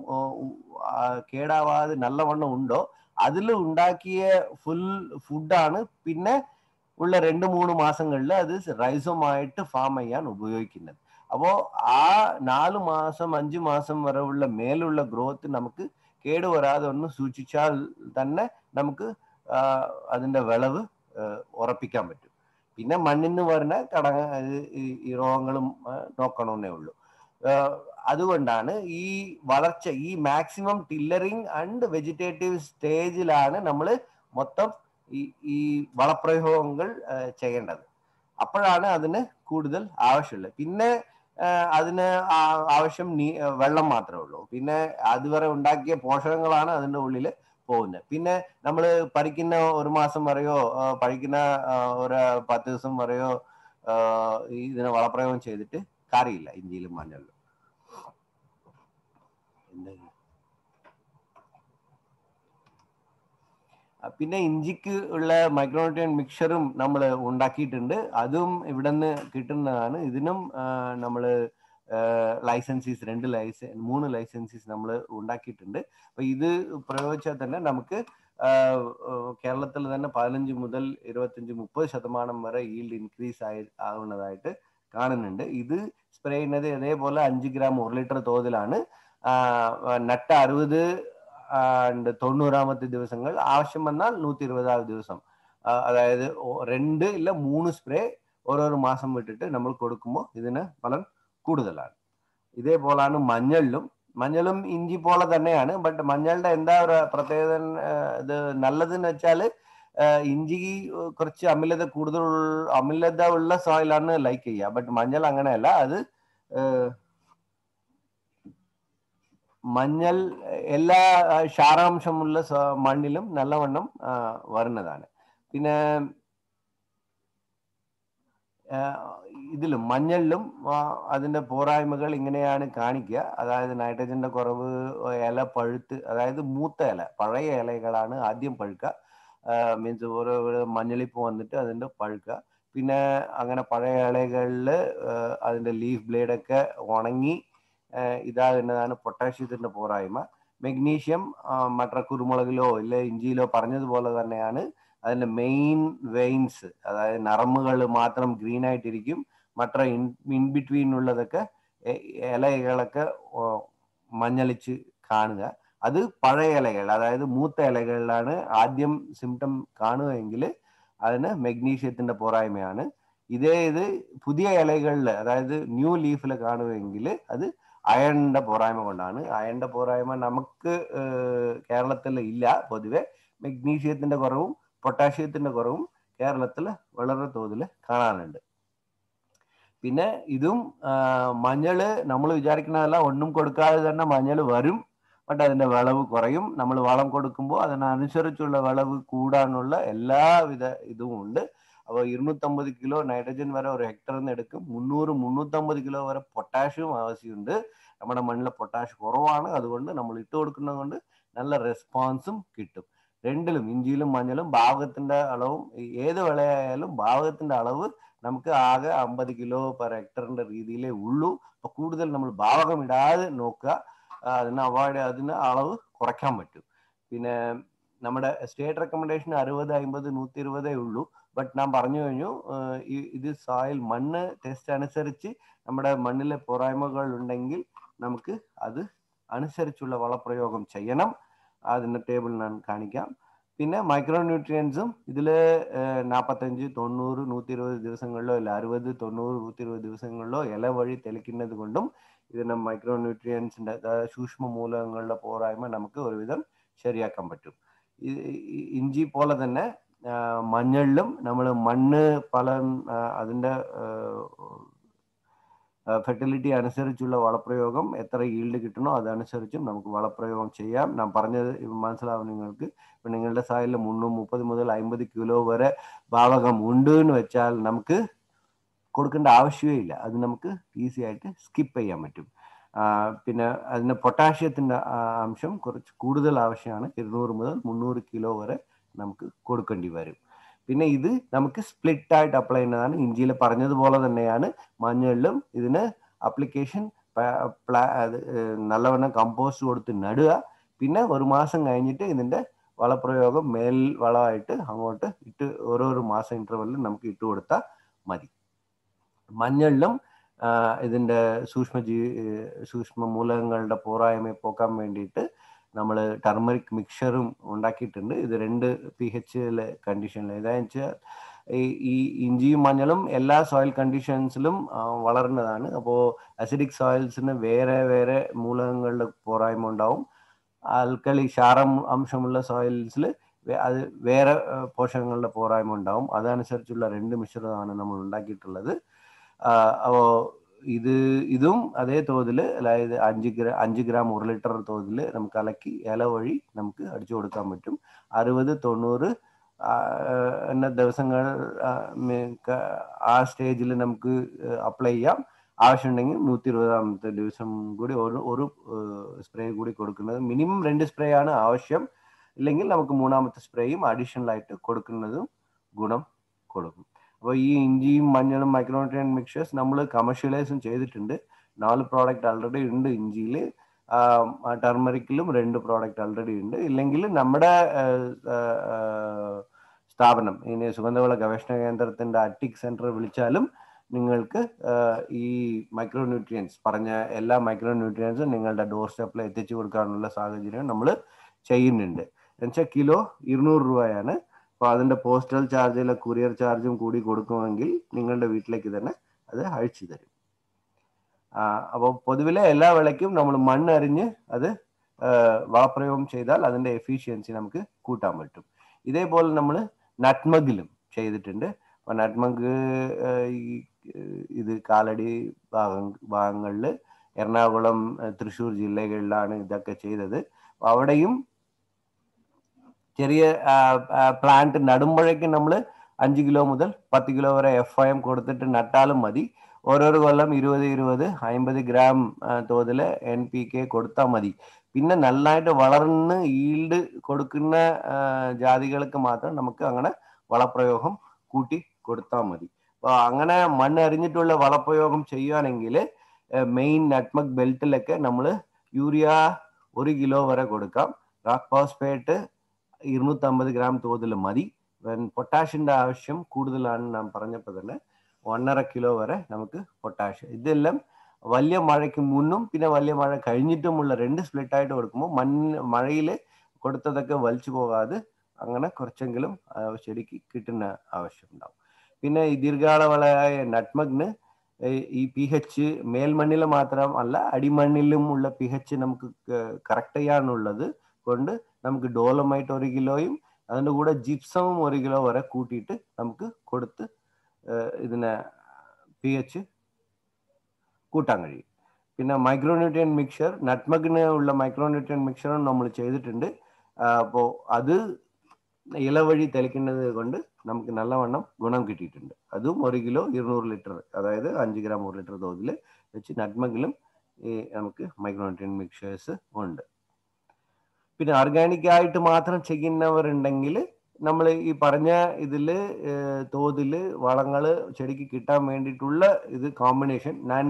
കേടാവാതെ നല്ലവണ്ണം ഉണ്ടോ അതിൽ ഉണ്ടാക്കിയ ഫുൾ ഫുഡാണ് പിന്നെ ഉള്ള രണ്ട് മൂന്ന് മാസങ്ങളിൽ അത് റൈസോമായിട്ട് ഫാം ചെയ്യാൻ ഉപയോഗിക്കുന്നത്. അപ്പോൾ ആ നാല് മാസം അഞ്ചു മാസം വരെ ഉള്ള മേലുള്ള ഗ്രോത്ത് നമുക്ക് കേടുവരാതെ ഒന്ന് സൂക്ഷിച്ചാൽ തന്നെ നമുക്ക് അതിന്റെ വിളവ് ഉറപ്പിക്കാൻ പറ്റും. പിന്നെ മണ്ണിന് വരുന്ന കട ഈ രോഗങ്ങളും നോക്കണമെന്നേ ഉള്ളൂ. അതുകൊണ്ടാണ് ഈ വളർച്ച, ഈ മാക്സിമം ടില്ലറിങ് ആൻഡ് വെജിറ്റേറ്റീവ് സ്റ്റേജിലാണ് നമ്മൾ മൊത്തം ഈ ഈ വളപ്രയോഗങ്ങൾ ചെയ്യേണ്ടത്. അപ്പോഴാണ് അതിന് കൂടുതൽ ആവശ്യമുള്ളത്. പിന്നെ അതിന് ആവശ്യം നീ വെള്ളം മാത്രമേ ഉള്ളൂ. പിന്നെ അതുവരെ ഉണ്ടാക്കിയ പോഷകങ്ങളാണ് അതിൻ്റെ ഉള്ളിൽ പോകുന്നത്. പിന്നെ നമ്മൾ പറിക്കുന്ന ഒരു മാസം വരെയോ പറിക്കുന്ന ഒരു പത്ത് ദിവസം വരെയോ ഇതിനെ വളപ്രയോഗം ചെയ്തിട്ട് കാര്യമില്ല ഇഞ്ചിയിലും മഞ്ഞളിലും. പിന്നെ ഇഞ്ചിക്ക് ഉള്ള മൈക്രോന്യൂട്രിയൻ മിക്സറും നമ്മൾ ഉണ്ടാക്കിയിട്ടുണ്ട്. അതും ഇവിടെ നിന്ന് കിട്ടുന്നതാണ്. ഇതിനും നമ്മൾ ലൈസൻസീസ് രണ്ട് ലൈസൻ മൂന്ന് ലൈസൻസീസ് നമ്മൾ ഉണ്ടാക്കിയിട്ടുണ്ട്. അപ്പൊ ഇത് പ്രയോഗിച്ചാൽ തന്നെ നമുക്ക് കേരളത്തിൽ തന്നെ പതിനഞ്ച് മുതൽ ഇരുപത്തഞ്ച് മുപ്പത് ശതമാനം വരെ ഈൽഡ് ഇൻക്രീസ് ആയി ആവുന്നതായിട്ട് കാണുന്നുണ്ട്. ഇത് സ്പ്രേ ചെയ്യുന്നത് അതേപോലെ അഞ്ച് ഗ്രാം ഒരു ലിറ്റർ തോതിലാണ്. നട്ട അറുപത് തൊണ്ണൂറാമത്തെ ദിവസങ്ങൾ, ആവശ്യം വന്നാൽ നൂറ്റി ഇരുപതാം ദിവസം, അതായത് രണ്ട് ഇല്ല മൂന്ന് സ്പ്രേ ഓരോരോ മാസം വിട്ടിട്ട് നമ്മൾ കൊടുക്കുമ്പോൾ ഇതിന് ഫലം കൂടുതലാണ്. ഇതേപോലാണ് മഞ്ഞളിലും. മഞ്ഞളും ഇഞ്ചി പോലെ തന്നെയാണ്. ബട്ട് മഞ്ഞളുടെ എന്താ ഒരു പ്രത്യേകത, ഇത് നല്ലതെന്ന് വെച്ചാൽ ഇഞ്ചി കുറച്ച് അമ്ലത കൂടുതൽ അമ്ലത ഉള്ള സോയിലാണ് ലൈക്ക് ചെയ്യുക. ബട്ട് മഞ്ഞൾ അങ്ങനെയല്ല. അത് മഞ്ഞൾ എല്ലാ ക്ഷാരാംശമുള്ള മണ്ണിലും നല്ലവണ്ണം വരുന്നതാണ്. പിന്നെ ഇതിലും മഞ്ഞളിലും അതിൻ്റെ പോരായ്മകൾ ഇങ്ങനെയാണ് കാണിക്കുക. അതായത് നൈട്രജന്റെ കുറവ്, ഇല പഴുത്ത്, അതായത് മൂത്ത ഇല, പഴയ ഇലകളാണ് ആദ്യം പഴുക്കുക. മീൻസ് ഓരോ മഞ്ഞളിപ്പ് വന്നിട്ട് അതിൻ്റെ പഴുക്കുക. പിന്നെ അങ്ങനെ പഴയ ഇലകളിൽ അതിൻ്റെ ലീഫ് ബ്ലേഡൊക്കെ ഉണങ്ങി ഇതാകുന്നതാണ് പൊട്ടാഷ്യത്തിൻ്റെ പോരായ്മ. മെഗ്നീഷ്യം മറ്റ കുരുമുളകിലോ ഇല്ല ഇഞ്ചിയിലോ പറഞ്ഞതുപോലെ തന്നെയാണ് അതിൻ്റെ മെയിൻ വെയിൻസ്, അതായത് നറമുകൾ മാത്രം ഗ്രീൻ ആയിട്ടിരിക്കും. മറ്റ ഇൻ ഇൻ ബിറ്റ്വീൻ ഉള്ളതൊക്കെ ഇലകളൊക്കെ മഞ്ഞളിച്ച് കാണുക. അത് പഴയ ഇലകൾ, അതായത് മൂത്ത ഇലകളിലാണ് ആദ്യം സിംറ്റം കാണുകയെങ്കിൽ അതിന് മെഗ്നീഷ്യത്തിൻ്റെ പോരായ്മയാണ്. ഇതേ ഇത് പുതിയ ഇലകളിൽ, അതായത് ന്യൂ ലീഫിൽ കാണുകയെങ്കിൽ അത് അയണിന്റെ പോരായ്മ കൊണ്ടാണ്. അയണിന്റെ പോരായ്മ നമുക്ക് കേരളത്തിൽ ഇല്ല പൊതുവെ. മെഗ്നീഷ്യത്തിന്റെ കുറവും പൊട്ടാഷ്യത്തിന്റെ കുറവും കേരളത്തിൽ വളരെ തോതിൽ കാണാനുണ്ട്. പിന്നെ ഇതും മഞ്ഞള് നമ്മൾ വിചാരിക്കുന്നതല്ല, ഒന്നും കൊടുക്കാതെ തന്നെ മഞ്ഞൾ വരും. ബട്ട് അതിന്റെ വിളവ് കുറയും. നമ്മൾ വളം കൊടുക്കുമ്പോൾ അതിനനുസരിച്ചുള്ള വിളവ് കൂടാനുള്ള എല്ലാവിധ ഇതും ഉണ്ട്. അപ്പോൾ ഇരുന്നൂറ്റമ്പത് കിലോ നൈട്രജൻ വരെ ഒരു ഹെക്ടറിൽ നിന്ന് എടുക്കും. മുന്നൂറ് മുന്നൂറ്റമ്പത് കിലോ വരെ പൊട്ടാഷ്യവും ആവശ്യമുണ്ട്. നമ്മുടെ മണ്ണിൽ പൊട്ടാഷ്യം കുറവാണ്. അതുകൊണ്ട് നമ്മൾ ഇട്ട് കൊടുക്കുന്നത് കൊണ്ട് നല്ല റെസ്പോൺസും കിട്ടും. രണ്ടിലും ഇഞ്ചിയിലും മഞ്ഞളും ഭാഗത്തിന്റെ അളവും, ഏത് വിളയായാലും ഭാഗത്തിന്റെ അളവ് നമുക്ക് ആകെ അമ്പത് കിലോ പെർ ഹെക്ടറിന്റെ രീതിയിലേ ഉള്ളൂ. അപ്പൊ കൂടുതൽ നമ്മൾ ഭാഗം ഇടാതെ നോക്കുക. അതിന് അവോയ്ഡ് അതിന് അളവ് കുറയ്ക്കാൻ പറ്റും. പിന്നെ നമ്മുടെ സ്റ്റേറ്റ് റെക്കമെൻഡേഷൻ അറുപത് അമ്പത് നൂറ്റി ഇരുപതേ ഉള്ളൂ. ബട്ട് ഞാൻ പറഞ്ഞു കഴിഞ്ഞു, ഇത് സോയിൽ മണ്ണ് ടെസ്റ്റ് അനുസരിച്ച് നമ്മുടെ മണ്ണിലെ പോരായ്മകൾ ഉണ്ടെങ്കിൽ നമുക്ക് അത് അനുസരിച്ചുള്ള വളപ്രയോഗം ചെയ്യണം. അതിൻ്റെ ടേബിൾ ഞാൻ കാണിക്കാം. പിന്നെ മൈക്രോ ന്യൂട്രിയൻസും ഇതിൽ നാൽപ്പത്തഞ്ച് തൊണ്ണൂറ് നൂറ്റി ഇരുപത് ദിവസങ്ങളിലോ അല്ല അറുപത് തൊണ്ണൂറ് നൂറ്റി ഇരുപത് ദിവസങ്ങളിലോ ഇല വഴി തെളിക്കുന്നത് കൊണ്ടും ഇതിൻ്റെ മൈക്രോ ന്യൂട്രിയൻസിൻ്റെ സൂക്ഷ്മ മൂലകങ്ങളുടെ പോരായ്മ നമുക്ക് ഒരുവിധം ശരിയാക്കാൻ പറ്റും. ഇഞ്ചി പോലെ തന്നെ മഞ്ഞളിലും നമ്മൾ മണ്ണ് പല അതിൻ്റെ ഫെർട്ടിലിറ്റി അനുസരിച്ചുള്ള വളപ്രയോഗം എത്ര ഈൽഡ് കിട്ടണോ അതനുസരിച്ചും നമുക്ക് വളപ്രയോഗം ചെയ്യാം. ഞാൻ പറഞ്ഞത് മനസ്സിലാവും നിങ്ങൾക്ക്. ഇപ്പം നിങ്ങളുടെ സോയിലിൽ മുന്നൂറ് മുപ്പത് മുതൽ അമ്പത് കിലോ വരെ ഭാവകം ഉണ്ട് എന്ന് വെച്ചാൽ നമുക്ക് കൊടുക്കേണ്ട ആവശ്യമേ ഇല്ല. അത് നമുക്ക് ഈസി ആയിട്ട് സ്കിപ്പ് ചെയ്യാൻ പറ്റും. പിന്നെ അതിന് പൊട്ടാഷ്യത്തിൻ്റെ അംശം കുറച്ച് കൂടുതൽ ആവശ്യമാണ്. ഇരുന്നൂറ് മുതൽ മുന്നൂറ് കിലോ വരെ നമുക്ക് കൊടുക്കേണ്ടി വരും. പിന്നെ ഇത് നമുക്ക് സ്പ്ലിറ്റ് ആയിട്ട് അപ്ലൈ ചെയ്യുന്നതാണ്. ഇഞ്ചിയിൽ പറഞ്ഞതുപോലെ തന്നെയാണ് മഞ്ഞളിലും ഇതിന് അപ്ലിക്കേഷൻ നല്ലവണ്ണം കമ്പോസ്റ്റ് കൊടുത്ത് നടുക. പിന്നെ ഒരു മാസം കഴിഞ്ഞിട്ട് ഇതിൻ്റെ വളപ്രയോഗം മേൽ വളമായിട്ട് അങ്ങോട്ട് ഇട്ട് ഓരോരോ മാസം ഇൻ്റർവെല്ലിൽ നമുക്ക് ഇട്ട് കൊടുത്താൽ മതി. മഞ്ഞളിലും ഇതിൻ്റെ സൂക്ഷ്മജീ സൂക്ഷ്മ മൂലകങ്ങളുടെ പോരായ്മ പോക്കാൻ വേണ്ടിയിട്ട് നമ്മൾ ടർമറിക് മിക്സറും ഉണ്ടാക്കിയിട്ടുണ്ട്. ഇത് രണ്ട് പി എച്ചിലെ കണ്ടീഷനിൽ, ഏതാണെന്ന് വെച്ചാൽ ഈ ഇഞ്ചിയും മഞ്ഞളും എല്ലാ സോയിൽ കണ്ടീഷൻസിലും വളരുന്നതാണ്. അപ്പോൾ അസിഡിക് സോയിൽസിന് വേറെ വേറെ മൂലകങ്ങളുടെ പോരായ്മ ഉണ്ടാവും. ആൽക്കലി ക്ഷാരം അംശമുള്ള സോയിൽസിൽ അത് വേറെ പോഷകങ്ങളുടെ പോരായ്മ ഉണ്ടാവും. അതനുസരിച്ചുള്ള രണ്ട് മിശ്രിതമാണ് നമ്മൾ ഉണ്ടാക്കിയിട്ടുള്ളത്. അപ്പോൾ ഇത് ഇതും അതേ തോതിൽ, അതായത് അഞ്ച് ഗ്രാം അഞ്ച് ഗ്രാം ഒരു ലിറ്റർ തോതിൽ നമുക്ക് കലക്കി ഇല വഴി നമുക്ക് അടിച്ചു കൊടുക്കാൻ പറ്റും. അറുപത് തൊണ്ണൂറ് എന്ന ദിവസങ്ങൾ ആ സ്റ്റേജിൽ നമുക്ക് അപ്ലൈ ചെയ്യാം. ആവശ്യമുണ്ടെങ്കിൽ നൂറ്റി ഇരുപതാമത്തെ ദിവസം കൂടി ഒരു ഒരു സ്പ്രേ കൂടി കൊടുക്കുന്നത്. മിനിമം രണ്ട് സ്പ്രേ ആണ് ആവശ്യം. ഇല്ലെങ്കിൽ നമുക്ക് മൂന്നാമത്തെ സ്പ്രേയും അഡീഷണൽ ആയിട്ട് കൊടുക്കുന്നതും ഗുണം കൊടുക്കും. അപ്പോൾ ഈ ഇഞ്ചിയും മഞ്ഞളും മൈക്രോന്യൂട്രിയൻ മിക്സേഴ്സ് നമ്മൾ കമേഴ്ഷ്യലൈസും ചെയ്തിട്ടുണ്ട്. നാല് പ്രോഡക്റ്റ് ഓൾറെഡി ഉണ്ട് ഇഞ്ചിയിൽ. ടർമറിക്കിലും രണ്ട് പ്രോഡക്റ്റ് ഓൾറെഡി ഉണ്ട്. ഇല്ലെങ്കിൽ നമ്മുടെ സ്ഥാപനം ഇനി സുഗന്ധവിള ഗവേഷണ കേന്ദ്രത്തിൻ്റെ അറ്റിക് സെൻറ്റർ വിളിച്ചാലും നിങ്ങൾക്ക് ഈ മൈക്രോ ന്യൂട്രിയൻസ് പറഞ്ഞ എല്ലാ മൈക്രോ ന്യൂട്രിയൻസും നിങ്ങളുടെ ഡോർ സ്റ്റെപ്പിൽ എത്തിച്ചു കൊടുക്കാനുള്ള സാഹചര്യം നമ്മൾ ചെയ്യുന്നുണ്ട്. എന്നുവെച്ചാൽ കിലോ ഇരുന്നൂറ് രൂപയാണ്. അപ്പോൾ അതിൻ്റെ പോസ്റ്റൽ ചാർജിലെ കൊറിയർ ചാർജും കൂടി കൊടുക്കുമെങ്കിൽ നിങ്ങളുടെ വീട്ടിലേക്ക് തന്നെ അത് അയച്ചു തരും. അപ്പോൾ പൊതുവിലെ എല്ലാ വിളയ്ക്കും നമ്മൾ മണ്ണറിഞ്ഞ് അത് വളപ്രയോഗം ചെയ്താൽ അതിൻ്റെ എഫിഷ്യൻസി നമുക്ക് കൂട്ടാൻ പറ്റും. ഇതേപോലെ നമ്മൾ നട്ട്മഗിലും ചെയ്തിട്ടുണ്ട്. അപ്പോൾ നട്ട്മഗ് ഇത് കാലടി ഭാഗം ഭാഗങ്ങളിൽ എറണാകുളം തൃശ്ശൂർ ജില്ലകളിലാണ് ഇതൊക്കെ ചെയ്തത്. അവിടെയും ചെറിയ പ്ലാന്റ് നടുമ്പോഴേക്കും നമ്മൾ അഞ്ച് കിലോ മുതൽ പത്ത് കിലോ വരെ എഫ് ഐ എം കൊടുത്തിട്ട് നട്ടാലും മതി. ഓരോരോ കൊല്ലം ഇരുപത് ഇരുപത് അമ്പത് ഗ്രാം തോതിൽ എൻ പി കെ കൊടുത്താൽ മതി. പിന്നെ നന്നായിട്ട് വളർന്ന് ഈൽഡ് കൊടുക്കുന്ന ജാതികൾക്ക് മാത്രം നമുക്ക് അങ്ങനെ വളപ്രയോഗം കൂട്ടി കൊടുത്താൽ മതി. അപ്പോൾ അങ്ങനെ മണ്ണ് അറിഞ്ഞിട്ടുള്ള വളപ്രയോഗം ചെയ്യുകയാണെങ്കിൽ മെയിൻ നട്ട്മഗ് ബെൽറ്റിലൊക്കെ നമ്മൾ യൂറിയ ഒരു കിലോ വരെ കൊടുക്കാം. റോക്ക് ഫോസ്ഫേറ്റ് ഇരുന്നൂറ്റമ്പത് ഗ്രാം തോതിൽ മതി. പൊട്ടാഷിൻ്റെ ആവശ്യം കൂടുതലാണ് നാം പറഞ്ഞപ്പോൾ തന്നെ ഒന്നര കിലോ വരെ നമുക്ക് പൊട്ടാഷ്. ഇതെല്ലാം വലിയ മഴയ്ക്ക് മുന്നും പിന്നെ വലിയ മഴ കഴിഞ്ഞിട്ടുമുള്ള രണ്ട് സ്പ്ലിറ്റായിട്ട് കൊടുക്കുമ്പോൾ മണ്ണ് മഴയിൽ കൊടുത്തതൊക്കെ വലിച്ചു പോകാതെ അങ്ങനെ കുറച്ചെങ്കിലും ശരിക്ക് കിട്ടുന്ന ആവശ്യമുണ്ടാവും. പിന്നെ ഈ ദീർഘകാലവിളയായ നട്ട്മഗിന് ഈ പി എച്ച് മേൽമണ്ണിൽ മാത്രം അല്ല അടിമണ്ണിലും ഉള്ള പി എച്ച് നമുക്ക് കറക്റ്റ് ചെയ്യാനുള്ളത് കൊണ്ട് നമുക്ക് ഡോളമൈറ്റ് ഒരു കിലോയും അതിൻ്റെ കൂടെ ജിപ്സമും ഒരു കിലോ വരെ കൂട്ടിയിട്ട് നമുക്ക് കൊടുത്ത് ഇതിനെ പി എച്ച് കൂട്ടാൻ കഴിയും. പിന്നെ മൈക്രോന്യൂട്രിയൻ മിക്സർ നട്ട്മഗിന് ഉള്ള മൈക്രോന്യൂട്രിയൻ മിക്സറും നമ്മൾ ചെയ്തിട്ടുണ്ട്. അപ്പോൾ അത് ഇല വഴി തെളിക്കുന്നത് കൊണ്ട് നമുക്ക് നല്ലവണ്ണം ഗുണം കിട്ടിയിട്ടുണ്ട്. അതും ഒരു കിലോ ഇരുന്നൂറ് ലിറ്റർ, അതായത് അഞ്ച് ഗ്രാം ഒരു ലിറ്റർ തോതിൽ വെച്ച് നട്ട്മഗിലും ഈ നമുക്ക് മൈക്രോന്യൂട്രിയൻ മിക്സേഴ്സ് ഉണ്ട്. പിന്നെ ഓർഗാനിക് ആയിട്ട് മാത്രം ചെയ്യുന്നവരുണ്ടെങ്കിൽ നമ്മൾ ഈ പറഞ്ഞ ഇതിൽ തോതിൽ വളങ്ങൾ ചെടിക്ക് കിട്ടാൻ വേണ്ടിയിട്ടുള്ള ഇത് കോമ്പിനേഷൻ ഞാൻ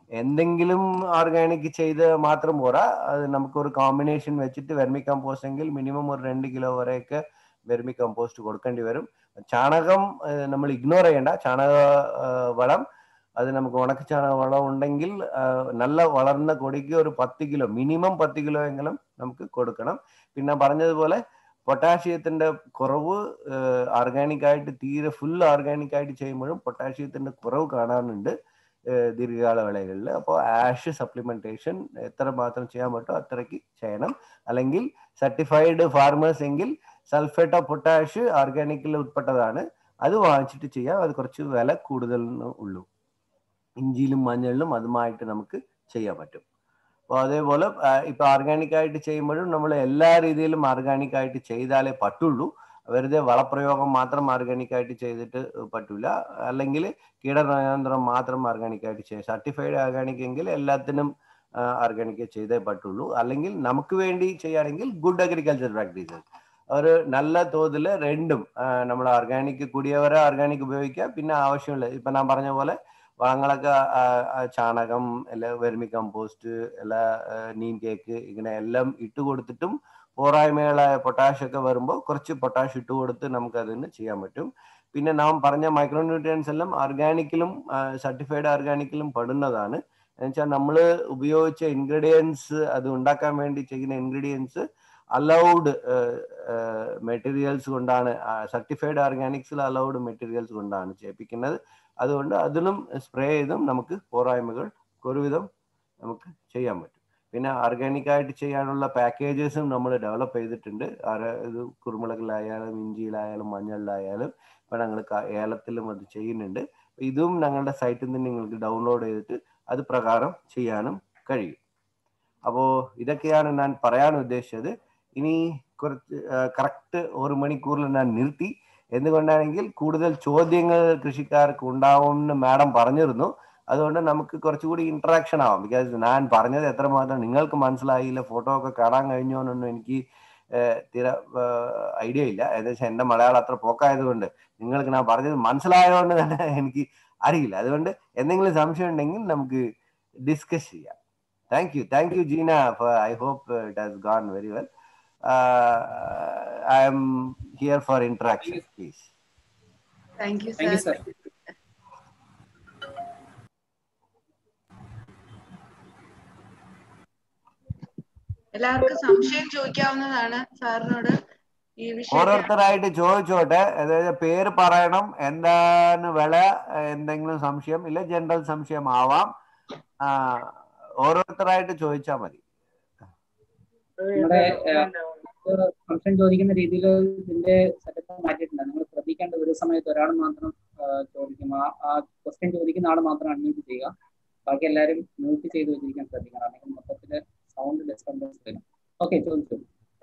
എന്തെങ്കിലും ഓർഗാനിക് ചെയ്ത് മാത്രം പോരാ, അത് നമുക്കൊരു കോമ്പിനേഷൻ വെച്ചിട്ട് വെർമി കമ്പോസ്റ്റ് എങ്കിൽ മിനിമം ഒരു രണ്ട് കിലോ വരെയൊക്കെ വെർമി കമ്പോസ്റ്റ് കൊടുക്കേണ്ടി വരും. ചാണകം നമ്മൾ ഇഗ്നോർ ചെയ്യേണ്ട. ചാണക വളം അത് നമുക്ക് ഉണക്ക ചാണക വളം ഉണ്ടെങ്കിൽ നല്ല വളർന്ന കൊടിക്ക് ഒരു പത്ത് കിലോ മിനിമം പത്ത് കിലോ എങ്കിലും നമുക്ക് കൊടുക്കണം. പിന്നെ പറഞ്ഞതുപോലെ പൊട്ടാഷ്യത്തിന്റെ കുറവ് ഓർഗാനിക് ആയിട്ട് തീരെ ഫുൾ ഓർഗാനിക് ആയിട്ട് ചെയ്യുമ്പോഴും പൊട്ടാഷ്യത്തിന്റെ കുറവ് കാണാനുണ്ട് ദീർഘകാല വിളകളിൽ. അപ്പോൾ ആഷ് സപ്ലിമെന്റേഷൻ എത്ര മാത്രം ചെയ്യാൻ പറ്റുമോ അത്രയ്ക്ക് ചെയ്യണം. അല്ലെങ്കിൽ സർട്ടിഫൈഡ് ഫാർമേഴ്സ് എങ്കിൽ സൾഫേറ്റ് ഓഫ് പൊട്ടാഷ് ഓർഗാനിക്കിൽ ഉൾപ്പെട്ടതാണ്, അത് വാങ്ങിച്ചിട്ട് ചെയ്യാം. അത് കുറച്ച് വില കൂടുതലിന് ഉള്ളൂ. ഇഞ്ചിയിലും മഞ്ഞളിലും അതുമായിട്ട് നമുക്ക് ചെയ്യാൻ പറ്റും. അപ്പോൾ അതേപോലെ ഇപ്പൊ ഓർഗാനിക് ആയിട്ട് ചെയ്യുമ്പോഴും നമ്മൾ എല്ലാ രീതിയിലും ഓർഗാനിക് ആയിട്ട് ചെയ്താലേ പറ്റുള്ളൂ. വെറുതെ വളപ്രയോഗം മാത്രം ഓർഗാനിക് ആയിട്ട് ചെയ്തിട്ട് പറ്റൂല. അല്ലെങ്കിൽ കീടനിയന്ത്രണം മാത്രം ഓർഗാനിക് ആയിട്ട് ചെയ്യാം. സർട്ടിഫൈഡ് ഓർഗാനിക് എങ്കിൽ എല്ലാത്തിനും ഓർഗാനിക് ചെയ്തേ പറ്റുള്ളൂ. അല്ലെങ്കിൽ നമുക്ക് വേണ്ടി ചെയ്യുകയാണെങ്കിൽ ഗുഡ് അഗ്രികൾച്ചർ പ്രാക്ടീസസ് ഒരു നല്ല തോതിൽ രണ്ടും നമ്മൾ ഓർഗാനിക് കൂടിയവരെ ഓർഗാനിക് ഉപയോഗിക്കാം. പിന്നെ ആവശ്യമുള്ള ഇപ്പൊ ഞാൻ പറഞ്ഞ പോലെ വളങ്ങളൊക്കെ ചാണകം അല്ല വെർമി കമ്പോസ്റ്റ് അല്ല നീം കേക്ക് ഇങ്ങനെ എല്ലാം ഇട്ട് കൊടുത്തിട്ടും പോരായ്മകളായ പൊട്ടാഷ് ഒക്കെ വരുമ്പോൾ കുറച്ച് പൊട്ടാഷ് ഇട്ട് കൊടുത്ത് നമുക്ക് അതിന് ചെയ്യാൻ പറ്റും. പിന്നെ നാം പറഞ്ഞ മൈക്രോ ന്യൂട്രിയൻസ് എല്ലാം ഓർഗാനിക്കിലും സർട്ടിഫൈഡ് ഓർഗാനിക്കിലും പെടുന്നതാണ്. എന്നുവെച്ചാൽ നമ്മൾ ഉപയോഗിച്ച ഇൻഗ്രീഡിയൻസ് അത് ഉണ്ടാക്കാൻ വേണ്ടി ചെയ്യുന്ന ഇൻഗ്രീഡിയൻസ് അലൗഡ് മെറ്റീരിയൽസ് കൊണ്ടാണ്, സർട്ടിഫൈഡ് ഓർഗാനിക്സിൽ അലൗഡ് മെറ്റീരിയൽസ് കൊണ്ടാണ് ചെയ്യിപ്പിക്കുന്നത്. അതുകൊണ്ട് അതിലും സ്പ്രേ ചെയ്തും നമുക്ക് പോരായ്മകൾ ഒരുവിധം നമുക്ക് ചെയ്യാൻ പറ്റും. പിന്നെ ഓർഗാനിക് ആയിട്ട് ചെയ്യാനുള്ള പാക്കേജസും നമ്മൾ ഡെവലപ്പ് ചെയ്തിട്ടുണ്ട്. ഇത് കുരുമുളകിലായാലും ഇഞ്ചിയിലായാലും മഞ്ഞളിലായാലും ഇപ്പം ഞങ്ങൾ ഏലത്തിലും അത് ചെയ്യുന്നുണ്ട്. ഇതും ഞങ്ങളുടെ സൈറ്റിൽ നിന്ന് നിങ്ങൾക്ക് ഡൗൺലോഡ് ചെയ്തിട്ട് അത് പ്രകാരം ചെയ്യാനും കഴിയും. അപ്പോൾ ഇതൊക്കെയാണ് ഞാൻ പറയാൻ ഉദ്ദേശിച്ചത്. ഇനി കുറച്ച് കറക്റ്റ് ഒരു മണിക്കൂറിൽ ഞാൻ നിർത്തി. എന്തുകൊണ്ടാണെങ്കിൽ കൂടുതൽ ചോദ്യങ്ങൾ കൃഷിക്കാർക്ക് ഉണ്ടാവുമെന്ന് മാഡം പറഞ്ഞിരുന്നു. അതുകൊണ്ട് നമുക്ക് കുറച്ചുകൂടി ഇന്ററാക്ഷൻ ആവാം. ബിക്കോസ് ഞാൻ പറഞ്ഞത് എത്രമാത്രം നിങ്ങൾക്ക് മനസ്സിലായില്ല, ഫോട്ടോ ഒക്കെ കാണാൻ കഴിഞ്ഞോ എന്നൊന്നും എനിക്ക് തീരെ ഐഡിയ ഇല്ല. ഏകദേശം എൻ്റെ മലയാളം അത്ര പോക്കായതുകൊണ്ട് നിങ്ങൾക്ക് ഞാൻ പറഞ്ഞത് മനസ്സിലായതുകൊണ്ട് തന്നെ എനിക്ക് അറിയില്ല. അതുകൊണ്ട് എന്തെങ്കിലും സംശയം ഉണ്ടെങ്കിൽ നമുക്ക് ഡിസ്കസ് ചെയ്യാം. Thank you thank you Gina. I hope it has gone very well. Uh, I am here for interaction, please. Thank you, sir. Thank you, sir. എല്ലാവർക്കും സംശയം ചോദിക്കാവുന്നതാണ് സാറിനോട് ഈ വിഷയം. ഓരോരുത്തരായിട്ട് ചോദിച്ചോട്ടെ. അതായത് പേര് പറയണം, എന്താണ് വില, എന്തെങ്കിലും സംശയം ഇല്ല, ജനറൽ സംശയം ആവാം. ഓരോരുത്തരായിട്ട് ചോദിച്ചാൽ മതി. സംശയം ചോദിക്കുന്ന രീതിയിൽ ഇതിന്റെ സെറ്റപ്പ് മാറ്റിയിട്ടുണ്ട്. നിങ്ങൾ ശ്രദ്ധിക്കേണ്ട, ഒരു സമയത്ത് ഒരാൾ മാത്രം ചോദിക്കും. ആ ക്വസ്റ്റ്യൻ ചോദിക്കുന്ന ആൾ മാത്രം അൺമ്യൂട്ട് ചെയ്യുക. ബാക്കി എല്ലാവരും മ്യൂട്ട് ചെയ്ത് വെച്ചിരിക്കാൻ ശ്രദ്ധിക്കണം, അല്ലെങ്കിൽ മൊത്തത്തില് സൗണ്ട് ഡിസ്റ്റർബൻസ് വരും. ഓക്കെ, ചോദിച്ചു.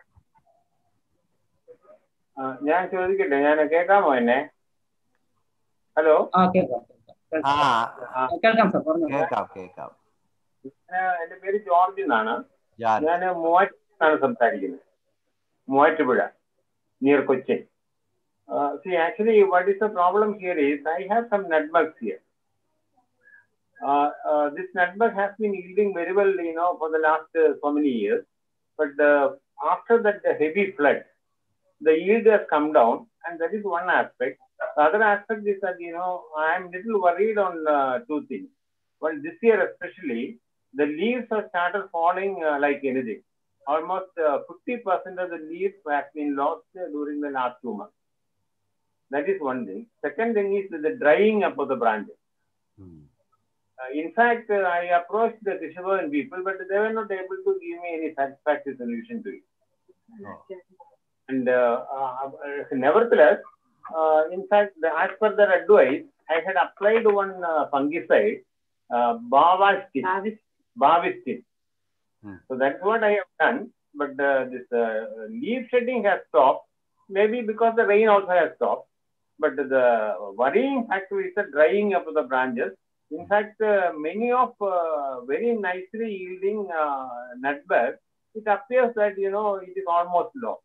ഞാൻ ചോദിക്കട്ടെ? ഞാൻ കേൾക്കാമോ എന്നെ? ഹലോ. ആ കേൾക്കാം കേൾക്കാം സാർ, പറഞ്ഞു. കേൾക്കാം കേൾക്കാം. എന്റെ പേര് ജോർജ് എന്നാണ്. ഞാൻ മൂവാറ്റുപുഴയാണ് സംസാരിക്കുന്നത്. Muvattupuzha, near Cochin. See actually what is the problem here is I have some nutmegs here. Uh, uh, this nutmeg has been yielding very well, you know, for the last uh, so many years. But uh, after that the heavy flood, the yield has come down, and that is one aspect. The other aspect is that, you know, I am little worried on uh, two things. Well, this year especially, the leaves have started falling uh, like anything. Almost uh, fifty percent of the leaves have been lost uh, during the last two months. That is one thing. Second thing is the drying up of the branches. Hmm. Uh, in fact, uh, I approached the Krishabhavan people, but they were not able to give me any satisfactory solution to it. Oh. And uh, uh, nevertheless, uh, in fact, the, as per their advice, I had applied one uh, fungicide, uh, Bavastin. Bavastin. Hmm. So that's what I have done. But uh, this uh, leaf shedding has stopped, maybe because the rain also has stopped. But the worrying factor is the drying up of the branches. In fact, uh, many of uh, very nicely yielding uh, nutmeg, it appears that, you know, it is almost low.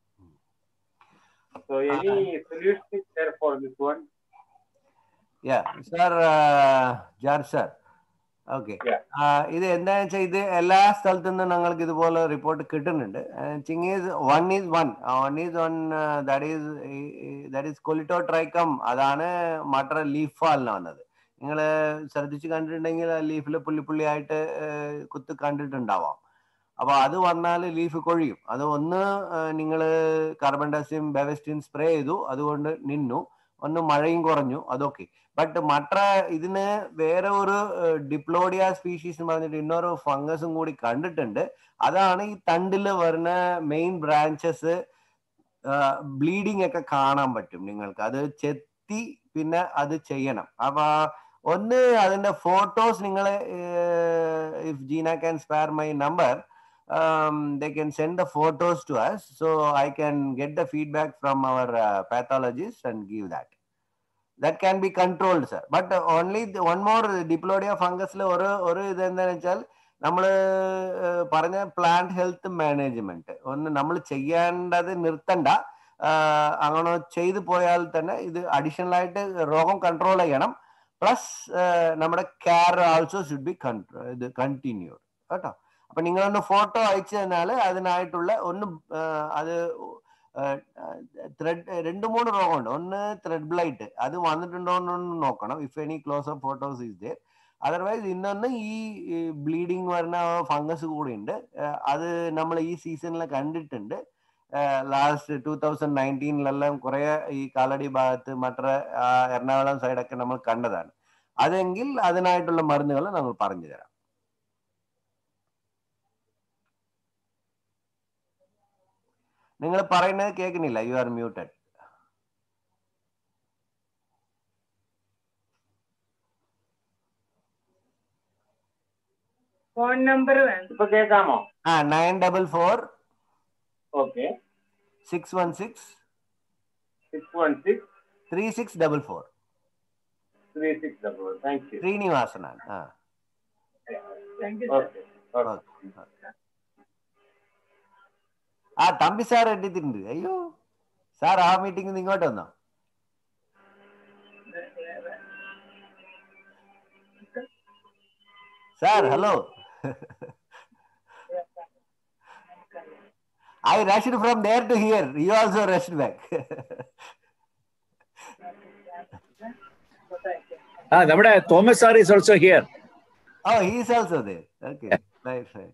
So any uh, solution is there for this one? Yeah, sir, uh, Jar sir. Okay. ഇത് എന്താണെന്ന് വെച്ചാൽ ഇത് എല്ലാ സ്ഥലത്തു നിന്നും ഞങ്ങൾക്ക് ഇതുപോലെ റിപ്പോർട്ട് കിട്ടുന്നുണ്ട്. Thing is one is one one is one that is that is colletotrichum. അതാണ് മട്ടർ ലീഫ് ഫാലിന് വന്നത്. നിങ്ങൾ ശ്രദ്ധിച്ച് കണ്ടിട്ടുണ്ടെങ്കിൽ ലീഫിൽ പുള്ളി പുള്ളിയായിട്ട് കുത്ത് കണ്ടിട്ടുണ്ടാവാം. അപ്പൊ അത് വന്നാൽ ലീഫ് കൊഴിയും. അത് ഒന്ന് നിങ്ങൾ കാർബൺ ഡയോക്സൈഡ് ബെവസ്റ്റിൻ സ്പ്രേ ചെയ്തു, അതുകൊണ്ട് നിന്നു. ഒന്ന് മഴയും കുറഞ്ഞു, അതൊക്കെ. ബട്ട് മട്ര ഇതിന് വേറെ ഒരു ഡിപ്ലോഡിയ സ്പീഷീസ് എന്ന് പറഞ്ഞിട്ട് ഇന്നൊരു ഫംഗസും കൂടി കണ്ടിട്ടുണ്ട്. അതാണ് ഈ തണ്ടിൽ വരുന്ന മെയിൻ ബ്രാഞ്ചസ് ബ്ലീഡിങ് ഒക്കെ കാണാൻ പറ്റും നിങ്ങൾക്ക്. അത് ചെത്തി പിന്നെ അത് ചെയ്യണം. അപ്പൊ ഒന്ന് അതിന്റെ ഫോട്ടോസ് നിങ്ങൾ if Gina can spare my number, Um, they can send the photos to us, so I can get the feedback from our uh, pathologist and give that. That can be controlled, sir. But uh, only the, one more Diplodia fungus le oru oru idu endanu vechal നമ്മൾ പറഞ്ഞ പ്ലാന്റ് ഹെൽത്ത് മാനേജ്മെന്റ് ഒന്ന് നമ്മൾ ചെയ്യേണ്ടത് നിർത്തണ്ട. അങ്ങനെ ചെയ്തു പോയാൽ തന്നെ ഇത് അഡീഷണൽ ആയിട്ട് രോഗം കൺട്രോൾ ചെയ്യണം. പ്ലസ് നമ്മുടെ കെയർ ആൾസോ ഷുഡ് ബി ഇത് കണ്ടിന്യൂഡ് കേട്ടോ. അപ്പൊ നിങ്ങളൊന്ന് ഫോട്ടോ അയച്ചു തന്നാൽ അതിനായിട്ടുള്ള ഒന്ന് അത് ത്രെഡ് രണ്ട് മൂന്ന് രോഗമുണ്ട്. ഒന്ന് ത്രെഡ് ബ്ലൈറ്റ്, അത് വന്നിട്ടുണ്ടോ എന്നൊന്ന് നോക്കണം. If any close up photos is there. Otherwise ഇന്നൊന്ന് ഈ ബ്ലീഡിങ് വരുന്ന ഫംഗസ് കൂടി ഉണ്ട്. അത് നമ്മൾ ഈ സീസണിൽ കണ്ടിട്ടുണ്ട്. ലാസ്റ്റ് ടൂ തൗസൻഡ് നയൻറ്റീനിലെല്ലാം കുറെ ഈ കാലടി ഭാഗത്ത് മറ്റ എറണാകുളം സൈഡൊക്കെ നമ്മൾ കണ്ടതാണ്. അതെങ്കിൽ അതിനായിട്ടുള്ള മരുന്നുകൾ നമ്മൾ പറഞ്ഞു തരാം. നിങ്ങൾ പറയുന്നത് കേൾക്കുന്നില്ല. You are muted. Phone number ഇപ്പൊ കേൾക്കാമോ? ആ nine double four okay six one six six one six three six double four three six double four. Thank you. ശ്രീനിവാസനാണ്. ആ ഓക്കെ. ആ തമ്പി സാർ എത്തിയിട്ടുണ്ട്. അയ്യോ സാർ, ആ മീറ്റിംഗ് ഇങ്ങോട്ട് വന്നോ? Sir hello. I rushed from there to here. You also rushed back. Ah, നമ്മുടെ Thomas sir is also here. Oh, he is also there. Okay, right, right.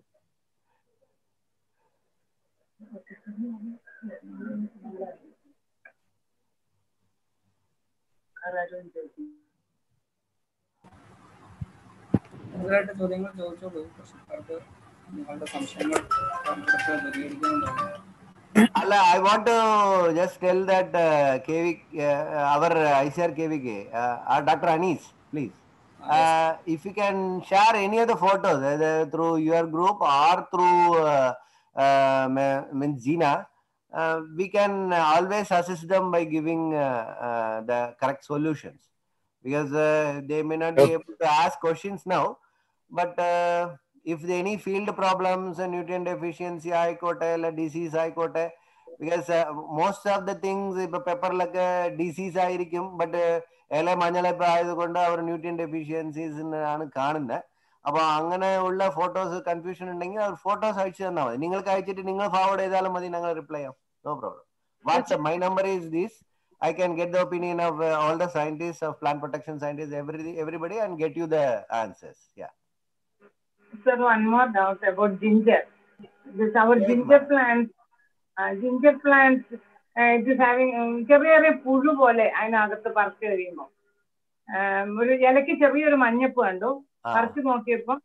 കൂടുതലായിട്ട് ചോദ്യങ്ങൾ ചോദിച്ചോളൂ. പ്രശ്നക്കാർക്ക് നിങ്ങളുടെ സംശയങ്ങൾ പരിഹരിക്കുന്നുണ്ടാവും. Allah, I want to just tell that uh, K V, uh, our I C R K V K, uh, our Doctor Anis, please. Uh, if you can share any of the photos either through your group or through uh, uh, Gina, uh, we can always assist them by giving uh, uh, the correct solutions, because uh, they may not be able to ask questions now, but uh, if there any field problems and nutrient deficiency ആയിക്കോട്ടെ അല്ല ഡിസീസ് ആയിക്കോട്ടെ, because uh, most of the things ഇപ്പൊ പെപ്പറിലൊക്കെ ഡിസീസ് ആയിരിക്കും, ബട്ട് ഇല മഞ്ഞളിപ്പ് ആയതുകൊണ്ട് അവർ ന്യൂട്രിയൻ ഡെഫിഷ്യൻസീസ് ആണ് കാണുന്നത്. അപ്പൊ അങ്ങനെ ഉള്ള ഫോട്ടോസ് കൺഫ്യൂഷൻ ഉണ്ടെങ്കിൽ അവർ ഫോട്ടോസ് അയച്ചു തന്നാൽ മതി. നിങ്ങൾക്ക് അയച്ചിട്ട് നിങ്ങൾ ഫോർവേഡ് ചെയ്താലും മതി, ഞങ്ങൾ റിപ്ലൈ ചെയ്യാം. No problem. WhatsApp my number is this. I can get the opinion of uh, all the scientists, of plant protection scientists, every, everybody, and get you the answers. Yeah. Sir, one more doubt about ginger. This our yes, ginger plant, uh, ginger plant, uh, it is having ചെറിയൊരു പുഴു പോലെ അതിനകത്ത് പറിച്ചു കഴിയുമ്പോൾ ഒരു ഇലക്ക് ചെറിയൊരു മഞ്ഞപ്പ് കണ്ടു. പറിച്ചു നോക്കിയപ്പോ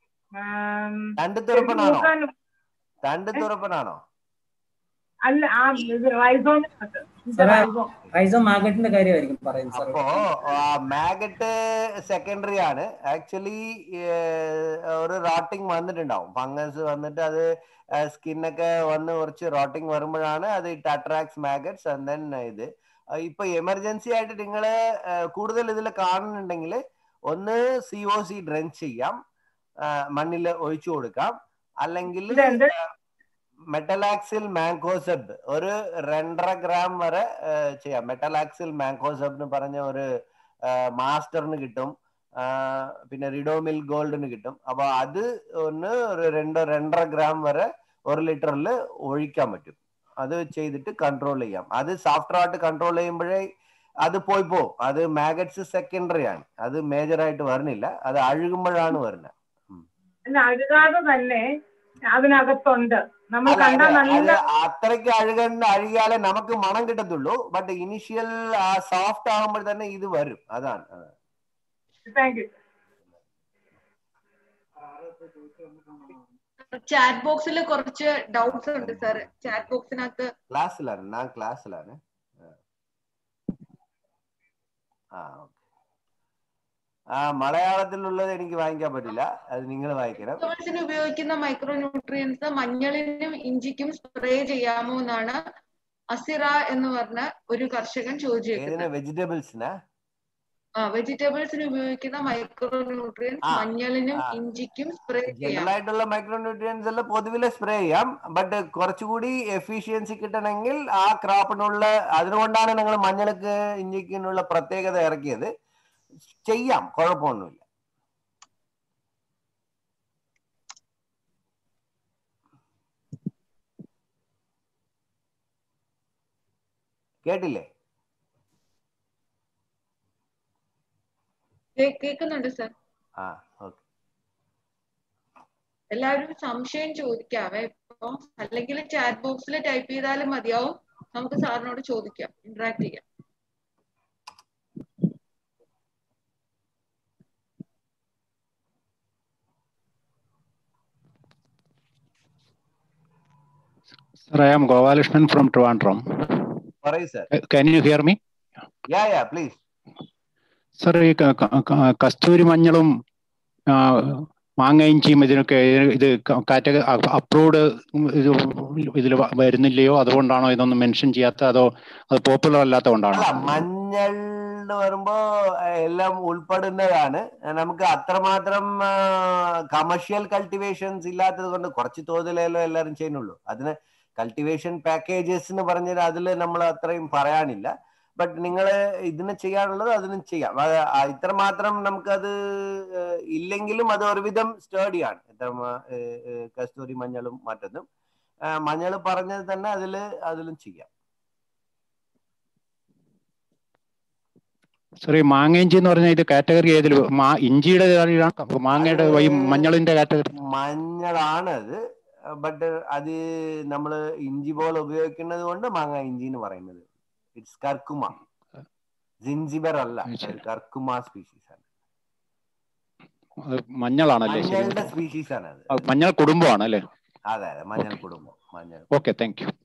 തണ്ടുതുറപ്പനാണോ? അല്ല, ആ റൈസോ മാഗറ്റിന്റെ കാര്യമായിരിക്കും പറയുന്നത്. അപ്പോ മാഗറ്റ് സെക്കൻഡറി ആണ്. ആക്ച്വലി ഒരു റോട്ടിങ് വന്നിട്ടുണ്ടാവും, ഫംഗസ് വന്നിട്ട് അത് സ്കിന്നൊക്കെ വന്ന് കുറച്ച് റോട്ടിങ് വരുമ്പോഴാണ് അത് it attracts maggots. And then ഇത് ഇപ്പൊ എമർജൻസി ആയിട്ട് നിങ്ങൾ കൂടുതൽ ഇതിൽ കാണുന്നുണ്ടെങ്കിൽ ഒന്ന് സി ഒ സി ഡ്രെഞ്ച് ചെയ്യാം, മണ്ണിൽ ഒഴിച്ചു കൊടുക്കാം. അല്ലെങ്കിൽ മെറ്റലാക്സിൽ മാങ്കോസബ് ഒരു രണ്ടര ഗ്രാം വരെ ചെയ്യാം. മെറ്റലാക്സിൽ മാങ്കോസബ് എന്ന് പറഞ്ഞ ഒരു മാസ്റ്ററിന് കിട്ടും. പിന്നെ റിഡോമിൽ ഗോൾഡിന് കിട്ടും. അപ്പൊ അത് ഒന്ന് ഒരു രണ്ടോ രണ്ടര ഗ്രാം വരെ ഒരു ലിറ്ററിൽ ഒഴിക്കാൻ പറ്റും. അത് ചെയ്തിട്ട് കൺട്രോൾ ചെയ്യാം. അത് സോഫ്റ്റ് ആയിട്ട് കൺട്രോൾ ചെയ്യുമ്പോഴേ അത് പോയി പോവും. അത് മാഗറ്റ്സ് സെക്കൻഡറി ആണ്, അത് മേജർ ആയിട്ട് വരുന്നില്ല, അത് അഴുകുമ്പോഴാണ് വരുന്നത്. അഴുകാതെ തന്നെ അതിനകത്തുണ്ട്. നമ്മൾ കണ്ടാൽ നല്ല അത്രയ്ക്ക് അഴുകണ്ട അഴുകിയാലേ നമുക്ക് മണം കിട്ടത്തുള്ളൂ. ബട്ട് ഇനിഷ്യൽ സോഫ്റ്റ് ആകുമ്പോൾ തന്നെ ഇത് വരും. അതാണ്. Thank you. ചാറ്റ് ബോക്സിൽ കുറച്ച് ഡൗട്ട്സ് ഉണ്ട് സാർ. ചാറ്റ് ബോക്സിനകത്ത് ക്ലാസ്സിലാണ്, ഞാൻ ക്ലാസ്സിലാണ്. ആ ഓക്കെ. ആ മലയാളത്തിലുള്ളത് എനിക്ക് വാങ്ങിക്കാൻ പറ്റില്ല, അത് നിങ്ങൾ വായിക്കണം. വെജിറ്റബിൾസിന് ഉപയോഗിക്കുന്ന മൈക്രോ ന്യൂട്രിയൻസ് മഞ്ഞളിനും ഇഞ്ചിക്കും സ്പ്രേ ചെയ്യാമോ എന്നാണ് അസിറ എന്ന് പറഞ്ഞ ഒരു കർഷകൻ ചോദിച്ചിരിക്കുന്നത്. വെജിറ്റബിൾസിനാ? ആ വെജിറ്റബിൾസിന് ഉപയോഗിക്കുന്ന മൈക്രോ ന്യൂട്രിയൻസ് മഞ്ഞളിനും ഇഞ്ചിക്കും സ്പ്രേ ചെയ്യാം. ജനറൽ ആയിട്ടുള്ള മൈക്രോ ന്യൂട്രിയൻസ് എല്ലാം പൊതുവിലെ സ്പ്രേ ചെയ്യാം. ബട്ട് കുറച്ചുകൂടി എഫിഷ്യൻസി കിട്ടണമെങ്കിൽ ആ ക്രോപ്പിനുള്ള, അതുകൊണ്ടാണ് ഞങ്ങൾ മഞ്ഞൾക്ക് ഇഞ്ചിക്കിനുള്ള പ്രത്യേകത ഇറക്കിയത്. ചെയ്യാം, കുഴപ്പമൊന്നുമില്ല. കേട്ടില്ലേ? കേൾക്കുന്നുണ്ട് സാർ. ആ ഓക്കെ. എല്ലാവരും സംശയം ചോദിക്കാവേ ഇപ്പൊ, അല്ലെങ്കിൽ ചാറ്റ് ബോക്സിൽ ടൈപ്പ് ചെയ്താലും മതിയാവും. നമുക്ക് സാറിനോട് ചോദിക്കാം, ഇന്ററാക്ട് ചെയ്യാം. Sir, I am Govalishnan from Trivandrum. Sorry, sir. Can you hear me? Yeah, yeah, please. Sir, ഈ കസ്തൂരി മഞ്ഞളും മാങ്ങ ഇഞ്ചിയും ഇതിനൊക്കെ ഇത് കാറ്റഗറി അപ്രൂവ്ഡ് ഇത് ഇതിൽ വരുന്നില്ലയോ? അതുകൊണ്ടാണോ ഇതൊന്നും മെൻഷൻ ചെയ്യാത്ത, അതോ അത് പോപ്പുലർ അല്ലാത്ത കൊണ്ടാണോ? മഞ്ഞൾ വരുമ്പോ എല്ലാം ഉൾപ്പെടുന്നതാണ്. നമുക്ക് അത്രമാത്രം കമേഴ്ഷ്യൽ കൾട്ടിവേഷൻസ് ഇല്ലാത്തത് കൊണ്ട് കുറച്ച് തോതിലെല്ലാം എല്ലാവരും ചെയ്യുന്നുള്ളൂ. അതിന് കൾട്ടിവേഷൻ പാക്കേജസ് എന്ന് പറഞ്ഞാൽ അതിൽ നമ്മൾ അത്രയും പറയാനില്ല. ബട്ട് നിങ്ങൾ ഇതിന് ചെയ്യാനുള്ളത് അതിനും ചെയ്യാം. ഇത്രമാത്രം നമുക്കത് ഇല്ലെങ്കിലും അത് ഒരുവിധം സ്റ്റേഡിയാണ്. ഇത്ര കസ്തൂരി മഞ്ഞളും മറ്റതും മഞ്ഞൾ പറഞ്ഞത് തന്നെ അതിൽ അതിലും ചെയ്യാം. സോറി, മാങ്ങ ഇഞ്ചി എന്ന് പറഞ്ഞാൽ ഇത് കാറ്റഗറി ഏതിൽ? ഇഞ്ചിയുടെ മാങ്ങയുടെ മഞ്ഞളിന്റെ കാറ്റഗറി മഞ്ഞളാണ് അത്. ബട്ട് അത് നമ്മൾ ഇഞ്ചി പോലെ ഉപയോഗിക്കുന്നത് കൊണ്ട് മാങ്ങ ഇഞ്ചി എന്ന് പറയുന്നത്. ഇറ്റ്സ് കർക്കുമ, ജിഞ്ചിബർ അല്ല, കർക്കുമ സ്പീഷീസ് ആണ്. മഞ്ഞളാണല്ലേ? മഞ്ഞളുടെ സ്പീഷീസ് ആണ് അത്. മഞ്ഞൾ കുടുംബമാണ് അല്ലേ? അതെ അതെ, മഞ്ഞൾ കുടുംബം. മഞ്ഞൾ. Okay, thank you.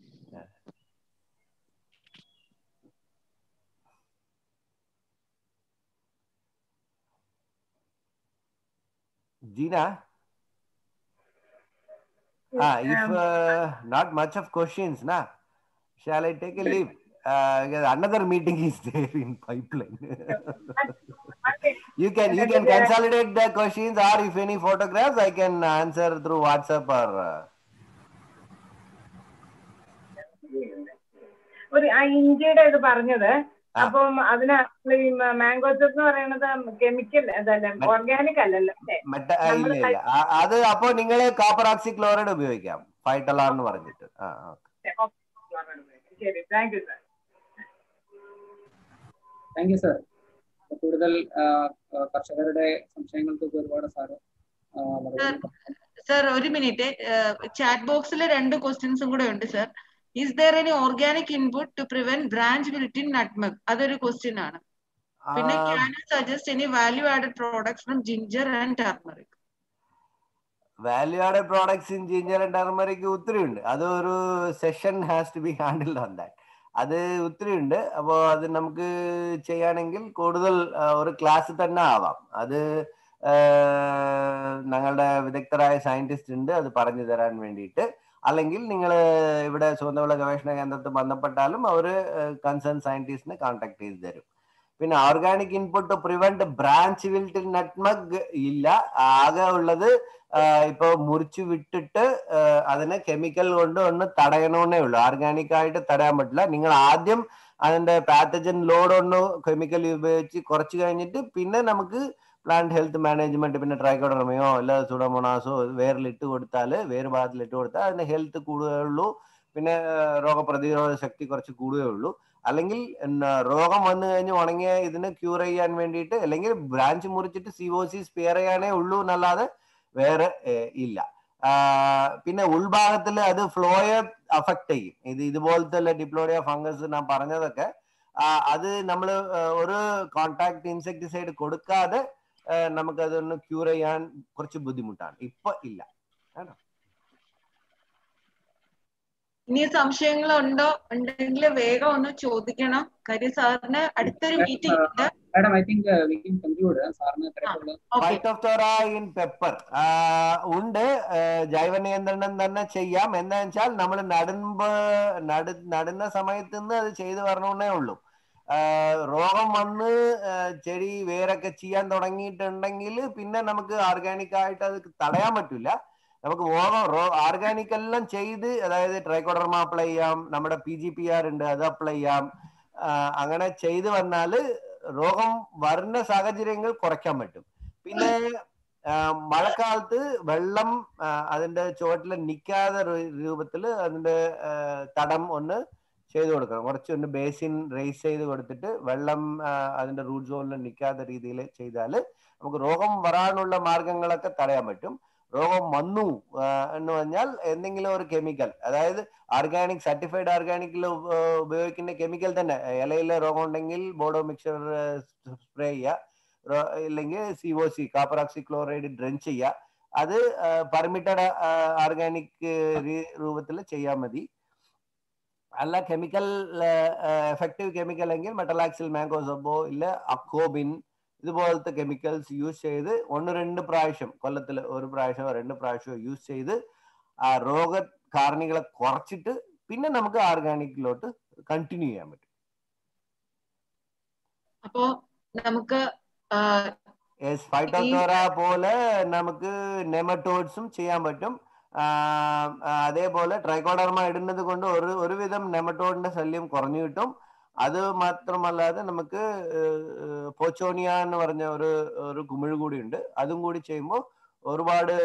Gina? Ah, if uh, not much of questions, na, shall I take a leave? Uh, another meeting is there in pipeline. you can you can consolidate the questions, or if any photographs, I can answer through WhatsApp or. Uh... ഒരു ഇഞ്ചിയുടെ ഇത് പറഞ്ഞത്, അപ്പം അതിന് മാംഗോസ് എന്ന് പറയുന്നത് കെമിക്കൽ അതല്ല, ഓർഗാനിക് അല്ലല്ലോ? അത് അപ്പൊ നിങ്ങള് കോപ്പർ ഓക്സി ക്ലോറൈഡ് ഉപയോഗിക്കാം, ഫൈറ്റലാൻ എന്ന് പറഞ്ഞിട്ട്. Thank you sir. Thank you sir. കൂടുതൽ കർഷകരുടെ സംശയങ്ങൾക്ക് ഒരുപാട് സാറ്. സർ ഒരു മിനിറ്റ്, ചാറ്റ് ബോക്സിൽ രണ്ട് ക്വസ്റ്റ്യൻസും കൂടെ ഉണ്ട് sir. Is there any organic input to prevent branch wilt in nutmeg? അതൊരു ക്വസ്റ്റ്യൻ ആണ്. പിന്നെ can you suggest any value added products from ginger and turmeric? Value added products in ginger and turmeric ഒത്തിരി ഉണ്ട്. അതൊരു session has to be handled on that. അത് ഒത്തിരി ഉണ്ട്. അപ്പോൾ അത് നമുക്ക് ചെയ്യുകയാണെങ്കിൽ കൂടുതൽ ഒരു ക്ലാസ് തന്നെ ആവാം. അത് ഞങ്ങളുടെ വിദഗ്ധരായ സയന്റിസ്റ്റ് ഉണ്ട്, അത് പറഞ്ഞു തരാൻ വേണ്ടിയിട്ട്. അല്ലെങ്കിൽ നിങ്ങൾ ഇവിടെ സുഗന്ധവിള ഗവേഷണ കേന്ദ്രത്തിൽ ബന്ധപ്പെട്ടാലും അവർ കൺസേൺ സയന്റിസ്റ്റിനെ കോൺടാക്ട് ചെയ്ത് തരും. പിന്നെ organic input to prevent branch wilt nutmeg ഇല്ല. ആകെ ഉള്ളത് ഇപ്പൊ മുറിച്ചു വിട്ടിട്ട് അതിനെ കെമിക്കൽ കൊണ്ട് ഒന്ന് തടയണമെന്നേ ഉള്ളൂ. ഓർഗാനിക് ആയിട്ട് തടയാൻ പറ്റില്ല. നിങ്ങൾ ആദ്യം അതിന്റെ പാത്തജൻ ലോഡ് ഒന്ന് കെമിക്കൽ ഉപയോഗിച്ച് കുറച്ച് കഴിഞ്ഞിട്ട് പിന്നെ നമുക്ക് പ്ലാന്റ് ഹെൽത്ത് മാനേജ്മെന്റ് പിന്നെ ട്രൈക്കോഡർമയോ അല്ല സുഡോമോണാസോ വേരിലിട്ട് കൊടുത്താൽ വേര് ഭാഗത്തിലിട്ട് കൊടുത്താൽ അതിന്റെ ഹെൽത്ത് കൂടുകയുള്ളൂ. പിന്നെ രോഗപ്രതിരോധ ശക്തി കുറച്ച് കൂടുകയുള്ളൂ. അല്ലെങ്കിൽ രോഗം വന്നു കഴിഞ്ഞ് ഉണങ്ങിയ ഇതിന് ക്യൂർ ചെയ്യാൻ വേണ്ടിയിട്ട് അല്ലെങ്കിൽ ബ്രാഞ്ച് മുറിച്ചിട്ട് സി ഒ സി സ്പെയർ ചെയ്യാനേ ഉള്ളൂ എന്നല്ലാതെ വേറെ ഇല്ല. പിന്നെ ഉൾഭാഗത്തിൽ അത് ഫ്ലോയെ അഫക്ട് ചെയ്യും. ഇത് ഇതുപോലത്തെ ഡിപ്ലോഡിയ ഫംഗസ് ഞാൻ പറഞ്ഞതൊക്കെ അത് നമ്മൾ ഒരു കോൺടാക്ട് ഇൻസെക്ടിസൈഡ് കൊടുക്കാതെ നമുക്കതൊന്ന് ക്യൂർ ചെയ്യാൻ കുറച്ച് ബുദ്ധിമുട്ടാണ്. ഇപ്പൊ ഇല്ല. ഇനി സംശയങ്ങളുണ്ടോ? ഉണ്ടെങ്കിൽ വേഗം ഒന്ന് ചോദിക്കണം. കാര്യം സാറിന് അടുത്തൊരു മീറ്റിംഗ് ഉണ്ട്. പെപ്പർ ഉണ്ട്. ജൈവ നിയന്ത്രണം തന്നെ ചെയ്യാം. എന്താ വെച്ചാൽ നമ്മൾ നടുമ്പ് നട നടുന്ന സമയത്ത് നിന്ന് അത് ചെയ്തു വരണേ ഉള്ളൂ. രോഗം വന്ന് ചെടി വേരൊക്കെ ചെയ്യാൻ തുടങ്ങിയിട്ടുണ്ടെങ്കിൽ പിന്നെ നമുക്ക് ഓർഗാനിക് ആയിട്ട് അത് തടയാൻ പറ്റില്ല. നമുക്ക് ഓർഗാനിക് എല്ലാം ചെയ്ത്, അതായത് ട്രൈക്കോഡർമ അപ്ലൈ ചെയ്യാം, നമ്മുടെ പി ജി പി ആർ ഉണ്ട് അത് അപ്ലൈ ചെയ്യാം. അങ്ങനെ ചെയ്ത് വന്നാല് രോഗം വരുന്ന സാഹചര്യങ്ങൾ കുറയ്ക്കാൻ പറ്റും. പിന്നെ മഴക്കാലത്ത് വെള്ളം അതിന്റെ ചുവട്ടിൽ നിൽക്കാതെ രൂപത്തിൽ അതിന്റെ തടം ഒന്ന് ചെയ്ത് കൊടുക്കണം. കുറച്ചൊന്ന് ബേസിൻ റേസ് ചെയ്ത് കൊടുത്തിട്ട് വെള്ളം അതിന്റെ റൂട്ട് സോണിൽ നിൽക്കാത്ത രീതിയിൽ ചെയ്താൽ നമുക്ക് രോഗം വരാനുള്ള മാർഗങ്ങളൊക്കെ തടയാൻ പറ്റും. രോഗം വന്നു എന്ന് പറഞ്ഞാൽ എന്തെങ്കിലും ഒരു കെമിക്കൽ, അതായത് ഓർഗാനിക് സർട്ടിഫൈഡ് ഓർഗാനിക്കിൽ ഉപയോഗിക്കുന്ന കെമിക്കൽ തന്നെ, ഇലയിലെ രോഗം ഉണ്ടെങ്കിൽ ബോഡോ മിക്സർ സ്പ്രേ ചെയ്യുക, ഇല്ലെങ്കിൽ C O C copper oxychloride drench ചെയ്യുക. അത് പെർമിറ്റഡ് ഓർഗാനിക് രൂപത്തിൽ ചെയ്യാൻ മതി. അല്ല കെമിക്കൽ എഫക്റ്റീവ് കെമിക്കൽ എങ്കിൽ മെറ്റലാക്സിൽ മാങ്കോസബോ ഇല്ല അക്കോബിൻ ഇതുപോലത്തെ കെമിക്കൽസ് യൂസ് ചെയ്ത് ഒന്ന് രണ്ട് പ്രാവശ്യം, കൊല്ലത്തിൽ ഒരു പ്രാവശ്യമോ രണ്ട് പ്രാവശ്യമോ യൂസ് ചെയ്ത് ആ രോഗ കാരണികളെ കുറച്ചിട്ട് പിന്നെ നമുക്ക് ഓർഗാനിക്കിലോട്ട് കണ്ടിന്യൂ ചെയ്യാൻ പറ്റും. അപ്പോ നമുക്ക് ഫൈറ്റോത്തോറ പോലെ നമുക്ക് നെമറ്റോഡ്സും ചെയ്യാൻ പറ്റും. അതേപോലെ ട്രൈക്കോഡർമ ഇടുന്നത് കൊണ്ട് ഒരു ഒരുവിധം നെമറ്റോഡിന്റെ ശല്യം കുറഞ്ഞു കിട്ടും. അത് മാത്രമല്ലാതെ നമുക്ക് പോച്ചോണിയ എന്ന് പറഞ്ഞ ഒരു ഒരു കുമിഴ് കൂടി ഉണ്ട്. അതും കൂടി ചെയ്യുമ്പോൾ ഒരുപാട്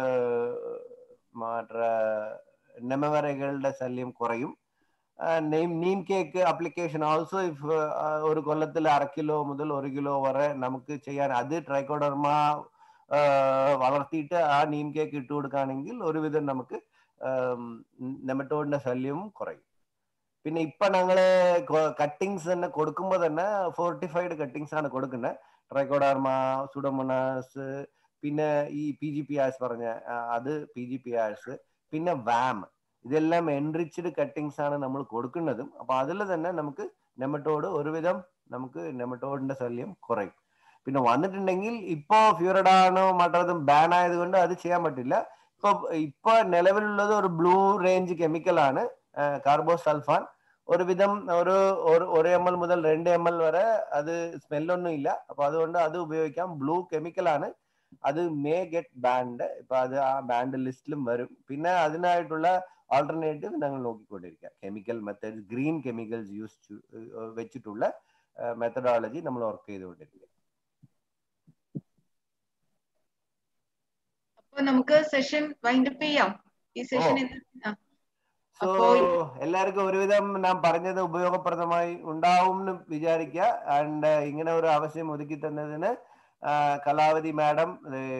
മറ്റേ നെമവരകളുടെ ശല്യം കുറയും. നെയിം neem cake application also if ഒരു കൊല്ലത്തിൽ അര കിലോ മുതൽ ഒരു കിലോ വരെ നമുക്ക് ചെയ്യാൻ, അത് ട്രൈക്കോഡർമ വളർത്തിയിട്ട് ആ നീം കേക്ക് ഇട്ട് കൊടുക്കുകയാണെങ്കിൽ ഒരുവിധം നമുക്ക് നെമറ്റോഡിന്റെ ശല്യവും കുറയും. പിന്നെ ഇപ്പൊ ഞങ്ങള് കട്ടിങ്സ് തന്നെ കൊടുക്കുമ്പോൾ തന്നെ ഫോർട്ടിഫൈഡ് കട്ടിങ്സ് ആണ് കൊടുക്കുന്നത്. ട്രൈക്കോഡർമ, സുഡോമോണാസ്, പിന്നെ ഈ പി ജി പി ആസ് പറഞ്ഞ അത് പി ജി പി ആസ്, പിന്നെ വാം, ഇതെല്ലാം എൻറിച്ച്ഡ് കട്ടിങ്സ് ആണ് നമ്മൾ കൊടുക്കുന്നതും. അപ്പൊ അതിൽ തന്നെ നമുക്ക് നെമറ്റോഡ് ഒരുവിധം നമുക്ക് നെമറ്റോഡിന്റെ ശല്യം കുറയും. പിന്നെ വന്നിട്ടുണ്ടെങ്കിൽ ഇപ്പോ ഫ്യൂറഡാണോ മറ്റതും ബാൻ ആയതുകൊണ്ട് അത് ചെയ്യാൻ പറ്റില്ല. ഇപ്പൊ ഇപ്പൊ നിലവിലുള്ളത് ഒരു ബ്ലൂ റേഞ്ച് കെമിക്കലാണ് കാർബോസൾഫാൻ. ഒരുവിധം ഒരു ഒരു എം എൽ മുതൽ രണ്ട് എം എൽ വരെ അത് സ്മെല്ലൊന്നും ഇല്ല. അപ്പൊ അതുകൊണ്ട് അത് ഉപയോഗിക്കാം. ബ്ലൂ കെമിക്കലാണ്, അത് മേ ഗെറ്റ് ബാൻഡ്. ഇപ്പൊ അത് ആ ബാൻഡ് ലിസ്റ്റിലും വരും. പിന്നെ അതിനായിട്ടുള്ള ആൾട്ടർനേറ്റീവ് ഞങ്ങൾ നോക്കിക്കൊണ്ടിരിക്കുക. Chemical method, green chemicals use വെച്ചിട്ടുള്ള മെത്തഡോളജി നമ്മൾ വർക്ക് ചെയ്തുകൊണ്ടിരിക്കുക. അപ്പൊ നമുക്ക് സെഷൻ വൈൻഡ് അപ്പ് ചെയ്യാം. ഈ സെഷൻ സോ എല്ലാവർക്കും ഒരുവിധം ഞാൻ പറഞ്ഞത് ഉപയോഗപ്രദമായി ഉണ്ടാവും എന്ന് വിചാരിക്കുക. ആൻഡ് ഇങ്ങനെ ഒരു ആവശ്യം ഒതുക്കി തന്നതിന് Kalavathi madam,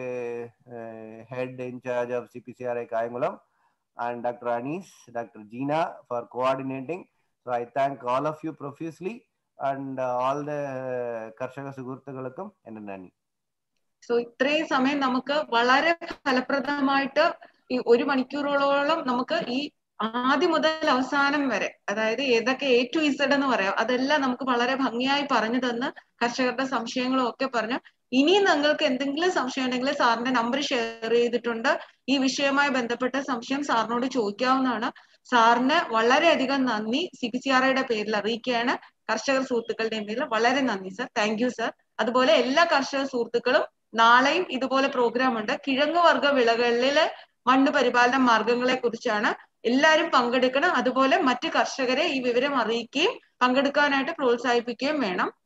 head incharge of C P C R I Kayamkulam, and Doctor Anis, Doctor Gina for coordinating. So I thank all of you profusely and uh, all the കർഷക സുഹൃത്തുക്കൾക്കും എൻ്റെ നന്ദി. സോ ഇത്രയും സമയം നമുക്ക് വളരെ ഫലപ്രദമായിട്ട് ഈ ഒരു മണിക്കൂറോളം നമുക്ക് ഈ ആദ്യം മുതൽ അവസാനം വരെ, അതായത് ഏതൊക്കെ എ ടു ഇസഡ് എന്ന് പറയാം, അതെല്ലാം നമുക്ക് വളരെ ഭംഗിയായി പറഞ്ഞു തന്ന് കർഷകരുടെ സംശയങ്ങളും ഒക്കെ പറഞ്ഞു. ഇനിയും നിങ്ങൾക്ക് എന്തെങ്കിലും സംശയം ഉണ്ടെങ്കിൽ സാറിന്റെ നമ്പർ ഷെയർ ചെയ്തിട്ടുണ്ട്. ഈ വിഷയവുമായി ബന്ധപ്പെട്ട സംശയം സാറിനോട് ചോദിക്കാവുന്നതാണ്. സാറിന് വളരെയധികം നന്ദി സി പി സി ആർ ഐയുടെ പേരിൽ അറിയിക്കുകയാണ്. കർഷക സുഹൃത്തുക്കളുടെയും പേരിൽ വളരെ നന്ദി സർ. Thank you sir. അതുപോലെ എല്ലാ കർഷക സുഹൃത്തുക്കളും നാളെയും ഇതുപോലെ പ്രോഗ്രാം ഉണ്ട്. കിഴങ്ങ് വർഗ വിളകളിലെ മണ്ണ് പരിപാലന മാർഗങ്ങളെ കുറിച്ചാണ്. എല്ലാവരും പങ്കെടുക്കണം. അതുപോലെ മറ്റ് കർഷകരെ ഈ വിവരം അറിയിക്കുകയും പങ്കെടുക്കാനായിട്ട് പ്രോത്സാഹിപ്പിക്കുകയും വേണം.